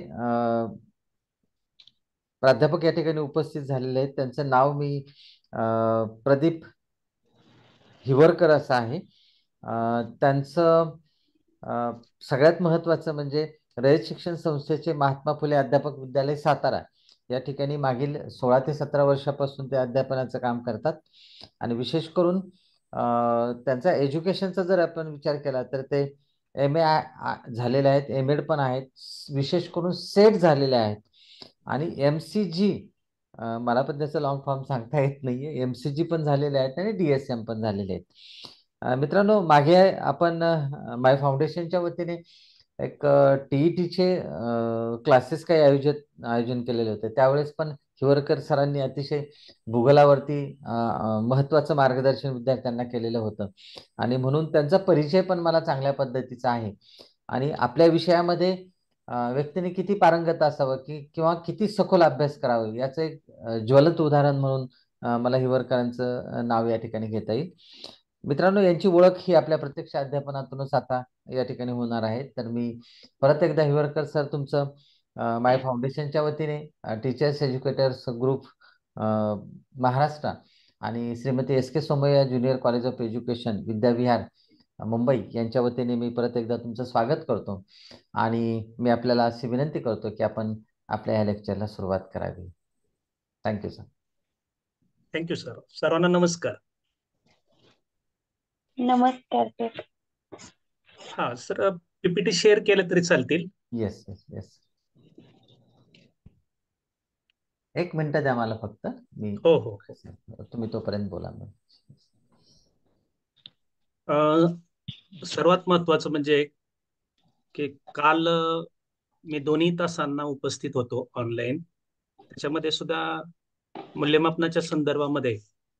प्राध्यापक या ठिकाणी उपस्थित झालेले आहेत त्यांचं नाव मी प्रदीप हिवरकर असं आहे. त्यांचं सगळ्यात महत्वाचं म्हणजे रयत शिक्षण संस्थेचे महात्मा फुले अध्यापक विद्यालय सातारा या ठिकाणी मागील सोळा ते सतरा वर्षापासून ते अध्यापनाचं काम करतात आणि विशेष करून त्यांचा एज्युकेशनचा जर आपण विचार केला तर ते एम ए झालेले आहेत, एम एड पण आहेत, विशेष करून सेट झालेले आहेत आणि एम सी जी मला पण त्याचं लॉंग फॉर्म सांगता येत नाहीये, एम सी जी पण झालेले आहेत आणि डी एस एम पण झालेले आहेत. मित्रांनो मागे आपण माय फाउंडेशनच्या वतीने एक टीईटीचे क्लासेस काही आयोजित आयोजन केलेले होते. त्यावेळेस पण हिवरकर सरांनी अतिशय भूगोलावरती महत्वाचं मार्गदर्शन विद्यार्थ्यांना केलेलं होतं आणि म्हणून त्यांचा परिचय पण मला चांगल्या पद्धतीचा आहे आणि आपल्या विषयामध्ये अं, व्यक्तीने किती पारंगत असावं की किंवा किती सखोल अभ्यास करावा याचं एक अं, ज्वलंत उदाहरण म्हणून अं, मला हिवरकरांचं अं, नाव या ठिकाणी घेता येईल. मित्रांनो, यांची ओळख ही आपल्या प्रत्यक्ष अध्यापनातूनच आता या ठिकाणी होणार आहे. तर मी परत एकदा हिवरकर सर तुमचं माय फाउंडेशनच्या वतीने टीचर्स एज्युकेटर्स ग्रुप महाराष्ट्र आणि Shrimati S K Somaiya junior college of education Vidyavihar Mumbai यांच्या वतीने मी परत एकदा तुमचं स्वागत करतो आणि मी आपल्याला अशी विनंती करतो की आपण आपल्या या लेक्चरला सुरुवात करावी. Thank you sir. Thank you sir. सर्वांना नमस्कार. नमस्कार सर. हा सर, पीपीटी शेअर केलं तरी चालतील. येस येस येस एक मिनिट द्या मला फक्त. मी हो हो तुम्ही तोपर्यंत बोला. मग अं, सर्वात महत्वाचं म्हणजे की काल अं, मी दोन्ही तासांना उपस्थित होतो ऑनलाईन. त्याच्यामध्ये सुद्धा मूल्यमापनाच्या संदर्भामध्ये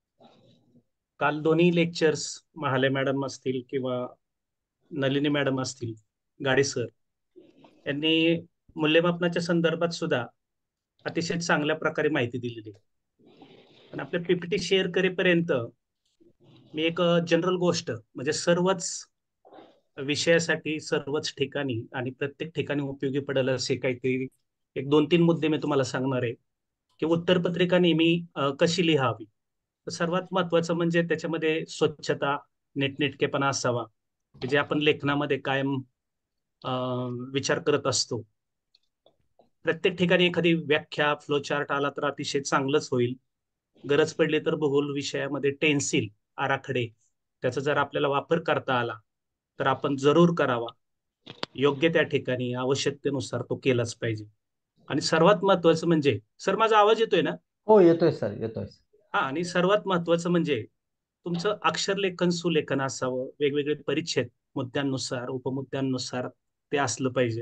काल दोन्ही लेक्चर्स महाले मॅडम असतील किंवा नलिनी मॅडम असतील, गाडे सर यांनी मूल्यमापनाच्या संदर्भात सुद्धा अतिशय चांगल्या प्रकारे माहिती दिलेली. पण आपल्या पीपीटी शेअर करेपर्यंत मी एक जनरल गोष्ट म्हणजे सर्वच विषयासाठी सर्वच ठिकाणी आणि प्रत्येक ठिकाणी उपयोगी पडेल असे काहीतरी एक दोन तीन मुद्दे मी तुम्हाला सांगणार आहे की उत्तरपत्रिका नेहमी अ, कशी लिहावी. तर सर्वात महत्वाचं म्हणजे त्याच्यामध्ये स्वच्छता, नीटनेटकेपणा असावा की जे आपण लेखनामध्ये कायम अ, विचार करत असतो. प्रत्येक ठिकाणी एखादी व्याख्या फ्लोचार्ट आला तर अतिशय चांगलंच होईल. गरज पडली तर भूगोल विषयामध्ये टेन्सिल आराखडे त्याचा जर आपल्याला वापर करता आला तर आपण जरूर करावा. योग्य त्या ठिकाणी आवश्यकतेनुसार तो केलाच पाहिजे. आणि सर्वात महत्वाचं म्हणजे सर, माझा आवाज येतोय ना? हो येतोय सर, येतोय. हा, आणि सर्वात महत्वाचं म्हणजे तुमचं अक्षरलेखन सुलेखन असावं. वेगवेगळे परिच्छेद मुद्द्यांनुसार उपमुद्द्यांनुसार ते असलं पाहिजे.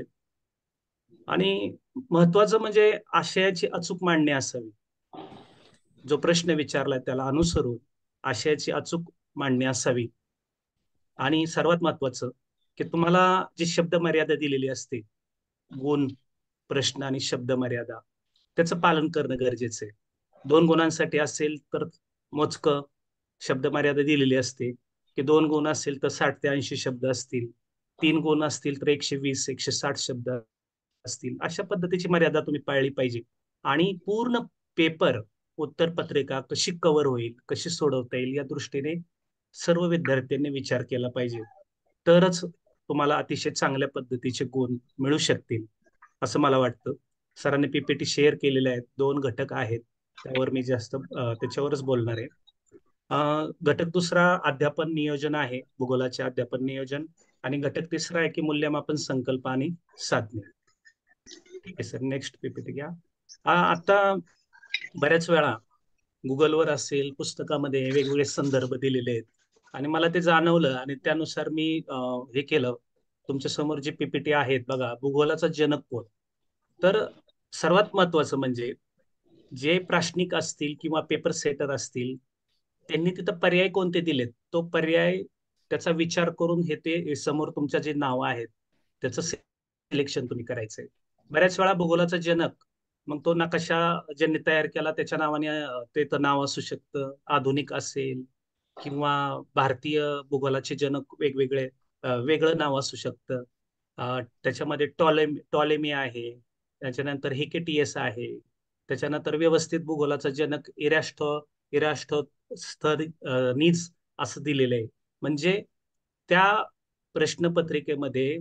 आणि महत्वाचं म्हणजे आशयाची अचूक मांडणी असावी. जो प्रश्न विचारलाय त्याला अनुसरून आशयाची अचूक मांडणी असावी. आणि सर्वात महत्वाचं की तुम्हाला जी शब्द मर्यादा दिलेली असते, गुण, प्रश्न आणि शब्द मर्यादा, त्याचं पालन करणं गरजेचं आहे. दोन गुणांसाठी असेल तर मोजकं शब्द मर्यादा दिलेली असते की दोन गुण असेल तर साठ ते ऐंशी शब्द असतील, तीन गुण असतील तर एकशे वीस एकशे साठ शब्द असतील. अशा पद्धतीची मर्यादा तुम्ही पाळली पाहिजे. आणि पूर्ण पेपर उत्तरपत्रिका कशी कव्हर होईल, कशी सोडवता येईल या दृष्टीने सर्व विद्यार्थ्यांनी विचार केला पाहिजे. तरच तुम्हाला अतिशय चांगल्या पद्धतीचे गुण मिळू शकतील असं मला वाटतं. सरांनी पीपीटी शेअर केलेले आहेत. दोन घटक आहेत त्यावर मी जास्त अ, त्याच्यावरच बोलणार आहे. अ, घटक दुसरा अध्यापन नियोजन आहे, भूगोलाचे अध्यापन नियोजन. आणि घटक तिसरा आहे की मूल्यमापन संकल्प आणि साधने. ठीक आहे सर, नेक्स्ट पीपीटी घ्या. आ, आता बऱ्याच वेळा गुगलवर असेल पुस्तकामध्ये वेगवेगळे संदर्भ दिलेले आहेत आणि मला ते जाणवलं आणि त्यानुसार मी अ, हे केलं. तुमच्या समोर जे पीपीटी आहेत बघा, भूगोलाचा जनक कोण. तर सर्वात महत्वाचं म्हणजे जे प्राश्निक असतील किंवा पेपर सेटर असतील त्यांनी तिथं पर्याय कोणते दिलेत, तो पर्याय त्याचा विचार करून हे ते समोर तुमच्या जे नाव आहेत त्याचं सिलेक्शन तुम्ही करायचंय. बऱ्याच वेळा भूगोलाचा जनक मग तो नकाशा ज्यांनी तयार केला त्याच्या नावाने अ, ते तर नाव असू शकतं, आधुनिक असेल किंवा भारतीय भूगोलाचे जनक वेगवेगळे अ, वेगळं नाव असू शकतं. अ, त्याच्यामध्ये टॉलेमी टॉलेमी आहे, त्याच्यानंतर हिकेटियस आहे, त्याच्यानंतर व्यवस्थित भूगोलाचा जनक इरास्टो इरास्टो स्थर अ, नीज असं दिलेलं आहे. म्हणजे त्या प्रश्नपत्रिकेमध्ये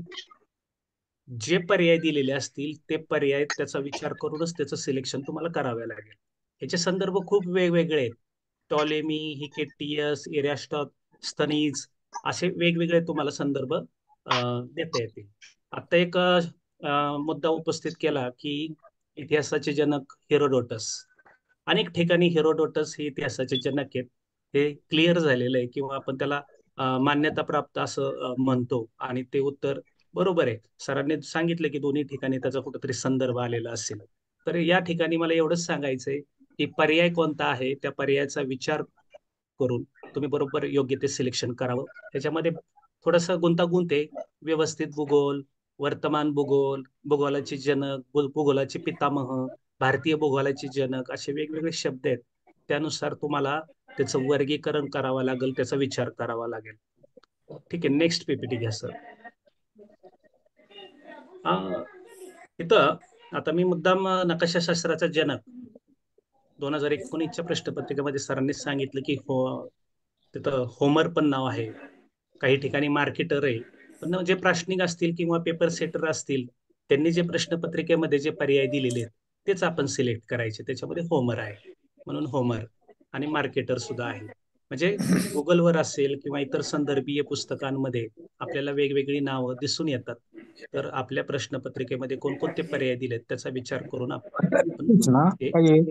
जे पर्याय दिलेले असतील ते पर्याय त्याचा विचार करूनच त्याचं सिलेक्शन तुम्हाला करावे लागेल. ह्याचे संदर्भ खूप वेगवेगळे आहेत. टॉलेमी, हिकेटियस, इरास्टोस्थनीज असे वेगवेगळे तुम्हाला संदर्भ अ, देता येतील. आता एक अ, मुद्दा उपस्थित केला की इतिहासाचे जनक हेरोडोटस. अनेक ठिकाणी हेरोडोटस हे इतिहासाचे जनक आहेत. हे क्लिअर झालेलं आहे किंवा आपण त्याला अ, मान्यता प्राप्त असं अ, म्हणतो आणि ते उत्तर बरोबर आहे. सरांनी सांगितलं की दोन्ही ठिकाणी त्याचा कुठेतरी संदर्भ आलेला असेल. तर या ठिकाणी मला एवढंच सांगायचंय की पर्याय कोणता आहे त्या पर्यायाचा विचार करून तुम्ही बरोबर योग्य ते सिलेक्शन करावं. त्याच्यामध्ये थोडंसं गुंतागुंत आहे. व्यवस्थित भूगोल, वर्तमान भूगोल, भूगोलाचे जनक, भू- भूगोलाचे पितामह, भारतीय भूगोलाचे जनक असे वेगवेगळे शब्द आहेत. त्यानुसार तुम्हाला त्याचं वर्गीकरण करावं लागेल, त्याचा विचार करावा लागेल. ठीक आहे, नेक्स्ट पीपीटी घ्या सर. इथं आता मी मुद्दाम नकाशाशास्त्राचा जनक दोन हजार एकोणीसच्या प्रश्नपत्रिकेमध्ये सरांनी सांगितलं की हो तिथं होमर पण नाव आहे, काही ठिकाणी मार्केटर आहे. पण जे प्राश्निक असतील किंवा पेपर सेटर असतील त्यांनी जे प्रश्नपत्रिकेमध्ये जे पर्याय दिलेले आहेत तेच आपण सिलेक्ट करायचे. त्याच्यामध्ये होमर आहे म्हणून होमर आणि मार्केटर सुद्धा आहे. म्हणजे गुगलवर असेल किंवा इतर संदर्भीय पुस्तकांमध्ये आपल्याला वेगवेगळी नावं दिसून येतात. तर आपल्या प्रश्नपत्रिकेमध्ये कोणकोणते पर्याय दिलेत त्याचा विचार करून आपण ते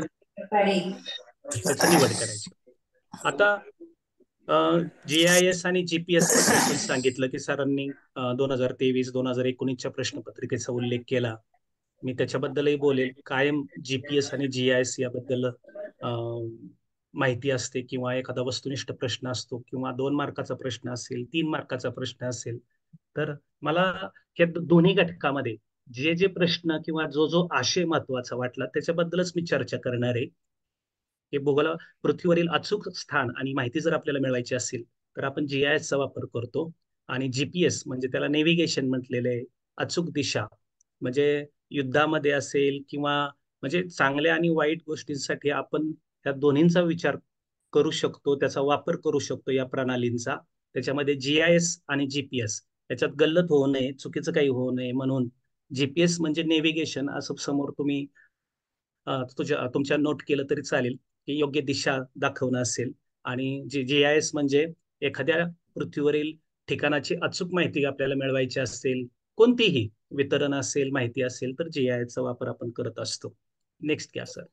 त्याची निवड करायची. आता जी आय एस आणि जीपीएस बद्दल पण सांगितलं की सरांनी दोन हजार तेवीस दोन हजार एकोणीसच्या प्रश्नपत्रिकेचा उल्लेख केला. मी त्याच्याबद्दलही बोलेल. कायम जीपीएस आणि जी आय एस याबद्दल माहिती असते किंवा एखादा वस्तुनिष्ठ प्रश्न असतो किंवा दोन मार्काचा प्रश्न असेल, तीन मार्काचा प्रश्न असेल, तर मला या दोन्ही घटकामध्ये जे जे प्रश्न किंवा जो जो आशय महत्वाचा वाटला त्याच्याबद्दलच मी चर्चा करणार आहे. हे भूगोल पृथ्वीवरील अचूक स्थान आणि माहिती जर आपल्याला मिळवायची असेल तर आपण जीआयएसचा वापर करतो. आणि जीपीएस म्हणजे त्याला नेव्हिगेशन म्हटलेलं आहे, अचूक दिशा. म्हणजे युद्धामध्ये असेल किंवा म्हणजे चांगल्या आणि वाईट गोष्टींसाठी आपण त्या दोन्हींचा विचार करू शकतो, त्याचा वापर करू शकतो या प्रणालींचा. त्याच्यामध्ये जीआयएस आणि जीपीएस याच्यात गल्लत होऊ नये, चुकीचं काही होऊ नये म्हणून जीपीएस म्हणजे नेव्हिगेशन असं समोर तुम्ही तुझ्या तुमच्या नोट केलं तरी चालेल की योग्य दिशा दाखवणं असेल. आणि जी जीआयएस म्हणजे एखाद्या पृथ्वीवरील ठिकाणाची अचूक माहिती आपल्याला मिळवायची असेल, कोणतीही वितरण असेल, माहिती असेल, तर जीआयएसचा वापर आपण करत असतो. नेक्स्ट घ्या सर.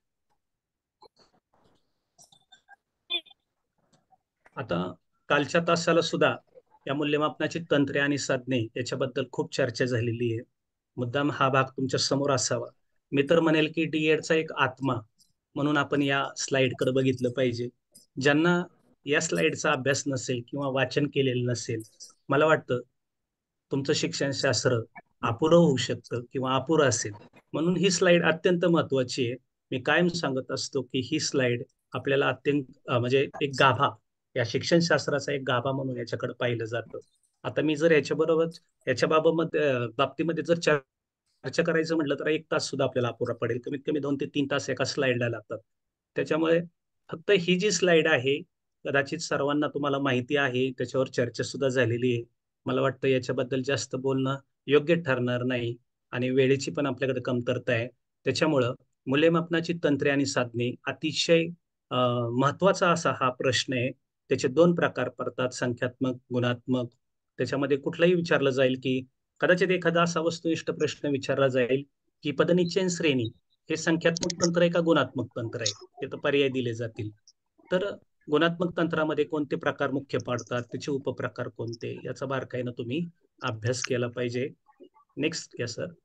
आता कालच्या तासाला सुद्धा या मूल्यमापनाची तंत्रे आणि साधने याच्याबद्दल खूप चर्चा झालेली आहे. मुद्दाम हा भाग तुमच्या समोर असावा. मी तर म्हणेल की डीएडचा एक आत्मा म्हणून आपण या स्लाइडकडे बघितलं पाहिजे. ज्यांना या स्लाइडचा अभ्यास नसेल किंवा वाचन केलेलं नसेल, मला वाटतं तुमचं शिक्षणशास्त्र अपुरं होऊ शकतं किंवा अपुरं असेल. म्हणून ही स्लाइड अत्यंत महत्वाची आहे. मी कायम सांगत असतो की ही स्लाइड आपल्याला अत्यंत म्हणजे एक गाभा, या शिक्षणशास्त्राचा एक गाभा म्हणून याच्याकडे पाहिलं जातं. आता मी जर याच्याबरोबर याच्या बाबत बाबतीमध्ये जर चर्चा करायचं म्हटलं तर एक तास सुद्धा आपल्याला अपुरा पडेल. कमीत कमी दोन ते तीन तास एका स्लाइडला लागतात. त्याच्यामुळे फक्त ही जी स्लाइड आहे कदाचित सर्वांना तुम्हाला माहिती आहे, त्याच्यावर चर्चा सुद्धा झालेली आहे. मला वाटतं याच्याबद्दल जास्त बोलणं योग्य ठरणार नाही आणि वेळेची पण आपल्याकडे कमतरता आहे. त्याच्यामुळं मूल्यमापनाची तंत्रे आणि साधने अतिशय महत्वाचा असा हा प्रश्न आहे. त्याचे दोन प्रकार पडतात, संख्यात्मक, गुणात्मक. त्याच्यामध्ये कुठलाही विचारलं जाईल की कदाचित एखादा असा वस्तुनिष्ठ प्रश्न विचारला जाईल की पदनिश्चयन श्रेणी हे संख्यात्मक तंत्र आहे का गुणात्मक तंत्र आहे, हे तर पर्याय दिले जातील. तर गुणात्मक तंत्रामध्ये कोणते प्रकार मुख्य पडतात, त्याचे उपप्रकार कोणते, याचा बारकाईनं तुम्ही अभ्यास केला पाहिजे. नेक्स्ट घ्या सर.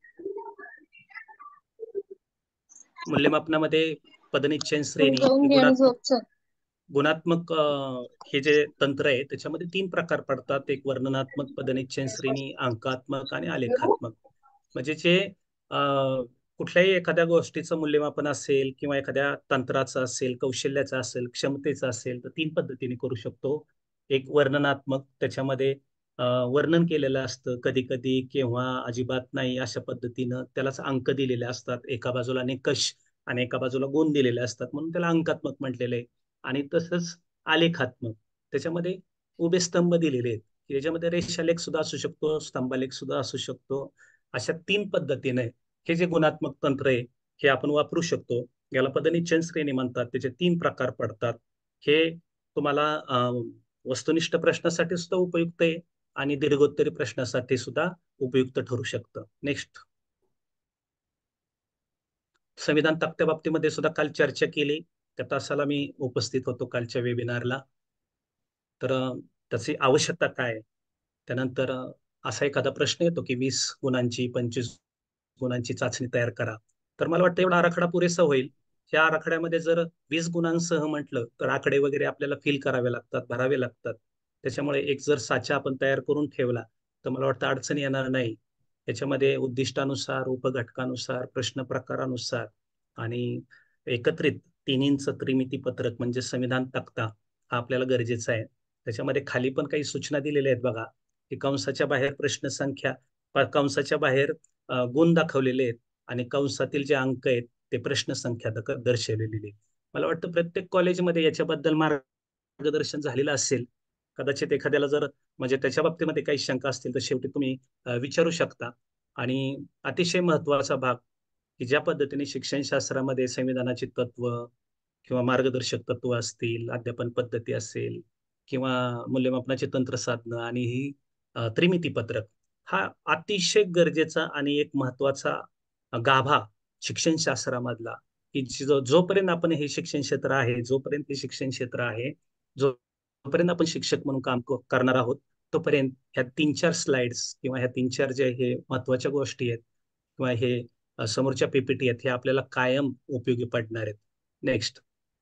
मूल्यमापनामध्ये पदनिश्चयन श्रेणी, गुणात्मक गुणात्मक हे जे तंत्र आहे त्याच्यामध्ये तीन प्रकार पडतात. एक वर्णनात्मक पदनिश्चयन श्रेणी, अंकात्मक आणि आलेखात्मक. म्हणजे जे कुठल्याही एखाद्या गोष्टीचं मूल्यमापन असेल किंवा एखाद्या तंत्राचं असेल, कौशल्याचं असेल, क्षमतेचं असेल तर तीन पद्धतीने करू शकतो. एक वर्णनात्मक, त्याच्यामध्ये वर्णन केलेलं असतं, कधी कधी केव्हा, अजिबात नाही अशा पद्धतीनं त्यालाच अंक दिलेले असतात. एका बाजूला निकष आणि एका बाजूला गुण दिलेले असतात म्हणून त्याला अंकात्मक म्हटलेलं आहे. आणि तसंच आलेखात्मक, त्याच्यामध्ये उभे स्तंभ दिलेले आहेत, त्याच्यामध्ये रेषालेख सुद्धा असू शकतो, स्तंभालेख सुद्धा असू शकतो. अशा तीन पद्धतीने हे जे गुणात्मक तंत्र आहे हे आपण वापरू शकतो. याला पदनिश्चयन श्रेणी म्हणतात. त्याचे तीन प्रकार पडतात. हे तुम्हाला वस्तुनिष्ठ प्रश्नासाठी सुद्धा उपयुक्त आहे आणि दीर्घोत्तरी प्रश्नासाठी सुद्धा उपयुक्त ठरू शकतं. नेक्स्ट. संविधान तक्त्या बाबतीमध्ये सुद्धा काल चर्चा केली. त्या तासाला मी उपस्थित होतो कालच्या वेबिनारला. तर त्याची आवश्यकता काय, त्यानंतर असा एखादा प्रश्न येतो की वीस गुणांची पंचवीस गुणांची चाचणी तयार करा. तर मला वाटतं एवढा आराखडा पुरेसा होईल. या आराखड्यामध्ये जर वीस गुणांसह म्हटलं तर आकडे वगैरे आपल्याला फिल करावे लागतात, भरावे लागतात. त्याच्यामुळे एक जर साचा आपण तयार करून ठेवला तर मला वाटतं अडचण येणार नाही. याच्यामध्ये उद्दिष्टानुसार, उपघटकानुसार, प्रश्न प्रकारानुसार आणि एकत्रित तिन्हींचं त्रिमिती पत्रक म्हणजे संविधान तक्ता हा आपल्याला गरजेचा आहे. त्याच्यामध्ये खाली पण काही सूचना दिलेल्या आहेत बघा, की कंसाच्या बाहेर प्रश्न संख्या, कंसाच्या बाहेर गुण दाखवलेले आहेत आणि कंसातील जे अंक आहेत ते प्रश्न संख्या दर्शवलेली आहे. मला वाटतं प्रत्येक कॉलेजमध्ये याच्याबद्दल मार्गदर्शन झालेलं असेल. कदाचित एखाद्याला जर म्हणजे त्याच्या बाबतीमध्ये काही शंका असतील तर शेवटी तुम्ही विचारू शकता. आणि अतिशय महत्वाचा भाग की ज्या पद्धतीने शिक्षणशास्त्रामध्ये संविधानाची तत्व किंवा मार्गदर्शक तत्व असतील, अध्यापन पद्धती असेल किंवा मूल्यमापनाचे तंत्रसाधनं आणि ही त्रिमिती पत्रक हा अतिशय गरजेचा आणि एक महत्वाचा गाभा शिक्षणशास्त्रामधला, की जो जोपर्यंत आपण हे शिक्षण क्षेत्र आहे जोपर्यंत हे शिक्षण क्षेत्र आहे जोपर्यंत आपण शिक्षक म्हणून काम करणार आहोत तोपर्यंत ह्या तीन चार स्लाइड्स किंवा ह्या तीन चार जे हे महत्वाच्या गोष्टी आहेत किंवा हे समोरच्या पीपीटी आहेत हे आपल्याला कायम उपयोगी पडणार आहेत. नेक्स्ट,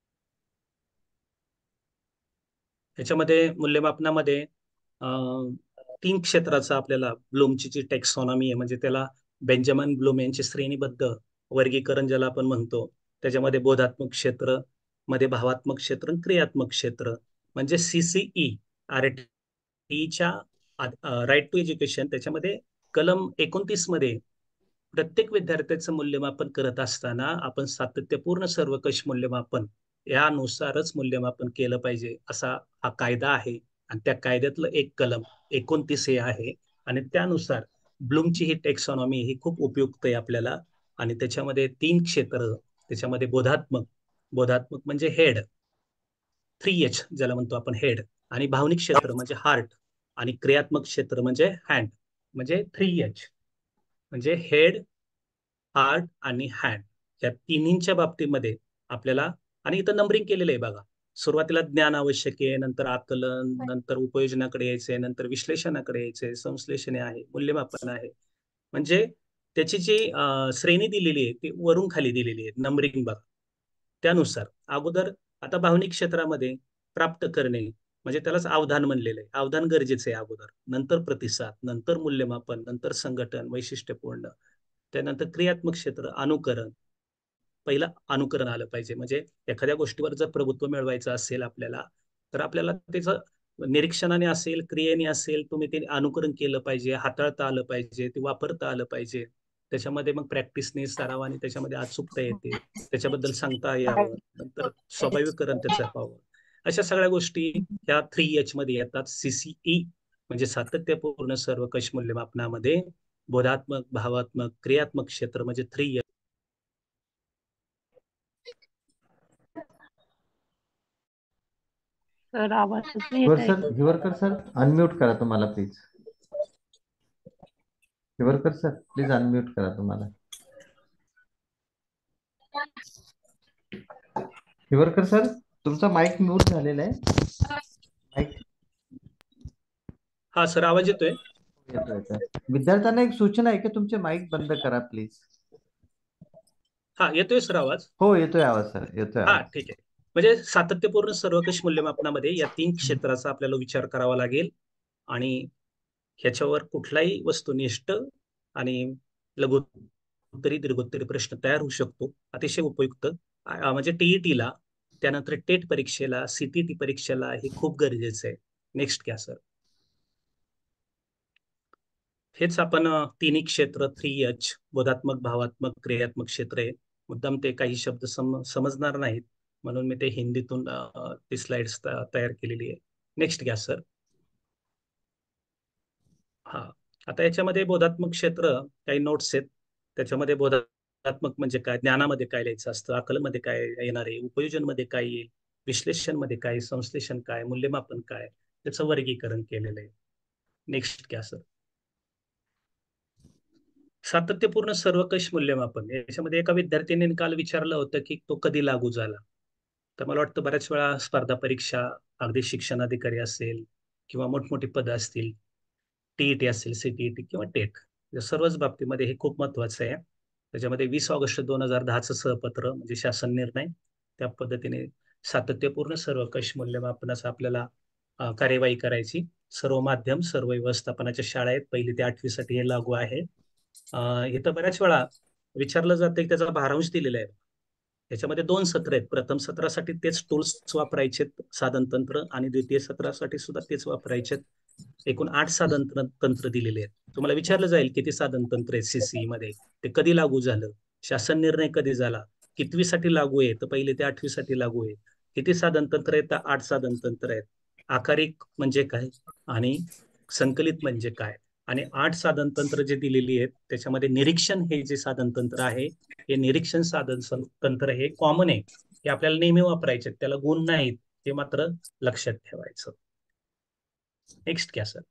ह्याच्यामध्ये मूल्यमापनामध्ये तीन क्षेत्राचा आपल्याला ब्लूमची जी टेक्सॉनॉमी आहे म्हणजे त्याला बेंजामिन ब्लूम यांचे श्रेणीबद्ध वर्गीकरण ज्याला आपण म्हणतो, त्याच्यामध्ये बोधात्मक क्षेत्र मध्ये भावात्मक क्षेत्र आणि क्रियात्मक क्षेत्र म्हणजे सीसीई आर टीच्या राईट टू एज्युकेशन त्याच्यामध्ये कलम एकोणतीस मध्ये प्रत्येक विद्यार्थ्याचं मूल्यमापन करत असताना आपण सातत्यपूर्ण सर्वकष मूल्यमापन यानुसारच मूल्यमापन केलं पाहिजे असा हा कायदा आहे. आणि त्या कायद्यातलं एक कलम एकोणतीस हे आहे आणि त्यानुसार ब्लूमची ही टेक्सॉनॉमी ही खूप उपयुक्त आहे आपल्याला. आणि त्याच्यामध्ये तीन क्षेत्र, त्याच्यामध्ये बोधात्मक बोधात्मक म्हणजे हेड, थ्री एच ज्याला म्हणतो आपण हेड, आणि भावनिक क्षेत्र म्हणजे हार्ट, आणि क्रियात्मक क्षेत्र म्हणजे हँड म्हणजे थ्री एच म्हणजे हेड, हार्ट आणि हँड. या तिन्हींच्या बाबतीमध्ये आपल्याला, आणि इथं नंबरिंग केलेलं आहे बघा, सुरुवातीला ज्ञान आवश्यक आहे, नंतर आकलन, नंतर उपयोजनाकडे यायचंय, नंतर विश्लेषणाकडे यायचंय, संश्लेषण आहे, मूल्यमापन आहे. म्हणजे त्याची जी श्रेणी दिलेली आहे ती वरून खाली दिलेली आहे नंबरिंग बघा. त्यानुसार अगोदर आता भावनिक क्षेत्रामध्ये प्राप्त करणे म्हणजे त्यालाच अवधान म्हणलेलं आहे. अवधान गरजेचं आहे अगोदर, नंतर प्रतिसाद, नंतर मूल्यमापन, नंतर संघटन वैशिष्ट्यपूर्ण, त्यानंतर क्रियात्मक क्षेत्र अनुकरण. पहिलं अनुकरण आलं पाहिजे. म्हणजे एखाद्या गोष्टीवर जर प्रभुत्व मिळवायचं असेल आपल्याला तर आपल्याला त्याचं निरीक्षणाने असेल, क्रियेने असेल, तुम्ही ते अनुकरण केलं पाहिजे, हाताळता आलं पाहिजे, ते वापरता आलं पाहिजे. त्याच्यामध्ये मग प्रॅक्टिसने, सरावाने त्याच्यामध्ये अचूकता येते, त्याच्याबद्दल सांगता यावं, नंतर स्वाभाविकरण त्याचं व्हावं. अशा सगळ्या गोष्टी ह्या थ्री एच मध्ये येतात. सीसीई म्हणजे सातत्यपूर्ण सर्वकष मूल्यमापनामध्ये बोधात्मक, भावात्मक, क्रियात्मक क्षेत्र म्हणजे थ्री एच. सर आवाजच नाही येत आहे. सर हिवरकर सर अनम्यूट करा तुम्हाला please. Hivarkar sir please unmute करा तुम्हाला. हिवरकर सर तुमचा माईक म्यूट झालेला आहे. माईक. हा सर आवाज येतोय. येतोय सर. विद्यार्थ्यांना एक सूचना आहे की तुमचे माईक बंद करा प्लीज. हा येतोय सर आवाज. हो येतोय आवाज सर, येतोय हा आवाज. ठीक आहे. म्हणजे सातत्यपूर्ण सर्वकष मूल्यमापनामध्ये या तीन क्षेत्राचा आपल्याला विचार करावा लागेल आणि ह्याच्यावर कुठलाही वस्तुनिष्ठ आणि लघुत्तरी दीर्घोत्तरी प्रश्न तयार होऊ शकतो. अतिशय उपयुक्त म्हणजे टीईटीला, त्यानंतर टेट परीक्षेला, सीटीटी परीक्षेला हे खूप गरजेचं आहे. नेक्स्ट घ्या सर. हेच आपण तिन्ही क्षेत्र थ्री एच बोधात्मक, भावात्मक, क्रियात्मक क्षेत्र आहे. मुद्दाम ते काही शब्द सम समजणार नाहीत म्हणून मी ते हिंदीतून ती स्लाइड्स तयार केलेली आहे. नेक्स्ट घ्या सर. हा आता याच्यामध्ये बोधात्मक क्षेत्र काही नोट्स आहेत. त्याच्यामध्ये बोधात्मक म्हणजे काय, ज्ञानामध्ये काय लिहायचं असतं, आकलनमध्ये काय येणार आहे, उपयोजनमध्ये काय येईल, विश्लेषणमध्ये काय, संश्लेषण काय, मूल्यमापन काय, त्याचं वर्गीकरण केलेलं आहे. नेक्स्ट घ्या सर. सातत्यपूर्ण सर्वकष मूल्यमापन याच्यामध्ये एका विद्यार्थ्याने काल विचारलं होतं की तो कधी लागू झाला. तर मला वाटतं बऱ्याच वेळा स्पर्धा परीक्षा, अगदी शिक्षणाधिकारी असेल किंवा मोठमोठी पदं असतील, टीईटी असेल, सीटीईटी किंवा टेट, या सर्वच बाबतीमध्ये हे खूप महत्वाचं आहे. त्याच्यामध्ये वीस ऑगस्ट दोन हजार दहाचं सहपत्र म्हणजे शासन निर्णय, त्या पद्धतीने सातत्यपूर्ण सर्वकष मूल्यमापनाचा आपल्याला कार्यवाही करायची. सर्व माध्यम, सर्व व्यवस्थापनाच्या शाळा आहेत, पहिली ते आठवी साठी हे लागू आहे. अं, इथं बऱ्याच वेळा विचारलं जातं की त्याचा भारांश दिलेला आहे. त्याच्यामध्ये दोन सत्र आहेत. प्रथम सत्रासाठी तेच टूल्स वापरायचे साधन तंत्र आणि द्वितीय सत्रासाठी सुद्धा तेच वापरायचे. एकूण आठ साधन तं- तंत्र दिलेले आहेत. तुम्हाला विचारलं जाईल किती साधन तंत्र आहेत सीसीई मध्ये, ते कधी लागू झालं, शासन निर्णय कधी झाला, कितवीसाठी लागू आहे, तर पहिले ते आठवीसाठी लागू आहे, किती साधन तंत्र आहेत, तर आठ साधन तंत्र आहेत. आकारिक म्हणजे काय आणि संकलित म्हणजे काय, आणि आठ साधन तंत्र जे दिलेली आहेत त्याच्यामध्ये निरीक्षण हे जे साधन तंत्र आहे, हे निरीक्षण साधन सं- तंत्र हे कॉमन आहे, हे आपल्याला नेहमी वापरायचे, त्याला गुण नाहीत, ते मात्र लक्षात ठेवायचं. नेक्स्ट घ्या सर.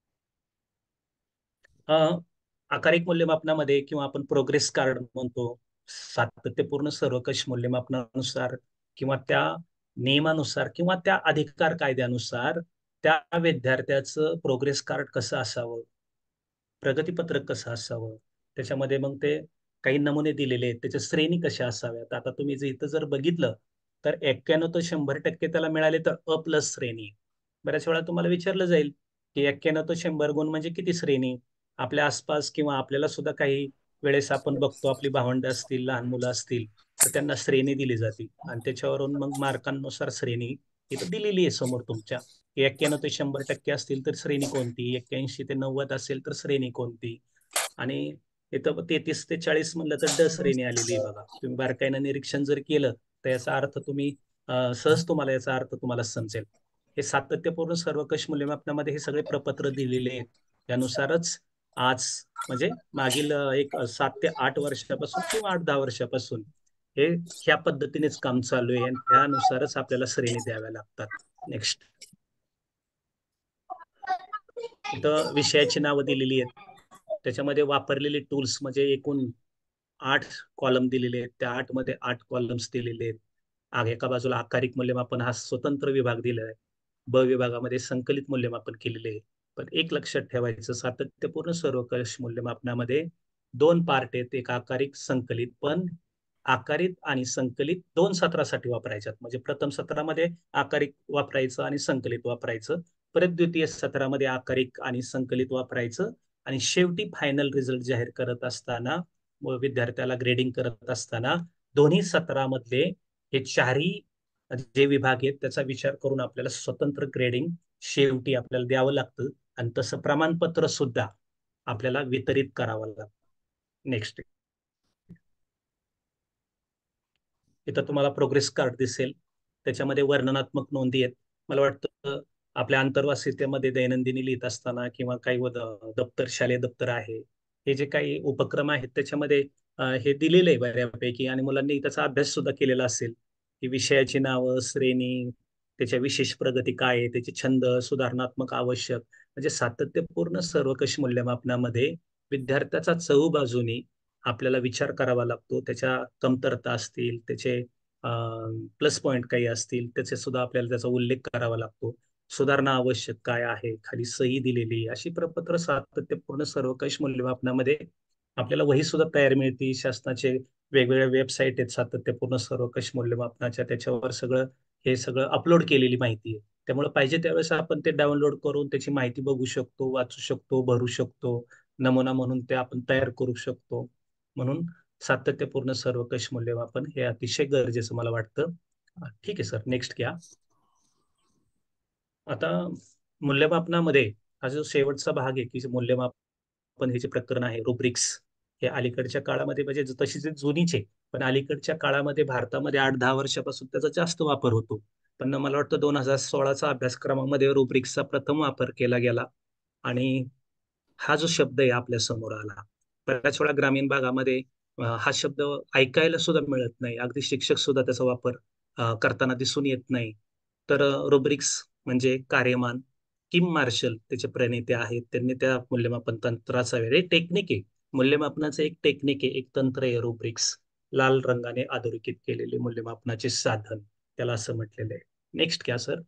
अं, आकारिक मूल्यमापनामध्ये किंवा आपण प्रोग्रेस कार्ड म्हणतो, सातत्यपूर्ण सर्वकष मूल्यमापनानुसार किंवा त्या नियमानुसार किंवा त्या अधिकार कायद्यानुसार त्या विद्यार्थ्याचं प्रोग्रेस कार्ड कसं असावं, प्रगतीपत्रक कसं असावं, त्याच्यामध्ये मग ते काही नमुने दिलेले आहेत, त्याच्या श्रेणी कशा असाव्यात. आता तुम्ही जर इथं जर बघितलं तर एक्क्याण्णव ते शंभर टक्के त्याला मिळाले तर अ प्लस श्रेणी. बऱ्याच वेळा तुम्हाला विचारलं जाईल की एक्क्याण्णव ते शंभर गुण म्हणजे किती श्रेणी. आपल्या आसपास किंवा आपल्याला सुद्धा काही वेळेस आपण बघतो, आपली भावंड असतील, लहान मुलं असतील, तर त्यांना श्रेणी दिली जाते आणि त्याच्यावरून मग मार्कांनुसार श्रेणी इथं दिलेली आहे समोर तुमच्या. एक्क्याण्णव ते शंभर टक्के असतील तर श्रेणी कोणती, एक्क्याऐंशी ते नव्वद असेल तर श्रेणी कोणती, आणि इथं तेहतीस ते चाळीस म्हणलं तर ड श्रेणी आलेली आहे बघा. तुम्ही बारकाईनं निरीक्षण जर केलं तर याचा अर्थ तुम्ही अं, सहज तुम्हाला याचा अर्थ तुम्हाला समजेल. हे सातत्यपूर्ण सर्वकष मूल्यमापनामध्ये हे सगळे प्रपत्र दिलेले आहेत. त्यानुसारच आज म्हणजे मागील अं, एक अं, सात ते आठ वर्षापासून किंवा आठ दहा वर्षापासून हे ह्या पद्धतीनेच काम चालू आहे आणि त्यानुसारच आपल्याला श्रेणी द्याव्या लागतात. नेक्स्ट. इथं विषयाची नावं दिलेली आहेत. त्याच्यामध्ये वापरलेले टूल्स म्हणजे एकूण आठ कॉलम दिलेले आहेत. त्या आठ मध्ये आठ कॉलम्स दिलेले आहेत. आग एका बाजूला आकारिक मूल्यमापन हा स्वतंत्र विभाग दिलेला आहे. ब विभागामध्ये संकलित मूल्यमापन केलेले आहे. पण एक लक्षात ठेवायचं, सातत्यपूर्ण सर्वकष मूल्यमापनामध्ये दोन पार्ट आहेत, एक आकारिक संकलित. पण आकारित आणि संकलित दोन सत्रासाठी वापरायच्यात. म्हणजे प्रथम सत्रामध्ये आकारिक वापरायचं आणि संकलित वापरायचं, परत द्वितीय सत्रामध्ये आकारिक आणि संकलित वापरायचं, आणि शेवटी फायनल रिझल्ट जाहीर करत असताना व विद्यार्थ्याला ग्रेडिंग करत असताना दोन्ही सत्रामधले हे चारही जे विभाग आहेत त्याचा विचार करून आपल्याला स्वतंत्र ग्रेडिंग शेवटी आपल्याला द्यावं लागतं, आणि तसं प्रमाणपत्र सुद्धा आपल्याला वितरित करावं लागतं. नेक्स्ट. इथं तुम्हाला प्रोग्रेस कार्ड दिसेल, त्याच्यामध्ये वर्णनात्मक नोंदी आहेत. मला वाटतं आपल्या आंतरवासितेमध्ये दैनंदिनी लिहित असताना किंवा काही व- दप्तर, शालेय दप्तर आहे, हे जे काही उपक्रम आहेत त्याच्यामध्ये अं, हे दिलेलं आहे बऱ्यापैकी, आणि मुलांनी त्याचा अभ्यास सुद्धा केलेला असेल की विषयाची नावं, श्रेणी, त्याच्या विशेष प्रगती काय आहे, त्याचे छंद, सुधारणात्मक आवश्यक. म्हणजे सातत्यपूर्ण सर्वकष मूल्यमापनामध्ये विद्यार्थ्याचा चहूबाजूनी आपल्याला विचार करावा लागतो. त्याच्या कमतरता असतील, त्याचे प्लस पॉईंट काही असतील, त्याचे सुद्धा आपल्याला त्याचा उल्लेख करावा लागतो. सुधारणा आवश्यक काय आहे, खाली सही दिलेली, अशी प्रपत्र सातत्यपूर्ण सर्वकष मूल्यमापनामध्ये आपल्याला वही सुद्धा तयार मिळते. शासनाचे वेगवेगळ्या वेबसाईट आहेत सातत्यपूर्ण सर्वकष मूल्यमापनाच्या, त्याच्यावर सगळं हे सगळं अपलोड केलेली माहिती आहे. त्यामुळे पाहिजे त्यावेळेस आपण ते डाउनलोड करून त्याची माहिती बघू शकतो, वाचू शकतो, भरू शकतो, नमुना म्हणून ते आपण तयार करू शकतो. म्हणून सातत्यपूर्ण सर्वकष मूल्यमापन हे अतिशय गरजेचं मला वाटतं. ठीक आहे सर, नेक्स्ट घ्या. आता मूल्यमापनामध्ये हा जो शेवटचा भाग आहे की मूल्यमापन हे जे प्रकरण आहे, रुब्रिक्स, हे अलीकडच्या काळामध्ये म्हणजे ज- तशी जे जुनीचे, पण अलीकडच्या काळामध्ये भारतामध्ये आठ दहा वर्षापासून त्याचा जास्त वापर होतो. पण मला वाटतं दोन हजार सोळाचा अभ्यासक्रमामध्ये रुब्रिक्सचा प्रथम वापर केला गेला, आणि हा जो शब्द आहे आपल्या समोर आला. बऱ्याच वेळा ग्रामीण भागामध्ये अं, हा शब्द ऐकायला सुद्धा मिळत नाही, अगदी शिक्षक सुद्धा त्याचा वापर अं, करताना दिसून येत नाही. तर रुब्रिक्स म्हणजे कार्यमान. किम मार्शल त्याचे प्रणेते आहेत, त्यांनी त्या मूल्यमापन तंत्राचा वेळ टेक्निक आहे, मूल्यमापनाचं एक टेक्निक आहे, एक तंत्र आहे रुब्रिक्स. लाल रंगाने अधोरेखित केलेले मूल्यमापनाचे साधन, त्याला असं म्हटलेलं आहे. नेक्स्ट घ्या सर.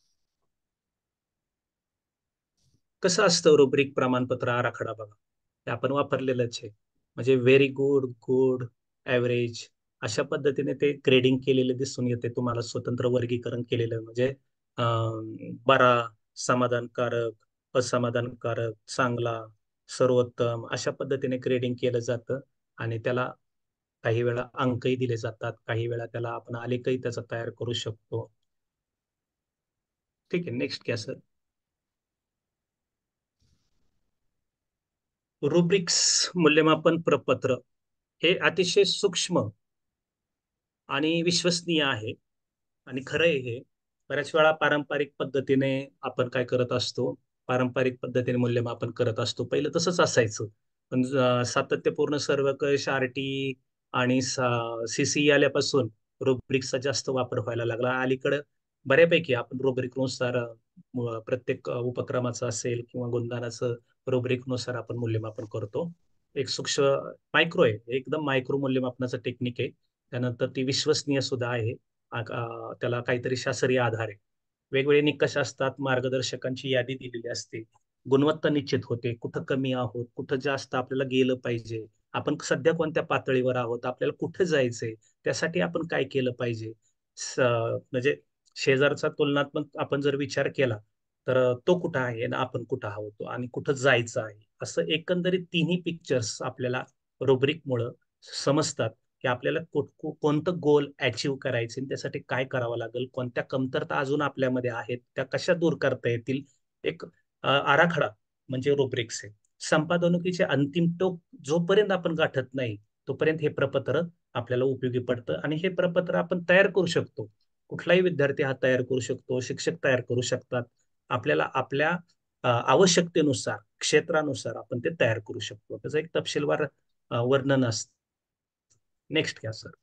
कसं असतं रुब्रिक प्रमाणपत्र आराखडा बघा, हे आपण वापरलेलंच आहे. म्हणजे व्हेरी गुड, गुड, ॲव्हरेज, अशा पद्धतीने ते ग्रेडिंग केलेले दिसून येते तुम्हाला, स्वतंत्र वर्गीकरण केलेलं. म्हणजे अं, बरा, समाधानकारक, असमाधानकारक, चांगला, सर्वोत्तम अशा पद्धतीने ग्रेडिंग केलं जातं आणि त्याला काही वेळा अंकही दिले जातात, काही वेळा त्याला आपण आलेखही त्याचा तयार करू शकतो. ठीक आहे, नेक्स्ट घ्या सर. रुब्रिक्स मूल्यमापन प्रपत्र हे अतिशय सूक्ष्म आणि विश्वसनीय आहे आणि खरं आहे हे. बऱ्याच वेळा पारंपरिक पद्धतीने आपण काय करत असतो, पारंपरिक पद्धतीने मूल्यमापन करत असतो. पहिलं तसंच असायचं, पण अं, सातत्यपूर्ण सर्वकष आरटी आणि सीसी आल्यापासून रुब्रिक्सचा जास्त वापर व्हायला लागला. अलीकडं बऱ्यापैकी आपण रुब्रिकनुसार अं, प्रत्येक अं, उपक्रमाचं असेल किंवा गुणधनाचं रुब्रिकनुसार आपण मूल्यमापन करतो. एक सूक्ष्म मायक्रो आहे, एकदम मायक्रो मूल्यमापनाचं टेक्निक आहे. त्यानंतर ती विश्वसनीय सुद्धा आहे. आ- आ- त्याला काहीतरी शास्त्रीय आधार आहे. वेगवेगळे निकष असतात, मार्गदर्शकांची यादी दिलेली असते, गुणवत्ता निश्चित होते, कुठं कमी आहोत, कुठं जास्त आपल्याला गेलं पाहिजे, आपण सध्या कोणत्या पातळीवर आहोत, आपल्याला कुठं जायचंय, त्यासाठी आपण काय केलं पाहिजे. स- म्हणजे शेजारचा तुलनात्मक आपण जर विचार केला तर तो कुठं आहे आणि आपण कुठं आहोत आणि कुठं जायचं आहे, असं एकंदरीत तिन्ही पिक्चर्स आपल्याला रुब्रिकमुळं समजतात की आपल्याला को- को- कोणतं गोल अचीव करायचे, त्यासाठी काय करावं लागेल, कोणत्या कमतरता अजून आपल्यामध्ये आहेत, त्या कशा दूर करता येतील. एक अ, आराखडा म्हणजे रुब्रिक्स आहे. संपादनिकेचे अंतिम टोक जोपर्यंत आपण गाठत नाही तोपर्यंत हे प्रपत्र आपल्याला उपयोगी पडतं आणि हे प्रपत्र आपण तयार करू शकतो. कुठलाही विद्यार्थी हा तयार करू शकतो, शिक्षक तयार करू शकतात. आपल्याला आपल्या अ, आवश्यकतेनुसार, क्षेत्रानुसार आपण ते तयार करू शकतो. त्याचं एक तपशीलवार अ, वर्णन असतं. नेक्स्ट घ्या सर.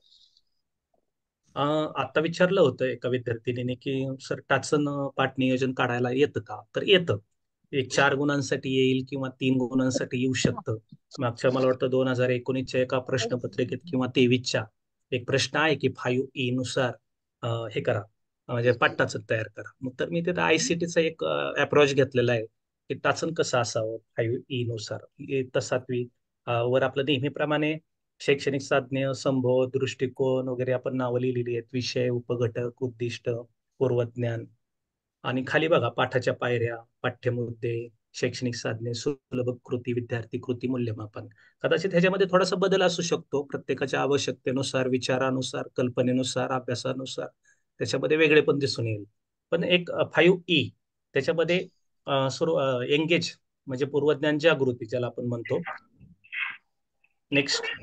आता विचारलं होतं एका विद्यार्थिनीने की सर टाचन पाठ नियोजन काढायला येतं का, तर येतं. एक चार गुणांसाठी येईल किंवा तीन गुणांसाठी येऊ शकतं. मागच्या मला वाटतं दोन हजार एकोणीसच्या एका प्रश्नपत्रिकेत किंवा तेवीसच्या एक प्रश्न आहे की फाईव्ह ई नुसार अं, हे करा, म्हणजे पाठाचं तयार करा. मग तर मी तिथं आयसीटीचा एक अप्रोच घेतलेला आहे की टाचन कसं असावं फाईव्ह ई नुसार. इयत्ता सातवी अं, वर आपलं नेहमीप्रमाणे शैक्षणिक साधने, संबोध, दृष्टिकोन वगैरे आपण नावं लिहिलेली आहेत. विषय, उपघटक, उद्दिष्ट, पूर्वज्ञान आणि खाली बघा पाठाच्या पायऱ्या, पाठ्यमुद्दे, शैक्षणिक साधने, सुलभ कृती, विद्यार्थी कृती, मूल्यमापन. कदाचित ह्याच्यामध्ये थोडासा बदल असू शकतो प्रत्येकाच्या आवश्यकतेनुसार, विचारानुसार, कल्पनेनुसार, अभ्यासानुसार. त्याच्यामध्ये वेगळे पण दिसून येईल. पण एक फाईव्ह ई त्याच्यामध्ये अं, सुरू एंगेज म्हणजे पूर्वज्ञान जागृती ज्याला आपण म्हणतो. नेक्स्ट.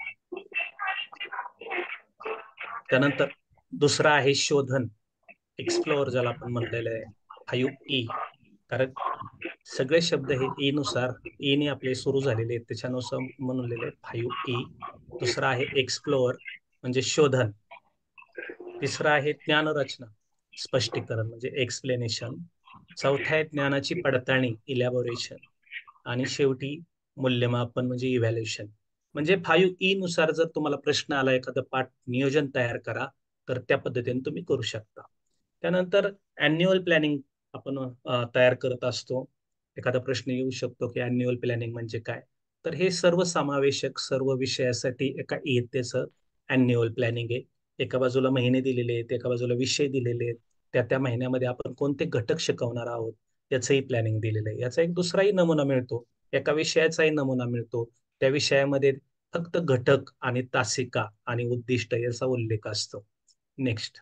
त्यानंतर दुसरा आहे शोधन, एक्सप्लोअर ज्याला आपण म्हणलेलं आहे, फाईव्ह ई. कारण सगळे शब्द हे ई नुसार ई ने आपले सुरू झालेले आहेत, त्याच्यानुसार म्हणलेले फाईव्ह ई. दुसरा आहे एक्सप्लोअर म्हणजे शोधन. तिसरा आहे ज्ञानरचना, स्पष्टीकरण म्हणजे एक्सप्लेनेशन. चौथा आहे ज्ञानाची पडताळणी, इलॅबोरेशन. आणि शेवटी मूल्यमापन म्हणजे इव्हॅल्युएशन. म्हणजे फाईव्ह ई नुसार जर तुम्हाला प्रश्न आला एखादं पाठ नियोजन तयार करा, तर त्या पद्धतीने तुम्ही करू शकता. त्यानंतर अॅन्युअल प्लॅनिंग आपण अ, तयार करत असतो. एखादा प्रश्न येऊ शकतो की अॅन्युअल प्लॅनिंग म्हणजे काय, तर हे सर्वसमावेशक सर्व विषयासाठी एका इयत्तेचं अॅन्युअल प्लॅनिंग आहे. एका बाजूला महिने दिलेले आहेत, एका बाजूला विषय दिलेले आहेत, त्या त्या महिन्यामध्ये आपण कोणते घटक शिकवणार आहोत याचंही प्लॅनिंग दिलेलं आहे. याचा एक दुसराही नमुना मिळतो, एका विषयाचाही नमुना मिळतो. त्या विषयामध्ये फक्त घटक आणि तासिका आणि उद्दिष्ट याचा उल्लेख असतो. नेक्स्ट.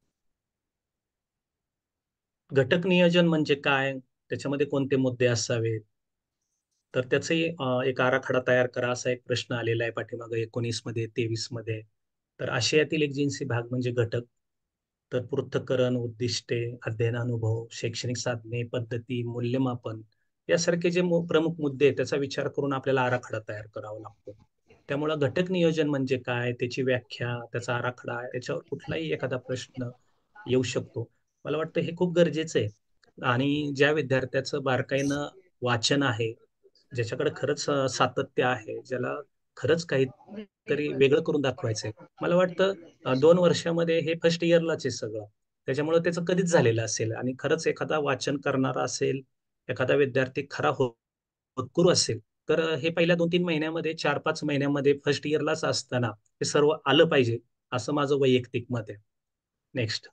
घटक नियोजन म्हणजे काय, त्याच्यामध्ये कोणते मुद्दे असावेत, तर त्याचंही अं, एक आराखडा तयार करा असा एक प्रश्न आलेला आहे पाठीमागे एकोणीस मध्ये, तेवीस मध्ये. तर आशयातील एक जिन्सी भाग म्हणजे घटक. तर पृथक्करण, उद्दिष्टे, अध्ययनानुभव, शैक्षणिक साधने, पद्धती, मूल्यमापन यासारखे जे मु- प्रमुख मुद्दे आहेत त्याचा विचार करून आपल्याला आराखडा तयार करावा लागतो. त्यामुळं घटक नियोजन म्हणजे काय, त्याची व्याख्या, त्याचा आराखडा, याच्यावर कुठलाही एखादा प्रश्न येऊ शकतो. मला वाटतं हे खूप गरजेचं आहे. आणि ज्या विद्यार्थ्याचं बारकाईनं वाचन आहे, ज्याच्याकडे खरंच अं, सातत्य आहे, ज्याला खरंच काहीतरी वेगळं करून दाखवायचंय, मला वाटतं अं, दोन वर्षामध्ये हे फर्स्ट इयरलाच आहे सगळं. त्याच्यामुळे त्याचं कधीच झालेलं असेल आणि खरंच एखादा वाचन करणारा असेल, एखादा विद्यार्थी खरा हो- होतकरू असेल, तर अं, हे पहिल्या दोन तीन महिन्यामध्ये, चार पाच महिन्यामध्ये फर्स्ट इयरलाच असताना हे सर्व आलं पाहिजे, असं माझं वैयक्तिक मत आहे. नेक्स्ट.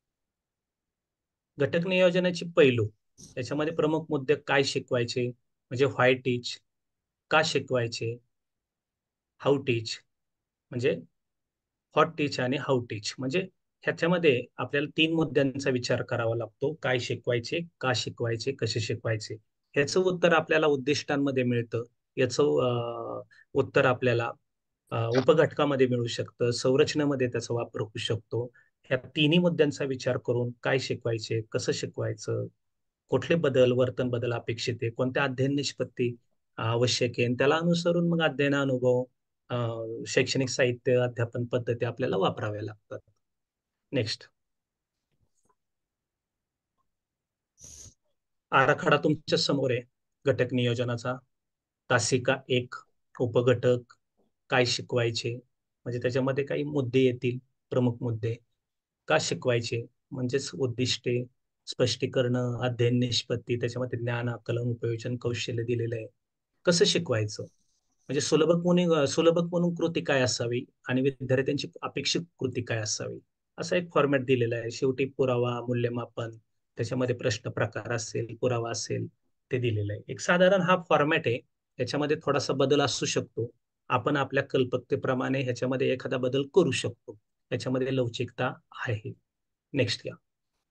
घटक नियोजनाची पैलू, त्याच्यामध्ये प्रमुख मुद्दे काय शिकवायचे, म्हणजे व्हाय टीच, का शिकवायचे, हाऊ टीच म्हणजे व्हॉट टीच आणि हाऊ टीच. म्हणजे ह्याच्यामध्ये आपल्याला तीन मुद्द्यांचा विचार करावा लागतो. काय शिकवायचे, का शिकवायचे, कसे शिकवायचे. ह्याचं उत्तर आपल्याला उद्दिष्टांमध्ये मिळतं. याचं अं, उत्तर आपल्याला अं, उपघटकामध्ये मिळू शकतं, संरचनेमध्ये त्याचा वापर होऊ शकतो. ह्या तिन्ही मुद्द्यांचा विचार करून काय शिकवायचे, कसं शिकवायचं, कुठले बदल, वर्तन बदल अपेक्षित आहे, कोणत्या अध्ययन निष्पत्ती आवश्यक आहे, आणि त्याला अनुसरून मग अध्ययन अनुभव, अं, शैक्षणिक साहित्य, अध्यापन पद्धती आपल्याला वापराव्या लागतात. नेक्स्ट. आराखडा तुमच्या समोर आहे घटक नियोजनाचा. तासिका एक, उपघटक, काय शिकवायचे, म्हणजे त्याच्यामध्ये काही मुद्दे येतील, प्रमुख मुद्दे. का शिकवायचे म्हणजेच उद्दिष्टे, स्पष्टीकरण, अध्ययन निष्पत्ती, त्याच्यामध्ये ज्ञान, आकलन, उपयोजन, कौशल्य दिलेलं आहे. कसं शिकवायचं म्हणजे सुलभक म्हणून सुलभक म्हणून कृती काय असावी आणि विद्यार्थ्यांची अपेक्षित कृती काय असावी, असा एक फॉर्मॅट दिलेला आहे. शेवटी पुरावा, मूल्यमापन, त्याच्यामध्ये प्रश्न प्रकार असेल, पुरावा असेल, ते दिलेलं आहे. एक साधारण हा फॉर्मॅट आहे. याच्यामध्ये थोडासा बदल असू शकतो. आपण आपल्या कल्पकतेप्रमाणे ह्याच्यामध्ये एखादा बदल करू शकतो. याच्यामध्ये लवचिकता आहे. नेक्स्ट घ्या.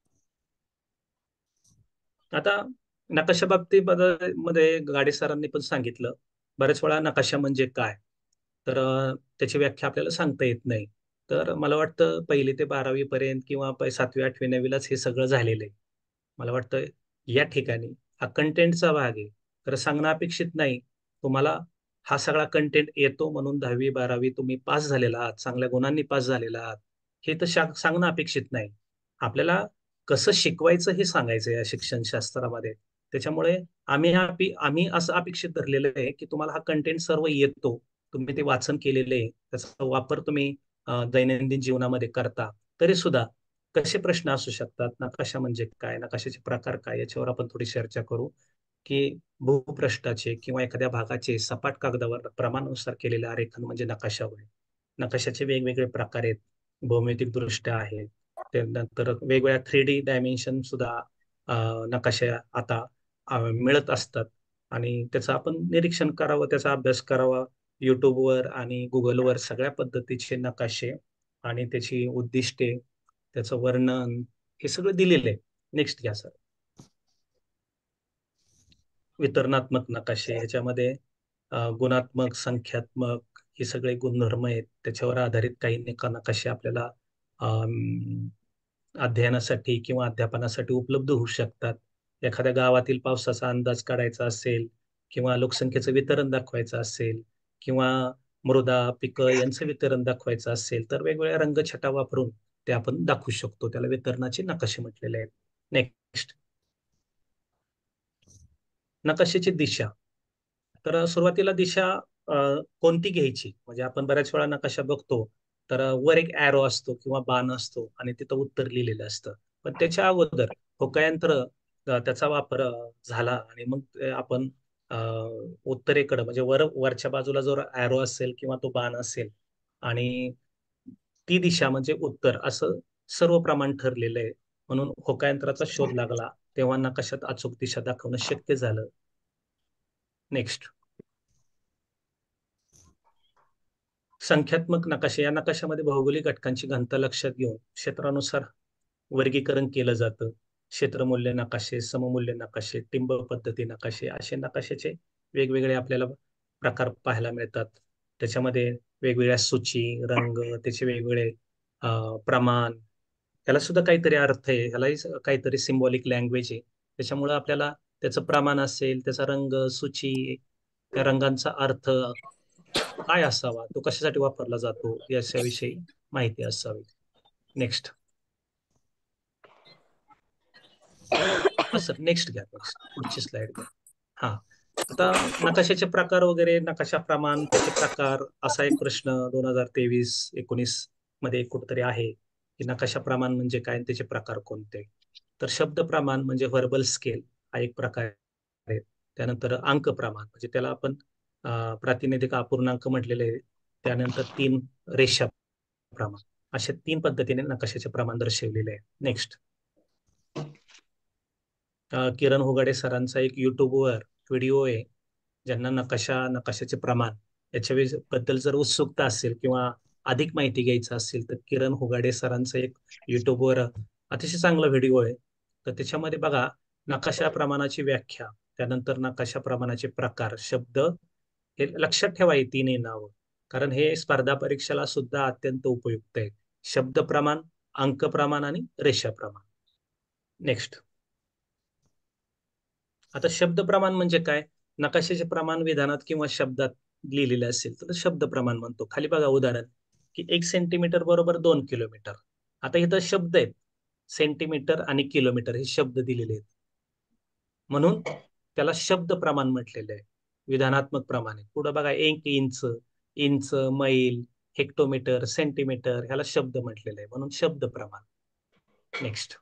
आता नकाशा बाबतीमध्ये गाडे सरांनी पण सांगितलं, बऱ्याच वेळा नकाशा म्हणजे काय, तर अं, त्याची व्याख्या आपल्याला सांगता येत नाही. तर मला वाटतं पहिली ते बारावी पर्यंत किंवा प- सातवी आठवी नववीलाच हे सगळं झालेलं आहे. मला वाटतं या ठिकाणी हा कंटेंटचा भाग आहे, तर सांगणं अपेक्षित नाही. तुम्हाला हा सगळा कंटेंट येतो म्हणून दहावी बारावी तुम्ही पास झालेला आहात, चांगल्या गुणांनी पास झालेला आहात, हे तर शा- सांगणं अपेक्षित नाही. आपल्याला कसं शिकवायचं हे सांगायचं या शिक्षण शास्त्रामध्ये. त्याच्यामुळे आम्ही हा अपे- आम्ही असं अपेक्षित धरलेलं आहे की तुम्हाला हा कंटेंट सर्व येतो, तुम्ही ते वाचन केलेलं आहे, त्याचा वापर तुम्ही अं, दैनंदिन जीवनामध्ये करता. तरी सुद्धा कसे प्रश्न असू शकतात, नकाशा म्हणजे काय, नकाशाचे प्रकार काय, याच्यावर आपण थोडी चर्चा करू. की भूपृष्ठाचे किंवा एखाद्या भागाचे सपाट कागदावर प्रमाणानुसार केलेले आरेखन म्हणजे नकाशा होय. नकाशाचे वेगवेगळे प्रकार आहेत, भौमितिक दृष्ट्या आहेत, त्यानंतर वेगवेगळ्या थ्री डी डायमेन्शन सुद्धा अं, नकाशा आता अं, मिळत असतात. आणि त्याचं आपण निरीक्षण करावं, त्याचा अभ्यास करावा. युट्यूबवर आणि गुगलवर सगळ्या पद्धतीचे नकाशे आणि त्याची उद्दिष्टे, त्याचं वर्णन, हे सगळं दिलेलं आहे. नेक्स्ट घ्या सर. वितरणात्मक नकाशे, ह्याच्यामध्ये अं, गुणात्मक, संख्यात्मक हे सगळे गुणधर्म आहेत. त्याच्यावर आधारित काही निका नकाशे आपल्याला अं, अध्ययनासाठी किंवा अध्यापनासाठी उपलब्ध होऊ शकतात. एखाद्या गावातील पावसाचा अंदाज काढायचा असेल किंवा लोकसंख्येचं वितरण दाखवायचं असेल किंवा मृदा, पिकं यांचं वितरण दाखवायचं असेल, तर वेगवेगळ्या रंगछटा वापरून ते आपण दाखवू शकतो. त्याला वितरणाचे नकाशे म्हटलेले आहेत. नेक्स्ट. नकाशाची दिशा. तर सुरुवातीला दिशा अ, कोणती घ्यायची, म्हणजे आपण बऱ्याच वेळा नकाशा बघतो, तर वर एक ॲरो असतो किंवा बाण असतो आणि तिथं उत्तर लिहिलेलं असतं. पण त्याच्या अगोदर होकायंत्र अ, त्याचा वापर अ, झाला आणि मग ते आपण अ, उत्तरेकडं म्हणजे वर वरच्या बाजूला जो ॲरो असेल किंवा तो बाण असेल आणि ती दिशा म्हणजे उत्तर, असं सर्व प्रमाण ठरलेलं आहे. म्हणून होकायंत्राचा शोध लागला तेव्हा नकाशात अचूक दिशा दाखवणं शक्य झालं. नेक्स्ट. संख्यात्मक नकाशे. या नकाशामध्ये भौगोलिक घटकांची घनता लक्षात घेऊन क्षेत्रानुसार वर्गीकरण केलं जातं. क्षेत्रमूल्य नकाशे, सममूल्य नकाशे, टिंब पद्धती नकाशे, असे नकाशाचे वेगवेगळे आपल्याला प्रकार पाहायला मिळतात. त्याच्यामध्ये वेगवेगळ्या सूची, रंग, त्याचे वेगवेगळे अं, प्रमाण, त्याला सुद्धा काहीतरी अर्थ आहे, ह्यालाही स- काहीतरी सिम्बॉलिक लँग्वेज आहे. त्याच्यामुळं आपल्याला त्याचं प्रमाण असेल, त्याचा रंग, सूची, त्या रंगांचा अर्थ काय असावा, तो कशासाठी वापरला जातो, याच्याविषयी माहिती असावी. नेक्स्ट. सर नेक्स्ट घ्या, नेक्स्ट पुढची स्लाइड घ्या. हा. आता नकाशाचे प्रकार वगैरे, नकाशा प्रमाण, त्याचे प्रकार, असा एक प्रश्न दोन हजार तेवीस एकोणीस मध्ये कुठेतरी आहे की नकाशा प्रमाण म्हणजे काय आणि त्याचे प्रकार कोणते. तर शब्द प्रमाण म्हणजे व्हर्बल स्केल हा एक प्रकार आहे. त्यानंतर अंक प्रमाण म्हणजे त्याला आपण अं, प्रातिनिधिक अपूर्णांक म्हटलेले आहे. त्यानंतर तीन रेषा प्रमाण, अशा तीन पद्धतीने नकाशाचे प्रमाण दर्शवलेले आहे. नेक्स्ट. किरण होगाडे सरांचा एक युट्यूबवर व्हिडिओ आहे. ज्यांना नकाशा नकाशाचे प्रमाण याच्या बद्दल जर उत्सुकता असेल किंवा अधिक माहिती घ्यायचं असेल तर किरण हुगाडे सरांचं एक युट्यूबवर अतिशय चांगला व्हिडिओ आहे. तर त्याच्यामध्ये बघा नकाशा प्रमाणाची व्याख्या, त्यानंतर नकाशा प्रमाणाचे प्रकार, शब्द, हे लक्षात ठेवा ही तीनही नावं, कारण हे स्पर्धा परीक्षेला सुद्धा अत्यंत उपयुक्त आहे. शब्द प्रमाण, अंक प्रमाण आणि रेषा प्रमाण. नेक्स्ट. आता शब्द प्रमाण म्हणजे काय? नकाशाचे प्रमाण विधानात किंवा शब्दात लिहिलेले असेल तर शब्द प्रमाण म्हणतो. खाली बघा उदाहरण की एक सेंटीमीटर बरोबर दोन किलोमीटर. आता इथं शब्द आहेत, सेंटीमीटर आणि किलोमीटर हे शब्द दिलेले आहेत, म्हणून त्याला शब्द प्रमाण म्हटलेले आहे. विधानात्मक प्रमाण आहे. पुढे बघा एक इंच, इंच, मैल, हेक्टोमीटर, सेंटीमीटर, ह्याला शब्द म्हटलेले आहे, म्हणून शब्द प्रमाण. नेक्स्ट.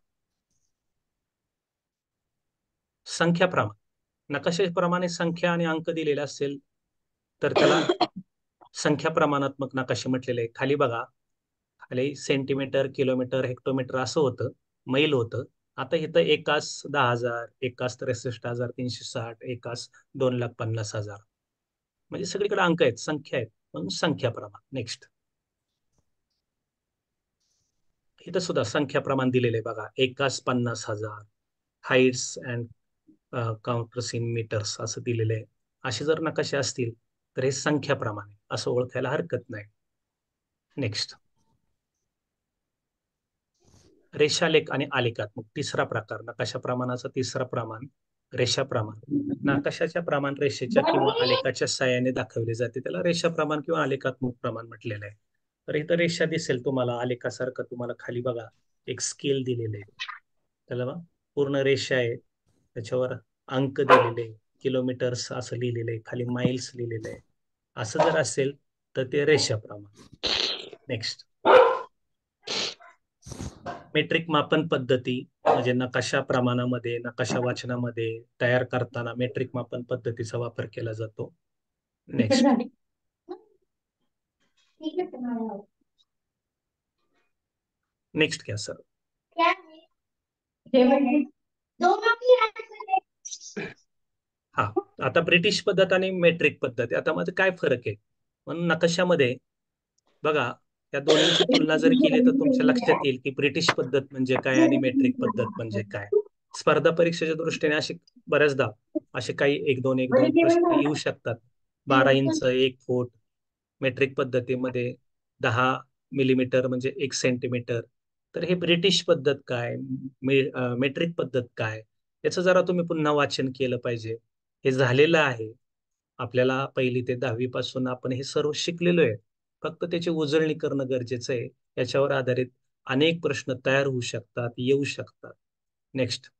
संख्या प्रमाण. नकाशाप्रमाणे संख्या आणि अंक दिलेला असेल तर त्याला संख्या प्रमाणात्मक नकाशे म्हटलेले आहे. खाली बघा, खाली सेंटीमीटर, किलोमीटर, हेक्टोमीटर असं होतं, मैल होतं. आता इथं एकास दहा हजार, एकास त्रेसष्ट हजार तीनशे साठ, एकास दोन लाख पन्नास हजार, म्हणजे सगळीकडे अंक आहेत, संख्या आहेत, म्हणून संख्या प्रमाण. नेक्स्ट. इथं सुद्धा संख्या प्रमाण दिलेले आहे बघा, एकास पन्नास हजार, heights and counters in metres असं दिलेलं आहे. असे जर नकाशे असतील तर हे संख्या प्रमाण आहे असं ओळखायला हरकत नाही. नेक्स्ट. रेषालेख आणि आलेखात्मक तिसरा प्रकार. नकाशा प्रमाणाचा तिसरा प्रमाण रेषा प्रमाण. नकाशाच्या प्रमाण रेषेच्या किंवा आलेखाच्या साहाय्याने दाखवले जाते, त्याला रेषा प्रमाण किंवा आलेखात्मक प्रमाण म्हटलेलं आहे. तर इथं रेषा दिसेल तुम्हाला, आलेखासारखं तुम्हाला खाली बघा एक स्केल दिलेले आहे, त्याला बघा पूर्ण रेषा आहे, त्याच्यावर अंक दिलेले, किलोमीटर्स असं लिहिलेलं आहे, खाली माइल्स लिहिलेलं आहे. असं जर असेल तर ते रेषा प्रमाण. नेक्स्ट. मेट्रिक मापन पद्धती म्हणजे नकाशा प्रमाणामध्ये, नकाशा वाचनामध्ये तयार करताना मेट्रिक मापन पद्धतीचा वापर केला जातो. नेक्स्ट. नेक्स्ट घ्या सर. हा, आता ब्रिटिश पद्धत आणि मेट्रिक पद्धत आता मध्ये काय फरक आहे? म्हणून नकाशामध्ये बघा या दोन्हींची तुलना जर केली तर तुमच्या लक्षात येईल की ब्रिटिश पद्धत म्हणजे काय आणि मेट्रिक पद्धत म्हणजे काय. स्पर्धा परीक्षेच्या दृष्टीने असे बऱ्याचदा असे काही एक दोन एक दोन प्रश्न येऊ शकतात. बारा इंच एक फूट, मेट्रिक पद्धतीमध्ये दहा मिलीमीटर म्हणजे एक सेंटीमीटर. तर हे ब्रिटिश पद्धत काय, मेट्रिक पद्धत काय, याचं जरा तुम्ही पुन्हा वाचन केलं पाहिजे. हे झालेलं आहे आपल्याला, पहिली ते दहावी पासून आपण हे सर्व शिकलेलो आहे, फक्त त्याची उजळणी करणं गरजेचं आहे. याच्यावर आधारित अनेक प्रश्न तयार होऊ शकतात, येऊ शकतात. नेक्स्ट.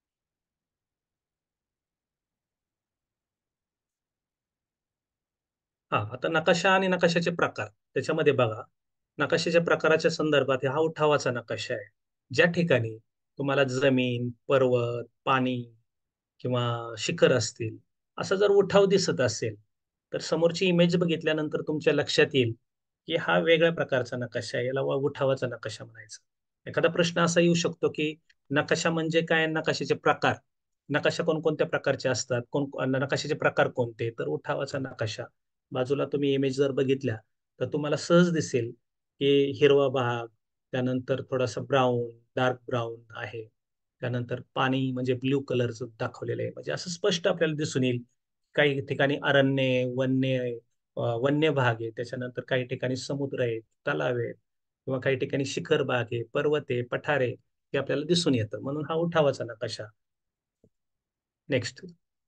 हा, आता नकाशा आणि नकाशाचे प्रकार. त्याच्यामध्ये बघा नकाशाच्या प्रकाराच्या संदर्भात हा उठावाचा नकाशा आहे. ज्या ठिकाणी तुम्हाला जमीन, पर्वत, पाणी किंवा शिखर असतील, असा जर उठाव दिसत असेल तर समोरची इमेज बघितल्यानंतर तुमच्या लक्षात येईल की हा वेगळ्या प्रकारचा नकाशा आहे, याला उठावाचा नकाशा म्हणायचा. एखादा प्रश्न असा येऊ शकतो की नकाशा म्हणजे काय, नकाशाचे प्रकार, नकाशा कोणकोणत्या प्रकारचे असतात, कोण नकाशाचे प्रकार कोणते, तर उठावाचा नकाशा. बाजूला तुम्ही इमेज जर बघितल्या तर तुम्हाला सहज दिसेल की हिरवा भाग, त्यानंतर थोडासा ब्राऊन, डार्क ब्राऊन आहे, त्यानंतर पाणी म्हणजे ब्ल्यू कलरचं दाखवलेलं आहे. म्हणजे असं स्पष्ट आपल्याला दिसून येईल. काही ठिकाणी अरण्य, वन्य वन्य भाग आहे, त्याच्यानंतर काही ठिकाणी समुद्र आहे, तलाव आहे, किंवा काही ठिकाणी शिखर भाग आहे, पर्वत आहे, पठार आहे, हे आपल्याला दिसून येतं, म्हणून हा उठावाचा नकाशा. नेक्स्ट.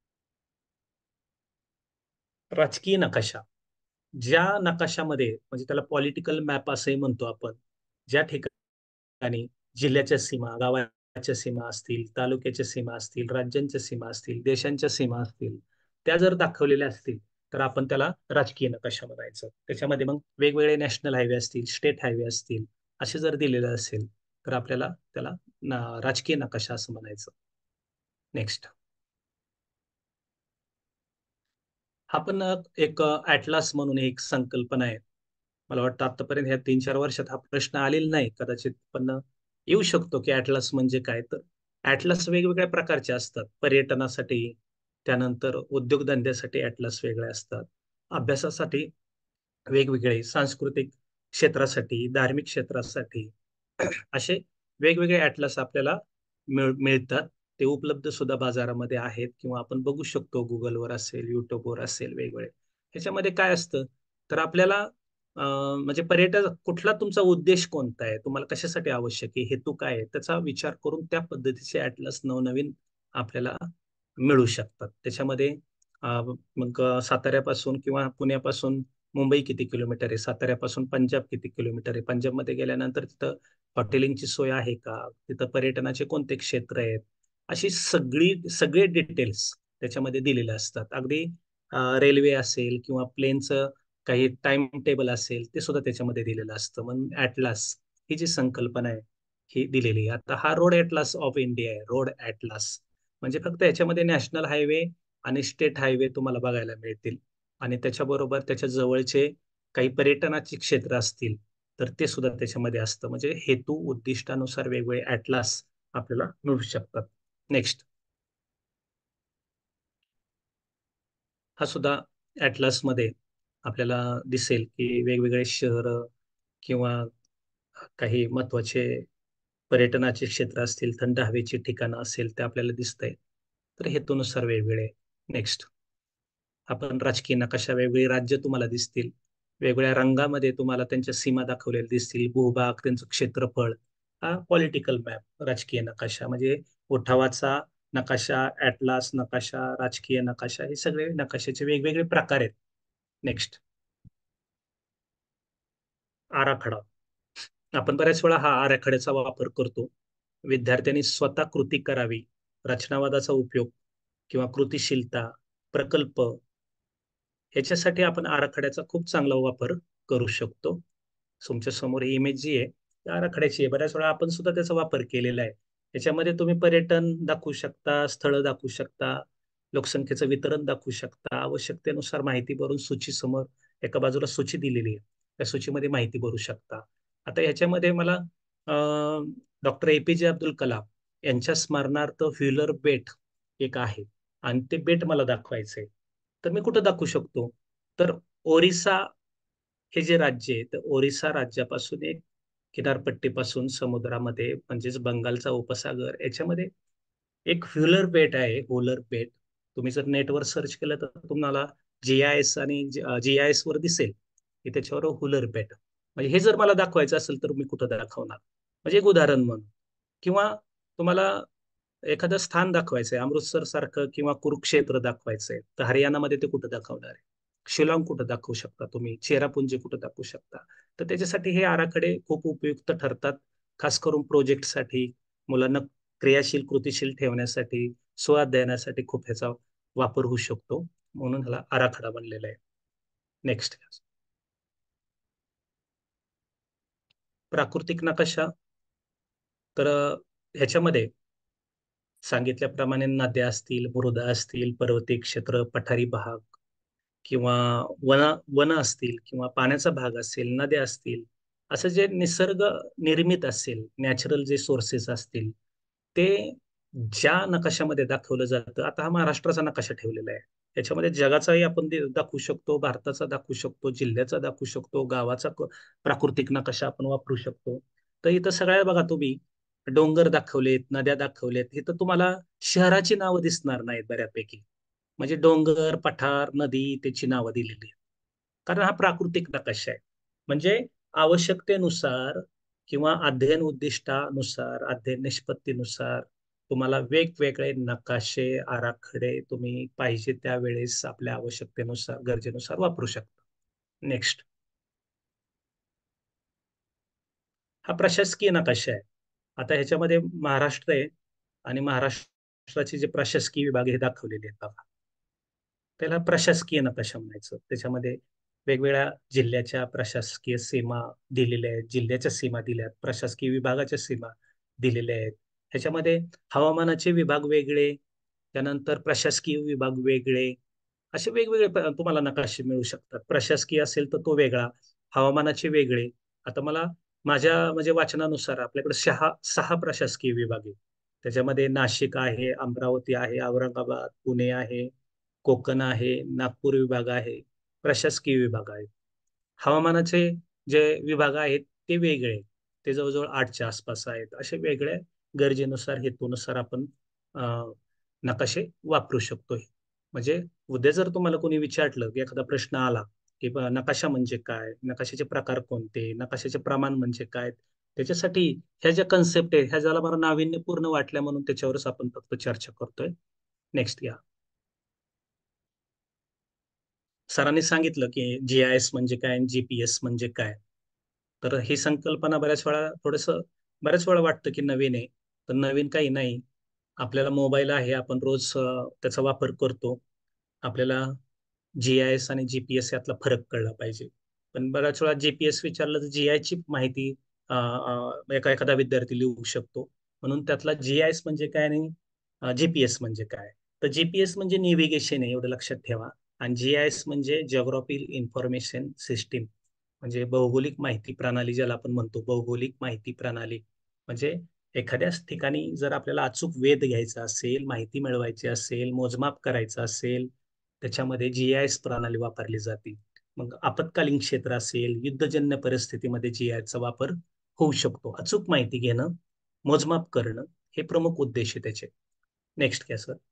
राजकीय नकाशा. ज्या नकाशामध्ये म्हणजे त्याला पॉलिटिकल मॅप असंही म्हणतो आपण, ज्या ठिकाणी जिल्ह्याच्या सीमा, गावाच्या सीमा असतील, तालुक्याच्या सीमा असतील, राज्यांच्या सीमा असतील, देशांच्या सीमा असतील, त्या जर दाखवलेल्या असतील तर आपण त्याला राजकीय नकाशा म्हणायचं. त्याच्यामध्ये मग वेगवेगळे नॅशनल हायवे असतील, स्टेट हायवे असतील, असे जर दिलेलं असेल तर आपल्याला त्याला राजकीय नकाशा असं म्हणायचं. नेक्स्ट. हा पण एक ऍटलास म्हणून एक संकल्पना आहे. मला वाटतं आतापर्यंत ह्या तीन चार वर्षात हा प्रश्न आलेला नाही कदाचित, पण येऊ शकतो की ऍटलास म्हणजे काय. तर ऍटलास वेगवेगळ्या प्रकारचे असतात. पर्यटनासाठी त्यानंतर उद्योगधंद्यासाठी ॲटलास वेगळे असतात, अभ्यासासाठी वेगवेगळे, सांस्कृतिक क्षेत्रासाठी, धार्मिक क्षेत्रासाठी असे वेगवेगळे ॲटलास आपल्याला मिळ मिळतात. ते उपलब्ध सुद्धा बाजारामध्ये आहेत किंवा आपण बघू शकतो गुगलवर असेल, युट्यूबवर असेल वेगवेगळे. ह्याच्यामध्ये काय असतं तर आपल्याला अं, म्हणजे पर्यटन कुठला तुमचा उद्देश कोणता आहे, तुम्हाला कशासाठी आवश्यक आहे, हेतू काय आहे, त्याचा विचार करून त्या पद्धतीचे ॲटलास नवनवीन आपल्याला मिळू शकतात. त्याच्यामध्ये अं, मग साताऱ्यापासून किंवा पुण्यापासून मुंबई किती किलोमीटर आहे, साताऱ्यापासून पंजाब किती किलोमीटर आहे, पंजाबमध्ये गेल्यानंतर तिथं हॉटेलिंगची सोय आहे का, तिथं पर्यटनाचे कोणते क्षेत्र आहेत, अशी सगळी सगळे डिटेल्स त्याच्यामध्ये दिलेले असतात. अगदी रेल्वे असेल किंवा प्लेनचं काही टाइम टेबल असेल ते सुद्धा त्याच्यामध्ये दिलेलं असतं. म्हणून ॲटलास ही जी संकल्पना आहे ही दिलेली आहे. आता हा रोड ॲटलास ऑफ इंडिया आहे. रोड ॲटलास म्हणजे फक्त याच्यामध्ये नॅशनल हायवे आणि स्टेट हायवे तुम्हाला बघायला मिळतील आणि त्याच्याबरोबर त्याच्या जवळचे काही पर्यटनाची क्षेत्र असतील तर ते सुद्धा त्याच्यामध्ये असतं. म्हणजे हेतू उद्दिष्टानुसार वेगवेगळे ॲटलास आपल्याला मिळू शकतात. नेक्स्ट, हा सुद्धा ॲटलासमध्ये आपल्याला दिसेल की वेगवेगळे शहर किंवा काही महत्वाचे पर्यटनाचे क्षेत्र असतील, थंड हवेची ठिकाणं असेल ते आपल्याला दिसतंय. तर हेतूनुसार वेगवेगळे. नेक्स्ट, आपण राजकीय नकाशा, वेगवेगळी राज्य तुम्हाला दिसतील, वेगवेगळ्या रंगामध्ये तुम्हाला त्यांच्या सीमा दाखवलेल्या दिसतील, भूभाग, त्यांचं क्षेत्रफळ. हा पॉलिटिकल मॅप, राजकीय नकाशा म्हणजे उठावाचा नकाशा, ॲटलास नकाशा, राजकीय नकाशा, हे सगळे नकाशाचे वेगवेगळे प्रकार आहेत. नेक्स्ट, आराखडा. आपण बऱ्याच वेळा हा आराखड्याचा वापर करतो. विद्यार्थ्यांनी स्वतः कृती करावी, रचनावादाचा उपयोग किंवा कृतिशीलता, प्रकल्प ह्याच्यासाठी आपण आराखड्याचा खूप चांगला वापर करू शकतो. तुमच्या समोर ही इमेज जी आहे ती आराखड्याची आहे. बऱ्याच वेळा आपण सुद्धा त्याचा वापर केलेला आहे. याच्यामध्ये तुम्ही पर्यटन दाखवू शकता, स्थळं दाखवू शकता, लोकसंख्येचं वितरण दाखवू शकता, आवश्यकतेनुसार माहिती भरून सूची समोर एका बाजूला सूची दिलेली आहे, त्या सूचीमध्ये माहिती भरू शकता. आता ह्याच्यामध्ये मला डॉक्टर ए पी जे अब्दुल कलाम यांच्या स्मरणार्थ व्हीलर बेट एक आहे आणि ते बेट मला दाखवायचंय. तर मी कुठं दाखवू शकतो तर ओरिसा हे जे राज्य आहे तर ओरिसा राज्यापासून एक किनारपट्टीपासून समुद्रामध्ये म्हणजेच बंगालचा उपसागर याच्यामध्ये एक व्हीलर बेट आहे. व्हीलर बेट तुम्ही जर नेटवर सर्च केलं तर तुम्हाला जी आय एस आणि जी आय एस वर दिसेल की त्याच्यावर व्हीलर बेट. म्हणजे हे जर मला दाखवायचं असेल तर मी कुठं दाखवणार, म्हणजे एक उदाहरण म्हणून. किंवा तुम्हाला एखादं स्थान दाखवायचंय, अमृतसर सारखं किंवा कुरुक्षेत्र दाखवायचंय तर हरियाणामध्ये ते कुठं दाखवणार आहे, शिलाँग कुठं दाखवू शकता तुम्ही, चेरापुंजी कुठं दाखवू शकता. तर त्याच्यासाठी हे आराखडे खूप उपयुक्त ठरतात, खास करून प्रोजेक्टसाठी, मुलांना क्रियाशील कृतिशील ठेवण्यासाठी, स्वाध्यायनासाठी खूप ह्याचा वापर होऊ शकतो. म्हणून ह्याला आराखडा बनलेला आहे. नेक्स्ट, प्राकृतिक नकाशा. तर ह्याच्यामध्ये सांगितल्याप्रमाणे नद्या असतील, मृदा असतील, पर्वतीय क्षेत्र, पठारी भाग किंवा वन वन असतील किंवा पाण्याचा भाग असेल, नद्या असतील, असं जे निसर्ग निर्मित असेल, नॅचरल जे सोर्सेस असतील ते ज्या नकाशामध्ये दाखवलं जातं. आता हा महाराष्ट्राचा नकाशा ठेवलेला आहे, याच्यामध्ये जगाचाही आपण दाखवू शकतो, भारताचा दाखवू शकतो, जिल्ह्याचा दाखवू शकतो, गावाचा प्राकृतिक नकाशा आपण वापरू शकतो. तर इथं सगळ्या बघा तुम्ही डोंगर दाखवलेत, नद्या दाखवलेत, इथं तुम्हाला शहराची नावं दिसणार नाहीत बऱ्यापैकी. म्हणजे डोंगर, पठार, नदी त्याची नावं दिलेली आहेत, कारण हा प्राकृतिक नकाशा आहे. म्हणजे आवश्यकतेनुसार किंवा अध्ययन उद्दिष्टानुसार, अध्ययन निष्पत्तीनुसार तुम्हाला वेगवेगळे नकाशे, आराखडे तुम्ही पाहिजे त्यावेळेस आपल्या आवश्यकतेनुसार, गरजेनुसार वापरू शकता. नेक्स्ट, हा प्रशासकीय नकाशा आहे. आता ह्याच्यामध्ये महाराष्ट्र आहे आणि महाराष्ट्राचे जे प्रशासकीय विभाग हे दाखवलेले आहेत बघा, त्याला प्रशासकीय नकाशा म्हणायचं. त्याच्यामध्ये वेगवेगळ्या जिल्ह्याच्या प्रशासकीय सीमा दिलेल्या आहेत, जिल्ह्याच्या सीमा दिल्या आहेत, प्रशासकीय विभागाच्या सीमा दिलेल्या आहेत. ह्याच्यामध्ये हवामानाचे विभाग वेगळे, त्यानंतर प्रशासकीय विभाग वेगळे, असे वेगवेगळे तुम्हाला नकाशे मिळू शकतात. प्रशासकीय असेल तर तो वेगळा, हवामानाचे वेगळे. आता मला माझ्या म्हणजे वाचनानुसार आपल्याकडे सहा सहा प्रशासकीय विभाग आहे. त्याच्यामध्ये नाशिक आहे, अमरावती आहे, औरंगाबाद, पुणे आहे, कोकण आहे, नागपूर विभाग आहे, प्रशासकीय विभाग आहे. हवामानाचे जे विभाग आहेत ते वेगळे, ते जवळजवळ आठच्या आसपास आहेत. असे वेगळ्या गरजेनुसार, हेतूनुसार आपण अं, नकाशे वापरू शकतोय. म्हणजे उद्या जर तुम्हाला कोणी विचारलं की एखादा प्रश्न आला की ब- नकाशा म्हणजे काय, नकाशाचे प्रकार कोणते, नकाशाचे प्रमाण म्हणजे काय, त्याच्यासाठी ह्या ज्या कन्सेप्ट आहे ह्या ज्याला मला नाविन्यपूर्ण वाटल्या म्हणून त्याच्यावरच आपण फक्त चर्चा करतोय. नेक्स्ट या. सरांनी सांगितलं की जी आय एस म्हणजे काय, जीपीएस म्हणजे काय. तर ही संकल्पना बऱ्याच वेळा थोडस बऱ्याच वेळा वाटतं की नवीन आहे. तर नवीन काही नाही. आपल्याला मोबाईल आहे, आपण रोज अ, त्याचा वापर करतो. आपल्याला जी आय एस आणि जीपीएस यातला फरक कळला पाहिजे. पण बऱ्याच वेळा जीपीएस विचारलं तर जी आय ची माहिती अ, अ, एका एखादा विद्यार्थी लिहू शकतो. म्हणून त्यातला जी आय एस म्हणजे काय आणि जीपीएस म्हणजे काय. तर जीपीएस म्हणजे नेव्हिगेशन आहे, एवढं लक्षात ठेवा. आणि जी आय एस म्हणजे जिओग्राफिक इन्फॉर्मेशन सिस्टीम, म्हणजे भौगोलिक माहिती प्रणाली, ज्याला आपण म्हणतो भौगोलिक माहिती प्रणाली. म्हणजे एखाद्याच ठिकाणी जर आपल्याला अचूक वेध घ्यायचा असेल, माहिती मिळवायची असेल, मोजमाप करायचं असेल, त्याच्यामध्ये जी आय एस प्रणाली वापरली जाते. मग आपत्कालीन क्षेत्र असेल, युद्धजन्य परिस्थितीमध्ये जी आय एसचा वापर होऊ शकतो. अचूक माहिती घेणं, मोजमाप करणं हे प्रमुख उद्देश आहे त्याचे. नेक्स्ट घ्या सर.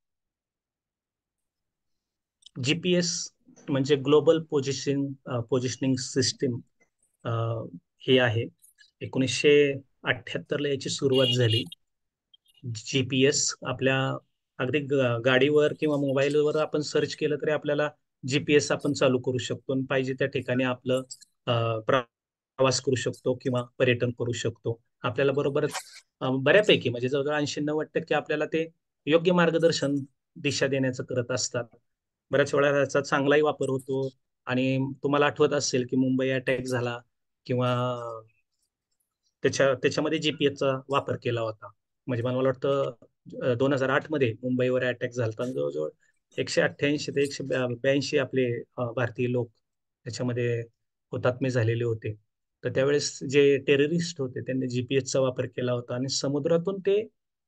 जीपीएस म्हणजे ग्लोबल पोझिशन पोझिशनिंग सिस्टीम हे आहे. एकोणीसशे अठ्ठ्याहत्तरला याची सुरुवात झाली. जीपीएस आपल्या अगदी ग- गाडीवर किंवा मोबाईलवर आपण सर्च केलं तरी आपल्याला जीपीएस आपण चालू करू शकतो आणि पाहिजे त्या ठिकाणी आपलं अ, प्रवास करू शकतो किंवा पर्यटन करू शकतो. आपल्याला बरोबर अ, बऱ्यापैकी म्हणजे जवळजवळ ऐंशी नव्वद टक्के आपल्याला ते योग्य मार्गदर्शन, दिशा देण्याचं करत असतात. बऱ्याच वेळा त्याचा चांगलाही वापर होतो. आणि तुम्हाला आठवत असेल की मुंबई अटॅक झाला किंवा त्याच्या त्याच्यामध्ये जीपीएसचा वापर केला होता. म्हणजे मला वाटतं दोन हजार आठ मध्ये मुंबईवर अटॅक झाला आणि जवळजवळ एकशे अठ्ठ्याऐंशी ते एकशे ब्याऐंशी आपले अ, भारतीय लोक त्याच्यामध्ये हुतात्मे झालेले होते. तर त्यावेळेस जे टेररिस्ट होते त्यांनी जीपीएसचा वापर केला होता आणि समुद्रातून ते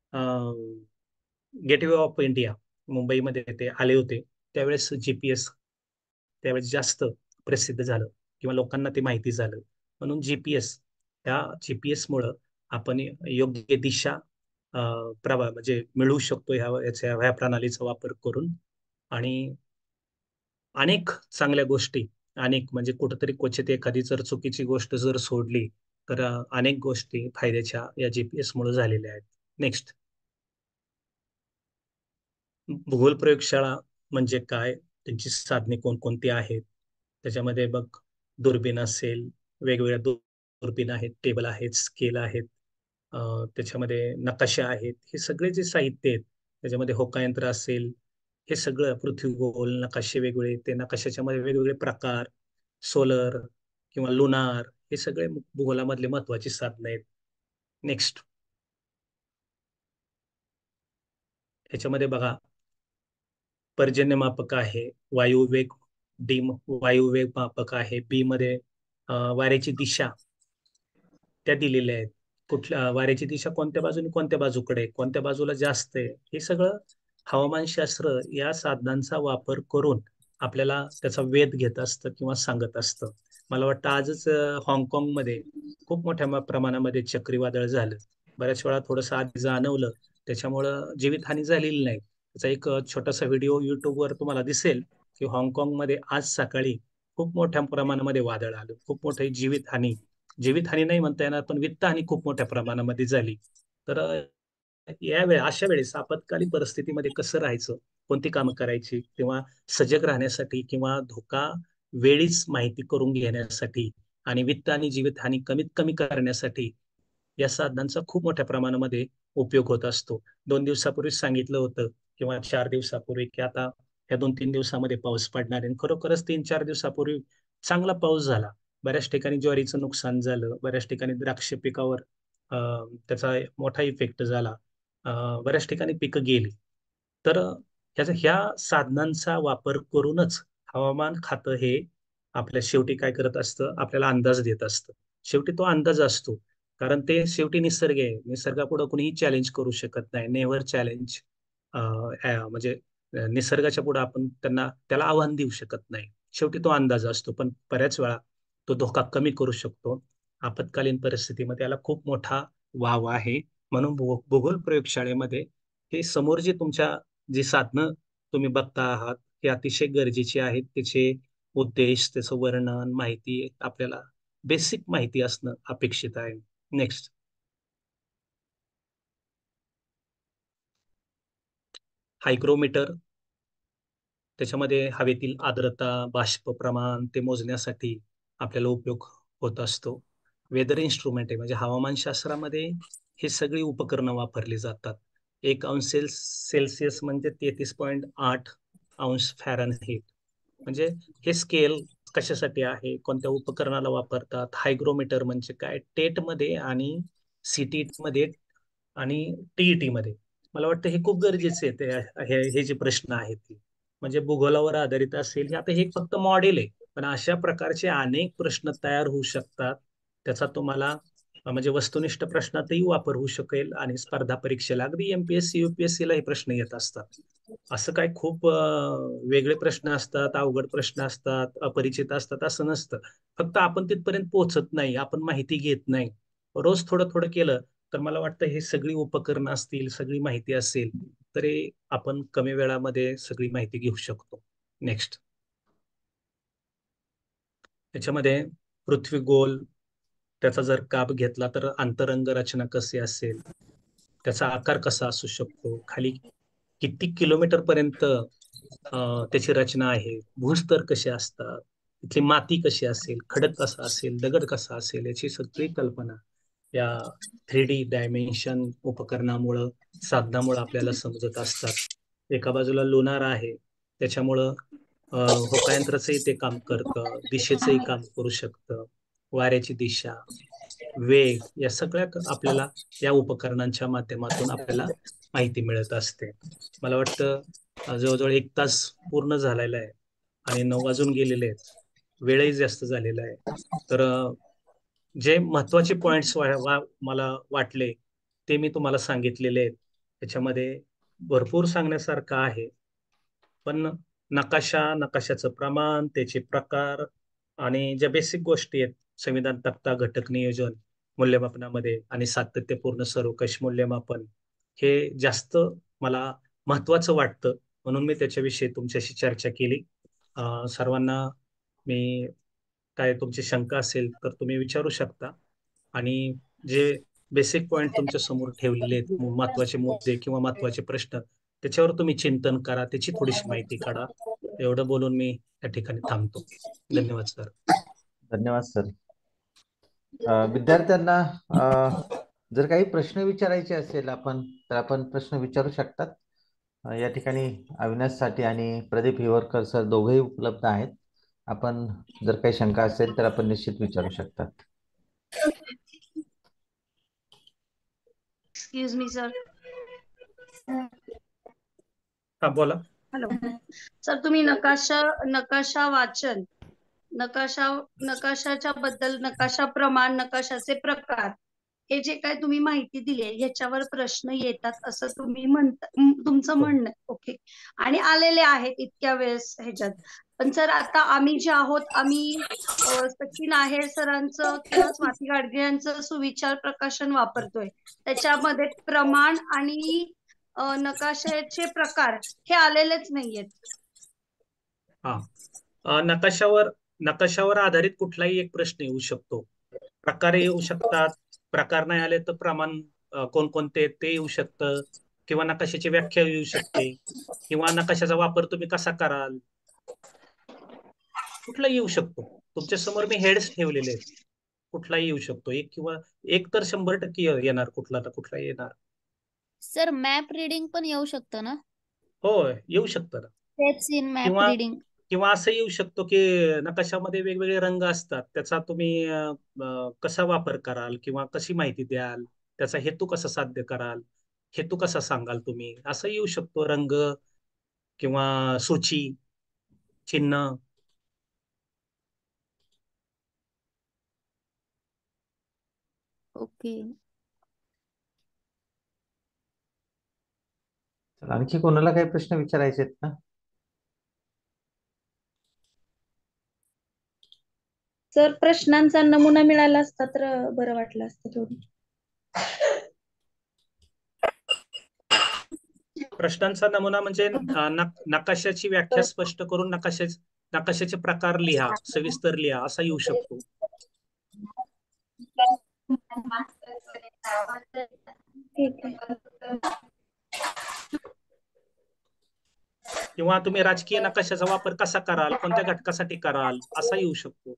गेटवे ऑफ इंडिया मुंबईमध्ये ते आले होते. त्यावेळेस जीपीएस त्यावेळेस जास्त प्रसिद्ध झालं किंवा लोकांना ते माहिती झालं. म्हणून जीपीएस, त्या जीपीएस मुळे आपण योग्य दिशा अ, प्रवा म्हणजे मिळवू शकतो ह्या याच्या ह्या प्रणालीचा वापर करून. आणि अनेक चांगल्या गोष्टी, अनेक म्हणजे कुठंतरी क्वचित एखादी जर चुकीची गोष्ट जर सोडली तर अ, अनेक गोष्टी फायद्याच्या या जीपीएस मुळे झालेल्या आहेत. नेक्स्ट. भूगोल प्रयोगशाळा म्हणजे काय, त्यांची साधने कोणकोणती आहेत. त्याच्यामध्ये बघ, दुर्बीण असेल, वेगवेगळ्या दु- दुर्बीण आहेत, टेबल आहेत, स्केल आहेत, अं, त्याच्यामध्ये नकाशा आहेत. हे सगळे जे साहित्य आहेत, त्याच्यामध्ये होकायंत्र असेल, हे सगळं पृथ्वीगोल नकाशे वेगवेगळे, ते नकाशाच्या मध्ये वेगवेगळे प्रकार, सोलर किंवा लुनार, हे सगळे भूगोलामधले महत्वाची साधनं आहेत. नेक्स्ट. ह्याच्यामध्ये बघा, पर्जन्यमापक आहे, वायुवेग डी वायुवेग मापक आहे, बी मध्ये अं, वाऱ्याची दिशा त्या दिलेल्या आहेत. कुठल्या वाऱ्याची दिशा कोणत्या बाजूने कोणत्या बाजूकडे आहे, कोणत्या बाजूला जास्त आहे, हे सगळं हवामानशास्त्र या साधनांचा वापर करून आपल्याला त्याचा वेध घेत असतं किंवा सांगत असतं. मला वाटतं आजच अं, हाँगकाँगमध्ये खूप मोठ्या म- प्रमाणामध्ये चक्रीवादळ झालं. बऱ्याच वेळा थोडंसं आधी जाणवलं, त्याच्यामुळं जीवितहानी झालेली नाही. त्याचा एक अं, छोटासा व्हिडिओ युट्यूबवर तुम्हाला दिसेल की हाँगकाँगमध्ये आज सकाळी खूप मोठ्या प्रमाणामध्ये वादळ आलं, खूप मोठी जीवितहानी, जीवितहानी नाही म्हणता येणार पण वित्तहानी खूप मोठ्या प्रमाणामध्ये झाली. तर अ, या वेळे अशा वेळेस आपत्कालीन परिस्थितीमध्ये कसं राहायचं, कोणती कामं करायची, किंवा सजग राहण्यासाठी किंवा धोका वेळीच माहिती करून घेण्यासाठी आणि वित्त आणि जीवितहानी कमीत कमी करण्यासाठी या साधनांचा खूप मोठ्या प्रमाणामध्ये उपयोग होत असतो. दोन दिवसापूर्वी सांगितलं होतं किंवा चार दिवसापूर्वी की आता या दोन तीन दिवसामध्ये पाऊस पडणार आहे. आणि खरोखरच तीन चार दिवसापूर्वी चांगला पाऊस झाला. बऱ्याच ठिकाणी ज्वारीचं नुकसान झालं, बऱ्याच ठिकाणी द्राक्ष पिकावर अं, त्याचा मोठा इफेक्ट झाला, अं, बऱ्याच ठिकाणी पिकं गेली. तर ह्याचा ह्या साधनांचा वापर करूनच हवामान खातं हे आपल्या शेवटी काय करत असतं, आपल्याला अंदाज देत असतं. शेवटी तो अंदाज असतो. कारण ते शेवटी निसर्ग आहे. निसर्गापुढे कुणीही चॅलेंज करू शकत नाही. नेव्हर चॅलेंज म्हणजे अ, निसर्गाच्या पुढे आपण त्यांना त्याला आव्हान देऊ शकत नाही. शेवटी तो अंदाज असतो, पण बऱ्याच वेळा तो धोका कमी करू शकतो. आपत्कालीन परिस्थितीमध्ये त्याला खूप मोठा वाव आहे. म्हणून भू- भूगोल प्रयोगशाळेमध्ये हे समोर जे तुमच्या जी साधनं तुम्ही बघता आहात हे अतिशय गरजेची आहेत. त्याचे उद्देश, त्याचं वर्णन, माहिती आपल्याला बेसिक माहिती असणं अपेक्षित आहे. नेक्स्ट. हायग्रोमीटर, त्याच्यामध्ये हवेतील आर्द्रता, बाष्प प्रमाण ते मोजण्यासाठी आपल्याला उपयोग होत असतो. वेदर इन्स्ट्रुमेंट आहे म्हणजे हवामानशास्त्रामध्ये हे सगळी उपकरणं वापरली जातात. एक अंश सेल्स सेल्सिअस म्हणजे तेहतीस पॉईंट आठ अंश फॅरनहीट. म्हणजे हे स्केल कशासाठी आहे, कोणत्या उपकरणाला वापरतात. हायग्रोमीटर म्हणजे काय, टेटमध्ये आणि सीटीटी मध्ये आणि टीईटी मध्ये मला वाटतं हे खूप गरजेचे आहे. ते- हे हे जे प्रश्न आहेत ते म्हणजे भूगोलावर आधारित असेल हे आता हे फक्त मॉडेल आहे, पण अशा प्रकारचे अनेक प्रश्न तयार होऊ शकतात. त्याचा तुम्हाला अ, म्हणजे वस्तुनिष्ठ प्रश्नातही वापर होऊ शकेल आणि स्पर्धा परीक्षेला अगदी एमपीएससी युपीएससी ला हे प्रश्न येत असतात. असं काय खूप अ, वेगळे प्रश्न असतात, अवघड प्रश्न असतात, अपरिचित असतात असं नसतं. फक्त आपण तिथपर्यंत पोहोचत नाही, आपण माहिती घेत नाही. रोज थोडं थोडं केलं तर मला वाटतं हे सगळी उपकरणं असतील, सगळी माहिती असेल तरी आपण कमी वेळामध्ये सगळी माहिती घेऊ शकतो. नेक्स्ट. त्याच्यामध्ये पृथ्वी गोल, त्याचा जर काप घेतला तर अंतरंग रचना कशी असेल, त्याचा आकार कसा असू शकतो, खाली किती किलोमीटर पर्यंत अ, त्याची रचना आहे, भूस्तर कसे असतात, तिथली माती कशी असेल, खडक कसा असेल, दगड कसा असेल, याची सगळी कल्पना या थ्री डी डायमेन्शन उपकरणामुळं, साधनामुळं आपल्याला समजत असतात. एका बाजूला लुनार आहे, त्याच्यामुळं अ, होकायंत्राचंही ते काम करतं, दिशेचंही काम करू शकतं, वाऱ्याची दिशा, वेग, या सगळ्या क- आपल्याला या उपकरणांच्या माध्यमातून आपल्याला माहिती मिळत असते. मला वाटतं अ, जवळजवळ एक तास पूर्ण झालेला आहे आणि नऊ वाजून गेलेले आहेत. वेळही जास्त झालेला आहे. तर अ, जे महत्वाचे पॉइंट्स वा, वा, मला वाटले ते मी तुम्हाला सांगितलेले आहेत. त्याच्यामध्ये भरपूर सांगण्यासारखं आहे, पण नकाशा, नकाशाचं प्रमाण, त्याचे प्रकार आणि ज्या बेसिक गोष्टी आहेत, संविधान तक्ता, घटक नियोजन, मूल्यमापनामध्ये आणि सातत्यपूर्ण सर्वकष मूल्यमापन, हे जास्त मला महत्वाचं वाटतं. म्हणून मी त्याच्याविषयी तुमच्याशी चर्चा केली. अं, सर्वांना मी काय तुमची शंका असेल तर तुम्ही विचारू शकता आणि जे बेसिक पॉइंट तुमच्या समोर ठेवलेले आहेत, महत्वाचे मुद्दे किंवा महत्वाचे प्रश्न, त्याच्यावर तुम्ही चिंतन करा, त्याची थोडीशी माहिती काढा. एवढं बोलून मी या ठिकाणी थांबतो. धन्यवाद सर. धन्यवाद सर. अ, विद्यार्थ्यांना अ, जर काही प्रश्न विचारायचे असेल आपण तर आपण प्रश्न विचारू शकतात. अ, या ठिकाणी अविनाश साठी आणि प्रदीप हिवरकर सर दोघेही उपलब्ध आहेत. आपण जर काही शंका असेल तर आपण निश्चित विचारू शकतात. Excuse me sir. हा बोला. हॅलो सर, तुम्ही नकाशा नकाशा वाचन, नकाशा नकाशाच्या बद्दल, नकाशा प्रमाण, नकाशाचे प्रकार, हे जे काय तुम्ही माहिती दिली आहे ह्याच्यावर प्रश्न येतात असं तुम्ही म्हणता, म, तुमचं हो. म्हणणं आहे. ओके. आणि आलेले आहेत इतक्या वेळेस ह्याच्यात. पण सर आता आम्ही जे आहोत, आम्ही अ, सचिन आहेर सरांचं किंवा स्वाती गाडगे यांचं सुविचार प्रकाशन वापरतोय. त्याच्यामध्ये प्रमाण आणि अ, नकाशाचे प्रकार हे आलेलेच नाहीयेत. हा. अ, नकाशावर नकाशावर आधारित कुठलाही एक प्रश्न येऊ शकतो. प्रकार येऊ शकतात, प्रकार नाही आले तर प्रमाण अ, कोणकोणते आहेत ते येऊ शकतं, किंवा नकाशाची व्याख्या येऊ शकते, किंवा नकाशाचा वापर तुम्ही कसा कराल, कुठलाही येऊ शकतो. तुमच्या समोर मी हेड्स ठेवलेले आहेत, कुठलाही येऊ शकतो. एक किंवा एक तर शंभर टक्के येणार, कुठला तर कुठला येणार. सर मॅप रिडिंग पण येऊ शकतं ना? होय, येऊ शकतं ना. तेच इन मॅप किंवा रिडिंग. किंवा असं येऊ शकतो की नकाशामध्ये वेगवेगळे रंग असतात, त्याचा तुम्ही अ, अ, कसा वापर कराल किंवा कशी माहिती द्याल, त्याचा हेतू कसा साध्य कराल, हेतू कसा सांगाल तुम्ही, असं येऊ शकतो. रंग किंवा सूची, चिन्ह. ओके. चला, आणखी कोणाला काही प्रश्न विचारायचे आहेत का? सर प्रश्नांचा नमुना मिळाला असता तर बरं वाटलं असतं थोडं. प्रश्नांचा नमुना म्हणजे अं, नक- नकाशाची व्याख्या स्पष्ट करून नकाशा नकाशाचे प्रकार लिहा, सविस्तर लिहा असा येऊ शकतो. ठीक आहे. किंवा तुम्ही राजकीय नकाशाचा वापर कसा कराल, कोणत्या घटकासाठी कराल असा येऊ शकतो.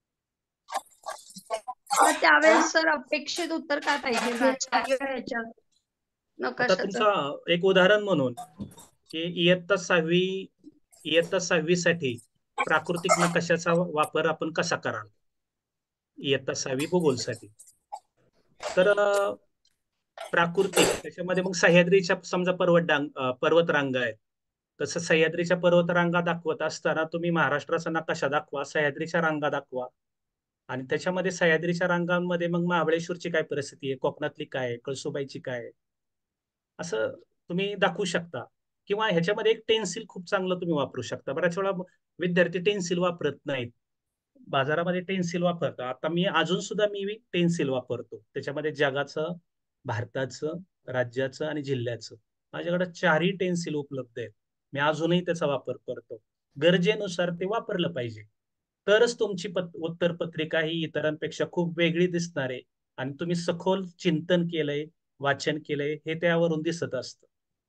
मग त्यावेळेस सर अपेक्षित उत्तर काय पाहिजे राजकीय ह्याच्यात आता नकाशाचं? तुमचा एक उदाहरण म्हणून की इयत्ता सहावी इयत्ता सहावी साठी प्राकृतिक नकाशाचा वापर आपण कसा कराल इयत्ता सहावी भूगोलसाठी. तर अं, प्राकृतिक त्याच्यामध्ये मग सह्याद्रीच्या समजा पर्वत डांग अं, पर्वत रांगा आहेत. तसं सह्याद्रीच्या पर्वत रांगा दाखवत असताना तुम्ही महाराष्ट्राचा नकाशा दाखवा, सह्याद्रीच्या रांगा दाखवा आणि त्याच्यामध्ये सह्याद्रीच्या रांगांमध्ये मग महाबळेश्वरची काय परिस्थिती आहे, कोकणातली काय आहे, कळसुबाईची काय आहे, असं तुम्ही दाखवू शकता. किंवा ह्याच्यामध्ये एक टेन्सिल खूप चांगलं तुम्ही वापरू शकता. बऱ्याच वेळा विद्यार्थी टेन्सिल वापरत नाहीत, बाजारामध्ये टेन्सिल वापरतात. आता मी अजून सुद्धा मी टेन्सिल वापरतो. त्याच्यामध्ये जगाचं, भारताचं, राज्याचं आणि जिल्ह्याचं माझ्याकडे चारही टेन्सिल उपलब्ध आहेत. मी अजूनही त्याचा वापर करतो. गरजेनुसार ते वापरलं पाहिजे, तरच तुमची पत उत्तर पत्रिका ही इतरांपेक्षा खूप वेगळी दिसणार आहे आणि तुम्ही सखोल चिंतन केलंय, वाचन केलंय हे त्यावरून दिसत असतं.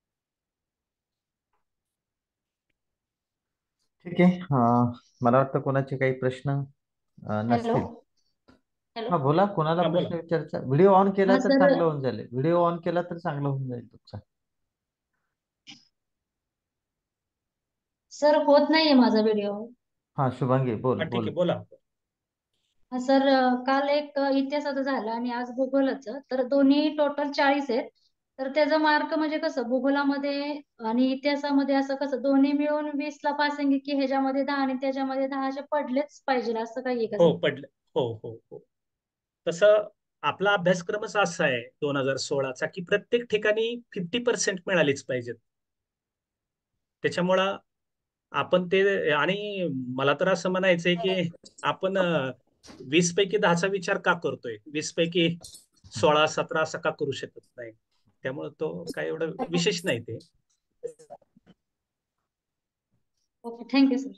ठीक आहे. अं, मला वाटतं कोणाचे काही प्रश्न अं, हॅलो नसतील. हॅलो हा बोला, कोणाला हा बोला. प्रश्न विचारायचा? व्हिडिओ ऑन केला हा तर सर चांगलं होऊन जाईल. व्हिडिओ ऑन केला तर चांगलं होऊन जाईल तुमचा. सर होत नाहीये माझा व्हिडिओ. हा शुभांगी बोल हा ठीक बोल. आहे बोला. हा सर काल एक इतिहासाचं झालं आणि आज भूगोलाचं, तर दोन्ही टोटल चाळीस आहेत. तर त्याचा मार्क म्हणजे कसं भूगोलामध्ये आणि इतिहासामध्ये असं कसं दोन्ही मिळून वीस ला पासिंग की ह्याच्यामध्ये दहा आणि त्याच्यामध्ये दहा असे पडलेच पाहिजे असं काही आहे का हो सर? पडलं. हो हो हो तसं आपला अभ्यासक्रमच असा आहे दोन हजार सोळाचा की प्रत्येक ठिकाणी फिफ्टी पर्सेंट मिळालीच पाहिजेत. त्याच्यामुळं आपण ते आणि मला तर असं म्हणायचंय की आपण अं, वीस पैकी दहाचा विचार का करतोय, वीस पैकी सोळा सतरा असं का करू शकत नाही. त्यामुळे तो काय एवढं विशेष नाही ते. Okay thank you sir.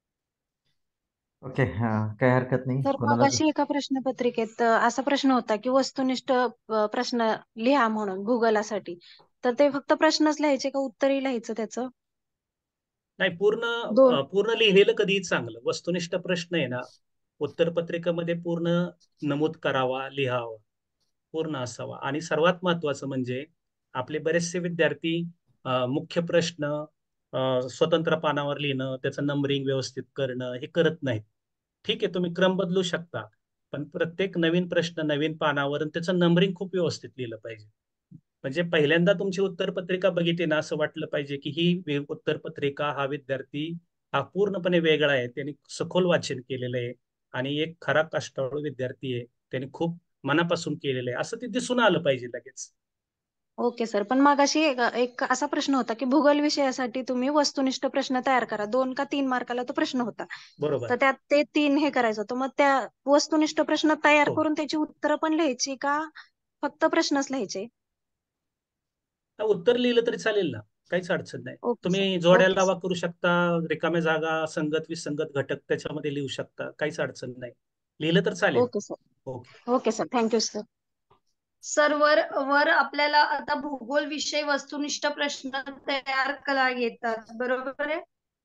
ओके, हा काही हरकत नाही. तर कोणाला मगाशी एका प्रश्नपत्रिकेत अ, असा प्रश्न होता की वस्तुनिष्ठ अ, प्रश्न लिहा म्हणून भूगोलासाठी. तर ते फक्त प्रश्नच लिहायचे का उत्तरही लिहायचं त्याचं? नाही पूर्ण दोन अं, पूर्ण लिहिलेलं कधीही चांगलं. वस्तुनिष्ठ प्रश्न आहे ना उत्तरपत्रिकेमध्ये पूर्ण नमूद करावा, लिहावा, पूर्ण असावा. आणि सर्वात महत्वाचं म्हणजे आपले बरेचसे विद्यार्थी अं, मुख्य प्रश्न अं, स्वतंत्र पानावर लिहिणं, त्याचं नंबरिंग व्यवस्थित करणं हे करत नाहीत. ठीक आहे तुम्ही क्रम बदलू शकता, पण प्रत्येक नवीन प्रश्न नवीन पानावर आणि त्याचं नंबरिंग खूप व्यवस्थित लिहिलं पाहिजे. म्हणजे पहिल्यांदा तुमची उत्तरपत्रिका बघितली ना असं वाटलं पाहिजे की ही वे- उत्तरपत्रिका हा विद्यार्थी हा पूर्णपणे वेगळा आहे, त्यांनी सखोल वाचन केलेलं आहे आणि एक खरा कष्टाळू विद्यार्थी आहे, त्यांनी खूप मनापासून केलेलं आहे असं ते दिसून आलं पाहिजे लगेच. Okay sir. पण मगाशी एक एक असा प्रश्न होता की भूगोल विषयासाठी तुम्ही वस्तुनिष्ठ प्रश्न तयार करा. दोन का तीन मार्काला तो प्रश्न होता. बरोबर तर त्यात ते तीन हे करायचं होतं. मग त्या वस्तुनिष्ठ प्रश्न तयार हो. करून त्याची उत्तरं पण लिहायची का फक्त प्रश्नच लिहायचे? हा, उत्तर लिहिलं तरी चालेल ना, काहीच अडचण नाही. Okay sir. तुम्ही जोड्या ओके लावा सर. करू शकता, रिकाम्या जागा संगत विसंगत घटक त्याच्यामध्ये लिहू शकता, काहीच अडचण नाही. लिहिलं तर चालेल. Okay sir. Okay. Okay sir. Thank you sir. Sir वर वर आपल्याला आता भूगोल विषय वस्तुनिष्ठ प्रश्न तयार करा येतात बरोबर आहे.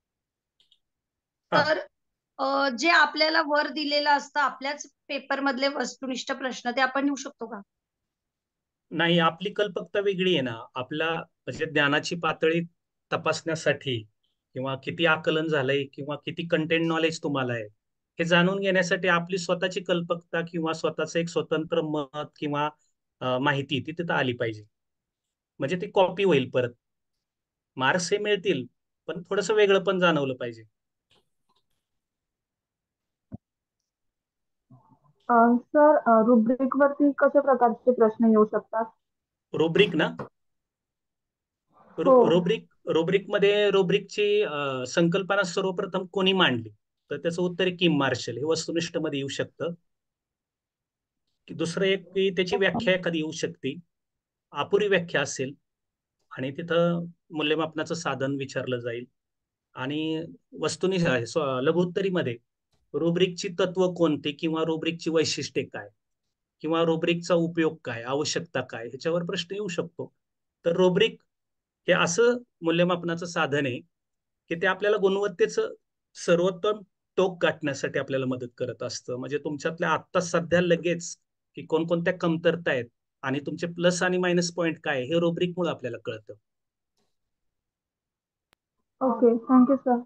हा तर अ, जे आपल्याला वर दिलेलं असतं आपल्याच पेपर मधले वस्तुनिष्ठ प्रश्न ते आपण लिहू शकतो का? नाही, आपली कल्पकता वेगळी आहे ना. आपला म्हणजे ज्ञानाची पातळी तपासण्यासाठी किंवा किती आकलन झालंय किंवा किती कंटेंट नॉलेज तुम्हाला आहे हे जाणून घेण्यासाठी आपली स्वतःची कल्पकता किंवा स्वतःचं एक स्वतंत्र मत किंवा अं, माहिती ती तिथं आली पाहिजे. म्हणजे ती कॉपी होईल परत. मार्क्स हे मिळतील पण थोडंसं वेगळं पण जाणवलं पाहिजे. सर रुब्रिक वरती कशा प्रकारचे प्रश्न येऊ शकतात? रुब्रिक ना हो. रुब्रिक रुब्रिक मध्ये रुब्रिकची अं, संकल्पना सर्वप्रथम कोणी मांडली, तर त्याचं उत्तर आहे किम मार्शल. हे वस्तुनिष्ठ मध्ये येऊ शकतं. की दुसरं एक की त्याची व्याख्या एखादी येऊ शकते, अपुरी व्याख्या असेल आणि तिथं मूल्यमापनाचं साधन विचारलं जाईल. आणि वस्तुनि स्व- लघुत्तरीमध्ये रुब्रिकची तत्व कोणते किंवा रुब्रिकची वैशिष्ट्ये काय किंवा रुब्रिकचा उपयोग काय, आवश्यकता काय, ह्याच्यावर प्रश्न येऊ शकतो. तर रुब्रिक हे असं मूल्यमापनाचं साधन आहे की ते आपल्याला गुणवत्तेचं सर्वोत्तम टोक गाठण्यासाठी आपल्याला मदत करत असतं. म्हणजे तुमच्यातल्या आत्ता सध्या लगेच की कोणकोणत्या कमतरता आहेत आणि तुमचे प्लस आणि मायनस पॉईंट काय आहे, हे रुब्रिकमुळे आपल्याला कळतं. Okay, thank you sir.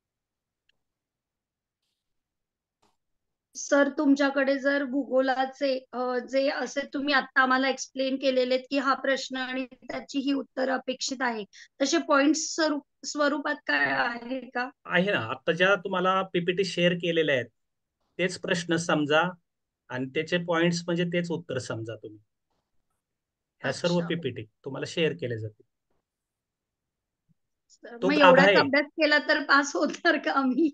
सर तुमच्याकडे जर भूगोलाचे अ, जे असे तुम्ही आता आम्हाला एक्सप्लेन केलेले आहेत की हा प्रश्न आणि त्याची ही उत्तर अपेक्षित आहे, तसे पॉइंट्स स्वरूपात काय आहे का? आहे ना, आता ज्या तुम्हाला पीपीटी शेअर केलेल्या आहेत तेच प्रश्न समजा आणि त्याचे पॉइंट्स म्हणजे तेच उत्तर समजा तुम्ही. ह्या सर्व अच्छा. पीपीटी तुम्हाला शेअर केले जातील. सर, तो मग गाभा एवढाच आहे. अभ्यास केला तर पास होणार का आम्ही?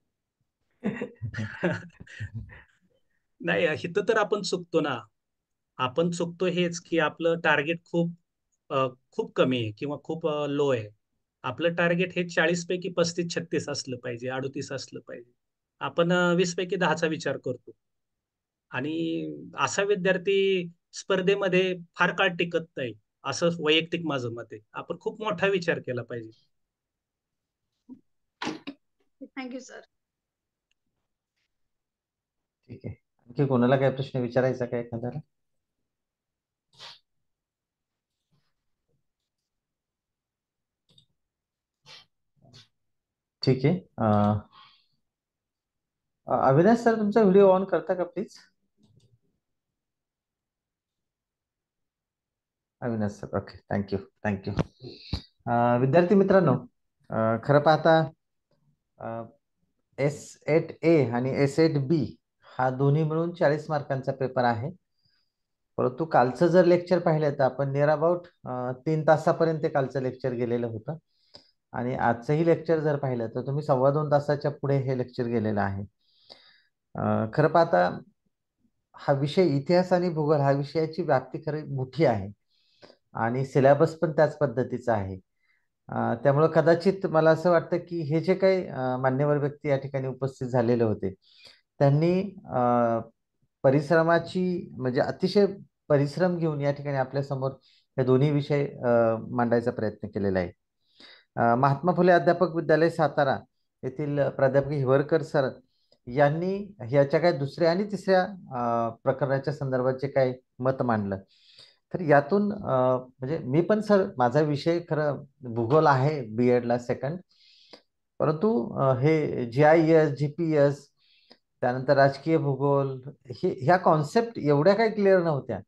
नाही, इथं तर आपण चुकतो ना. आपण चुकतो हेच की आपलं टार्गेट खूप अ, खूप कमी आहे किंवा खूप लो आहे. आपलं टार्गेट हे चाळीस पैकी पस्तीस छत्तीस असलं पाहिजे, अडतीस असलं पाहिजे. आपण अ, वीस पैकी दहाचा विचार करतो आणि असा विद्यार्थी स्पर्धेमध्ये फार काळ टिकत नाही, असं वैयक्तिक माझं मत आहे. आपण खूप मोठा विचार केला पाहिजे. Thank you sir. ठीक आहे. आणखी कोणाला काय प्रश्न विचारायचा काय एखाद्याला? ठीक आहे. अं, अविनाश सर, तुमचा व्हिडिओ ऑन करता का please? Avinash sir, okay, thank you thank you. विद्यार्थी मित्रांनो, अं, खरं पाहता एस एट ए आणि एस एट बी हा दोन्ही मिळून चाळीस मार्कांचा पेपर आहे. परंतु कालचं जर लेक्चर पाहिलं तर आपण नियर अबाउट तीन तासापर्यंत कालचं लेक्चर गेलेलं होतं आणि आजचंही लेक्चर जर पाहिलं तर तुम्ही सव्वा दोन तासाच्या पुढे हे लेक्चर गेलेलं आहे. अं, खरं पाहता हा विषय इतिहास आणि भूगोल हा विषयाची व्याप्ती खरी मोठी आहे आणि सिलेबस पण त्याच पद्धतीचा आहे. अं, त्यामुळं कदाचित मला असं वाटतं की हे जे काही अं, मान्यवर व्यक्ती या ठिकाणी उपस्थित झालेले होते त्यांनी अं, परिश्रमाची म्हणजे अतिशय परिश्रम घेऊन या ठिकाणी आपल्या समोर हे दोन्ही विषय अं, मांडायचा प्रयत्न केलेला आहे. अं, महात्मा फुले अध्यापक विद्यालय सातारा येथील प्राध्यापक हिवरकर सर यांनी याच्या काय दुसऱ्या आणि तिसऱ्या अं, प्रकरणाच्या संदर्भात जे काही मत मांडलं, तर यातून अं, म्हणजे मी पण सर माझा विषय खरं भूगोल आहे बी एडला सेकंड, परंतु अं, हे G I S G P S त्यानंतर राजकीय भूगोल हे ह्या कॉन्सेप्ट एवढ्या काही क्लिअर नव्हत्या.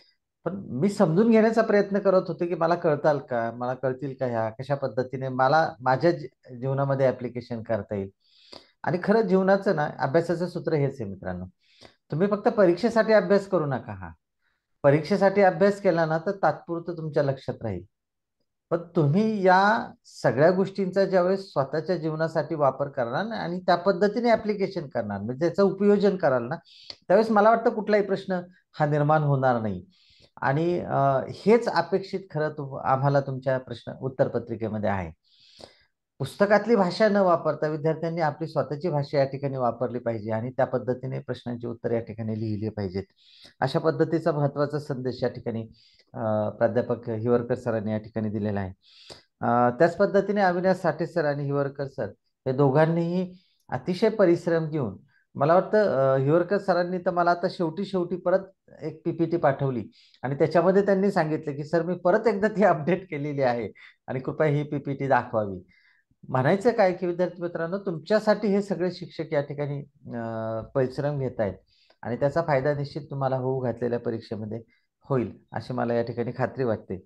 पण मी समजून घेण्याचा प्रयत्न करत होतो की मला कळताल का, मला कळतील का, ह्या कशा पद्धतीने मला माझ्या जी- जीवनामध्ये ऍप्लिकेशन करता येईल. आणि खरं जीवनाचं ना अभ्यासाचं सूत्र हेच आहे मित्रांनो, तुम्ही फक्त परीक्षेसाठी अभ्यास करू नका. हा परीक्षेसाठी अभ्यास केला ना तर तात्पुरतं तुमच्या लक्षात राहील, पण तुम्ही या सगळ्या गोष्टींचा ज्यावेळेस स्वतःच्या जीवनासाठी वापर करणार ना आणि त्या पद्धतीने ऍप्लिकेशन करणार म्हणजे त्याचं उपयोजन कराल ना, त्यावेळेस मला वाटतं कुठलाही प्रश्न हा निर्माण होणार नाही. आणि अं, हेच अपेक्षित खरं तुम आम्हाला तुमच्या प्रश्न उत्तर पत्रिकेमध्ये आहे. पुस्तकातली भाषा न वापरता विद्यार्थ्यांनी आपली स्वतःची भाषा या ठिकाणी वापरली पाहिजे आणि त्या पद्धतीने प्रश्नांची उत्तर या ठिकाणी लिहिली पाहिजेत. अशा पद्धतीचा महत्वाचा संदेश या ठिकाणी अं, प्राध्यापक हिवरकर सरांनी या ठिकाणी दिलेला आहे. अं, त्याच पद्धतीने अविनाश साठे सर आणि हिवरकर सर हे दोघांनीही अतिशय परिश्रम घेऊन मला वाटतं अं, हिवरकर सरांनी तर मला आता शेवटी शेवटी परत एक पीपीटी पाठवली आणि त्याच्यामध्ये त्यांनी सांगितलं की सर मी परत एकदा ती अपडेट केलेली आहे आणि कृपया ही पीपीटी दाखवावी. म्हणायचं काय की विद्यार्थी मित्रांनो, तुमच्यासाठी हे सगळे शिक्षक या ठिकाणी अं, परिश्रम घेत आहेत आणि त्याचा फायदा निश्चित तुम्हाला होऊ घातलेल्या परीक्षेमध्ये होईल अशी मला या ठिकाणी खात्री वाटते.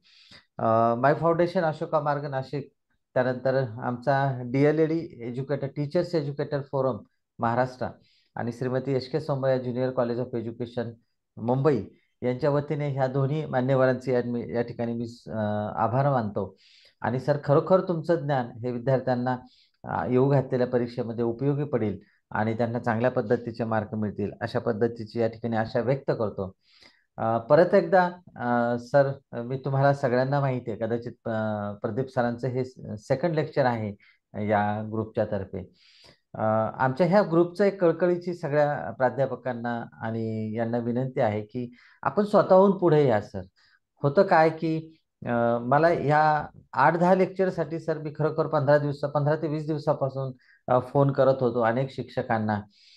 माय फाउंडेशन अशोका मार्ग नाशिक, त्यानंतर आमचा D L ED educator teachers educator forum Maharashtra आणि Shrimati S K Somaiya junior college of education Mumbai यांच्या वतीने ह्या दोन्ही मान्यवरांचे या मी- या ठिकाणी मी अं, आभार मानतो. आणि सर, खरोखर तुमचं ज्ञान हे विद्यार्थ्यांना अं, येऊ घातलेल्या परीक्षेमध्ये उपयोगी पडेल आणि त्यांना चांगल्या पद्धतीचे मार्क मिळतील अशा पद्धतीची या ठिकाणी आशा व्यक्त करतो. अं, परत एकदा अं, सर, मी तुम्हाला सगळ्यांना माहिती आहे, कदाचित अं, प्रदीप सरांचं हे सेकंड लेक्चर आहे या ग्रुपच्या तर्फे. अं, आमच्या ह्या ग्रुपचं एक कळकळीची सगळ्या प्राध्यापकांना आणि यांना विनंती आहे की आपण स्वतःहून पुढे या सर. होतं काय की अं, मला ह्या आठ दहा लेक्चरसाठी सर मी खरोखर पंधरा दिवस पंधरा ते वीस दिवसापासून अं, फोन करत होतो अनेक शिक्षकांना.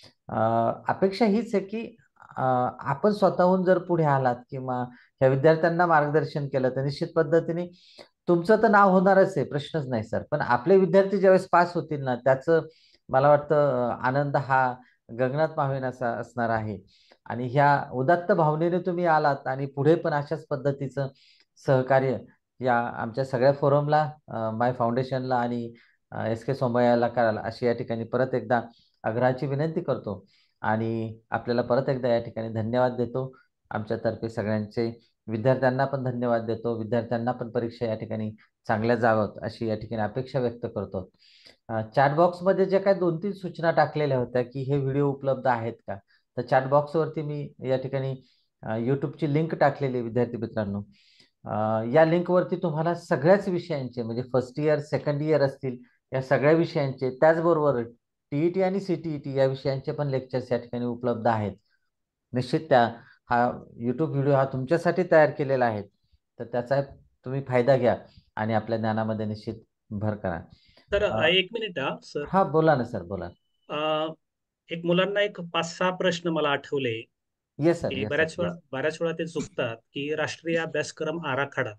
अं, अपेक्षा हीच आहे की अं, आपण स्वतःहून जर पुढे आलात किंवा ह्या विद्यार्थ्यांना मार्गदर्शन केलं तर निश्चित पद्धतीने तुमचं तर नाव होणारच आहे, प्रश्नच नाही सर. पण आपले विद्यार्थी ज्यावेळेस पास होतील ना, त्याचं मला वाटतं अं, आनंद हा गगनात मावेनासा असणार आहे. आणि ह्या उदात्त भावनेने तुम्ही आलात आणि पुढे पण अशाच पद्धतीचं सहकार्य या आमच्या सगळ्या फोरमला, माय फाउंडेशनला आणि एस के सोमय्याला कराल अशी या ठिकाणी परत एकदा आग्रहाची विनंती करतो. आणि आपल्याला परत एकदा या ठिकाणी धन्यवाद देतो. आमच्यातर्फे सगळ्यांचे विद्यार्थ्यांना पण धन्यवाद देतो. विद्यार्थ्यांना पण परीक्षा या ठिकाणी चांगल्या जावत अशी या ठिकाणी अपेक्षा व्यक्त करतो. चॅट बॉक्समध्ये जे काही दोन तीन सूचना टाकलेल्या होत्या की हे व्हिडिओ उपलब्ध आहेत का, तर चॅट बॉक्सवरती मी या ठिकाणी यूट्यूबची लिंक टाकलेली आहे विद्यार्थी मित्रांनो. अं, या लिंकवरती तुम्हाला सगळ्याच विषयांचे म्हणजे फर्स्ट इयर सेकंड इयर असतील या सगळ्या विषयांचे, त्याचबरोबर टीईटी आणि सीटीईटी या विषयांचे पण लेक्चर्स या ठिकाणी उपलब्ध आहेत. निश्चित त्या हा यूट्यूब व्हिडिओ हा तुमच्यासाठी तयार केलेला आहे, तर त्याचा तुम्ही फायदा घ्या आणि आपल्या ज्ञानामध्ये निश्चित भर करा. तर अं, एक मिनिट हा सर. हा बोला ना सर, बोला. अं, एक मुलांना एक पाच सहा प्रश्न मला आठवले येस सर, की येस सर, बऱ्याच वेळा प्लीज. बऱ्याच वेळा ते चुकतात की राष्ट्रीय अभ्यासक्रम आराखडा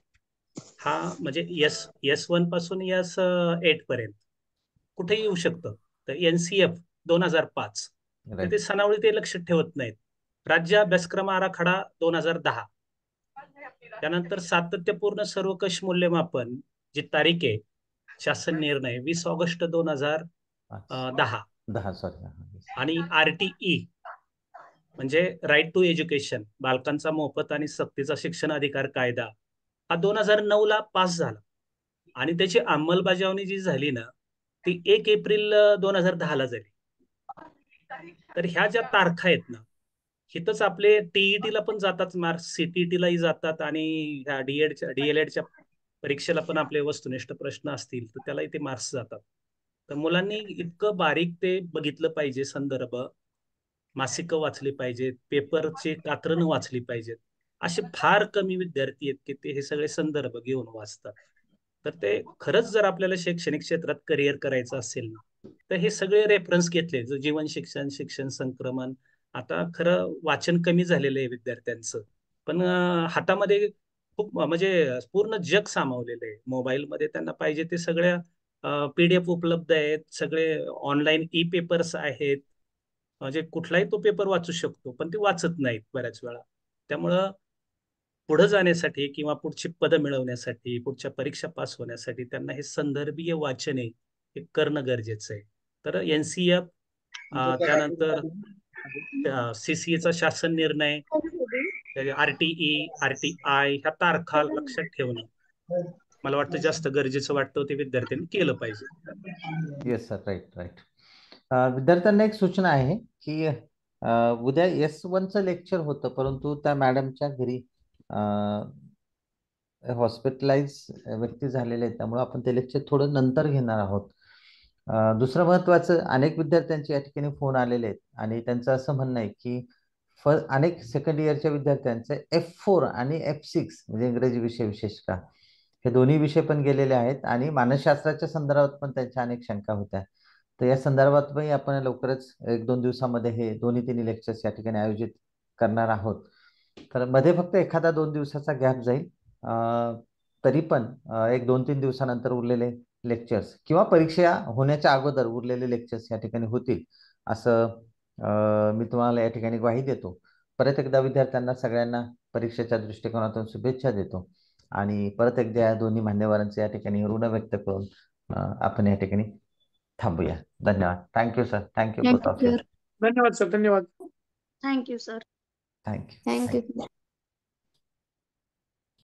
हा म्हणजे एस एस वन पासून एस एट पर्यंत कुठेही येऊ शकतं. तर एनसीएफ दोन हजार पाच तर ते राईट. सनावळी ते लक्षात ठेवत नाहीत. राज्य अभ्यासक्रम आराखडा दोन हजार दहा, त्यानंतर सातत्यपूर्ण सर्वकष मूल्यमापन जी तारीख आहे, शासन निर्णय वीस ऑगस्ट दोन हजार दहा. दहा सॉरी. आणि आरटीई म्हणजे राईट टू एज्युकेशन, बालकांचा मोफत आणि सक्तीचा शिक्षण अधिकार कायदा हा दोन हजार नऊ ला पास झाला आणि त्याची अंमलबजावणी जी झाली ना ती एक एप्रिल दोन हजार दहा ला झाली. तर ह्या ज्या तारखा आहेत ना, हिथंच आपले टीईटीला पण जातात मार्क्स, सीटीईटीलाही जातात आणि ह्या डीएडच्या डीएलएडच्या परीक्षेला पण आपले वस्तुनिष्ठ प्रश्न असतील तर त्यालाही ते मार्क्स जातात. तर मुलांनी इतकं बारीक ते बघितलं पाहिजे, संदर्भ मासिकं वाचली पाहिजेत, पेपरचे कात्रणं वाचली पाहिजेत. असे फार कमी विद्यार्थी आहेत की ते हे सगळे संदर्भ घेऊन वाचतात. तर ते खरंच जर आपल्याला शैक्षणिक क्षेत्रात करिअर करायचं असेल ना तर हे सगळे रेफरन्स घेतले, जो जीवन शिक्षण, शिक्षण संक्रमण. आता खरं वाचन कमी झालेलं आहे विद्यार्थ्यांचं, पण अं, हातामध्ये खूप म्हणजे पूर्ण जग सामावलेलं आहे. मोबाईलमध्ये त्यांना पाहिजे ते सगळ्या पीडीएफ उपलब्ध आहेत, सगळे ऑनलाईन ई पेपर्स आहेत. म्हणजे कुठलाही तो पेपर वाचू शकतो, पण ते वाचत नाहीत बऱ्याच वेळा. त्यामुळं पुढे जाण्यासाठी किंवा पुढची पदं मिळवण्यासाठी, पुढच्या परीक्षा पास होण्यासाठी त्यांना हे संदर्भीय वाचन आहे हे करणं गरजेचं आहे. तर एनसीएफ, त्यानंतर सीसीएचा शासन निर्णय, आरटीई, आरटीआय ह्या तारखा लक्षात ठेवणं मला वाटतं जास्त गरजेचं वाटतं, ते विद्यार्थ्यांनी केलं पाहिजे. Yes sir, right right. विद्यार्थ्यांना एक सूचना आहे की अं, उद्या एस वनचं लेक्चर होतं, परंतु त्या मॅडमच्या घरी हॉस्पिटलाइज व्यक्ती झालेले आहेत, त्यामुळे आपण ते लेक्चर थोडं नंतर घेणार आहोत. अं, दुसरं महत्त्वाचं, अनेक विद्यार्थ्यांचे या ठिकाणी फोन आलेले आहेत आणि त्यांचं असं म्हणणं आहे की फ अनेक सेकंड इयरच्या विद्यार्थ्यांचे एफ फोर आणि एफ सिक्स म्हणजे इंग्रजी विषय विशेषतः हे दोन्ही विषय पण गेलेले आहेत आणि मानसशास्त्राच्या संदर्भात पण त्यांच्या अनेक शंका होत्या. तर या संदर्भातही आपण लवकरच एक दोन दिवसामध्ये हे दोन्ही तिन्ही लेक्चर्स या ठिकाणी आयोजित करणार आहोत. तर मध्ये फक्त एखादा दोन दिवसाचा गॅप जाईल. अं, तरी पण अं, एक दोन तीन दिवसानंतर उरलेले लेक्चर्स किंवा परीक्षा होण्याच्या अगोदर उरलेले लेक्चर्स या ठिकाणी होतील असं अं, मी तुम्हाला या ठिकाणी ग्वाही देतो. परत एकदा विद्यार्थ्यांना सगळ्यांना परीक्षेच्या दृष्टिकोनातून शुभेच्छा देतो आणि परत एकदा या दोन्ही मान्यवरांचे या ठिकाणी ऋण व्यक्त करून अं, आपण या ठिकाणी थांबूया. धन्यवाद. Thank you sir. Thank you both of you. धन्यवाद सर, धन्यवाद. Thank you sir. Thank you thank you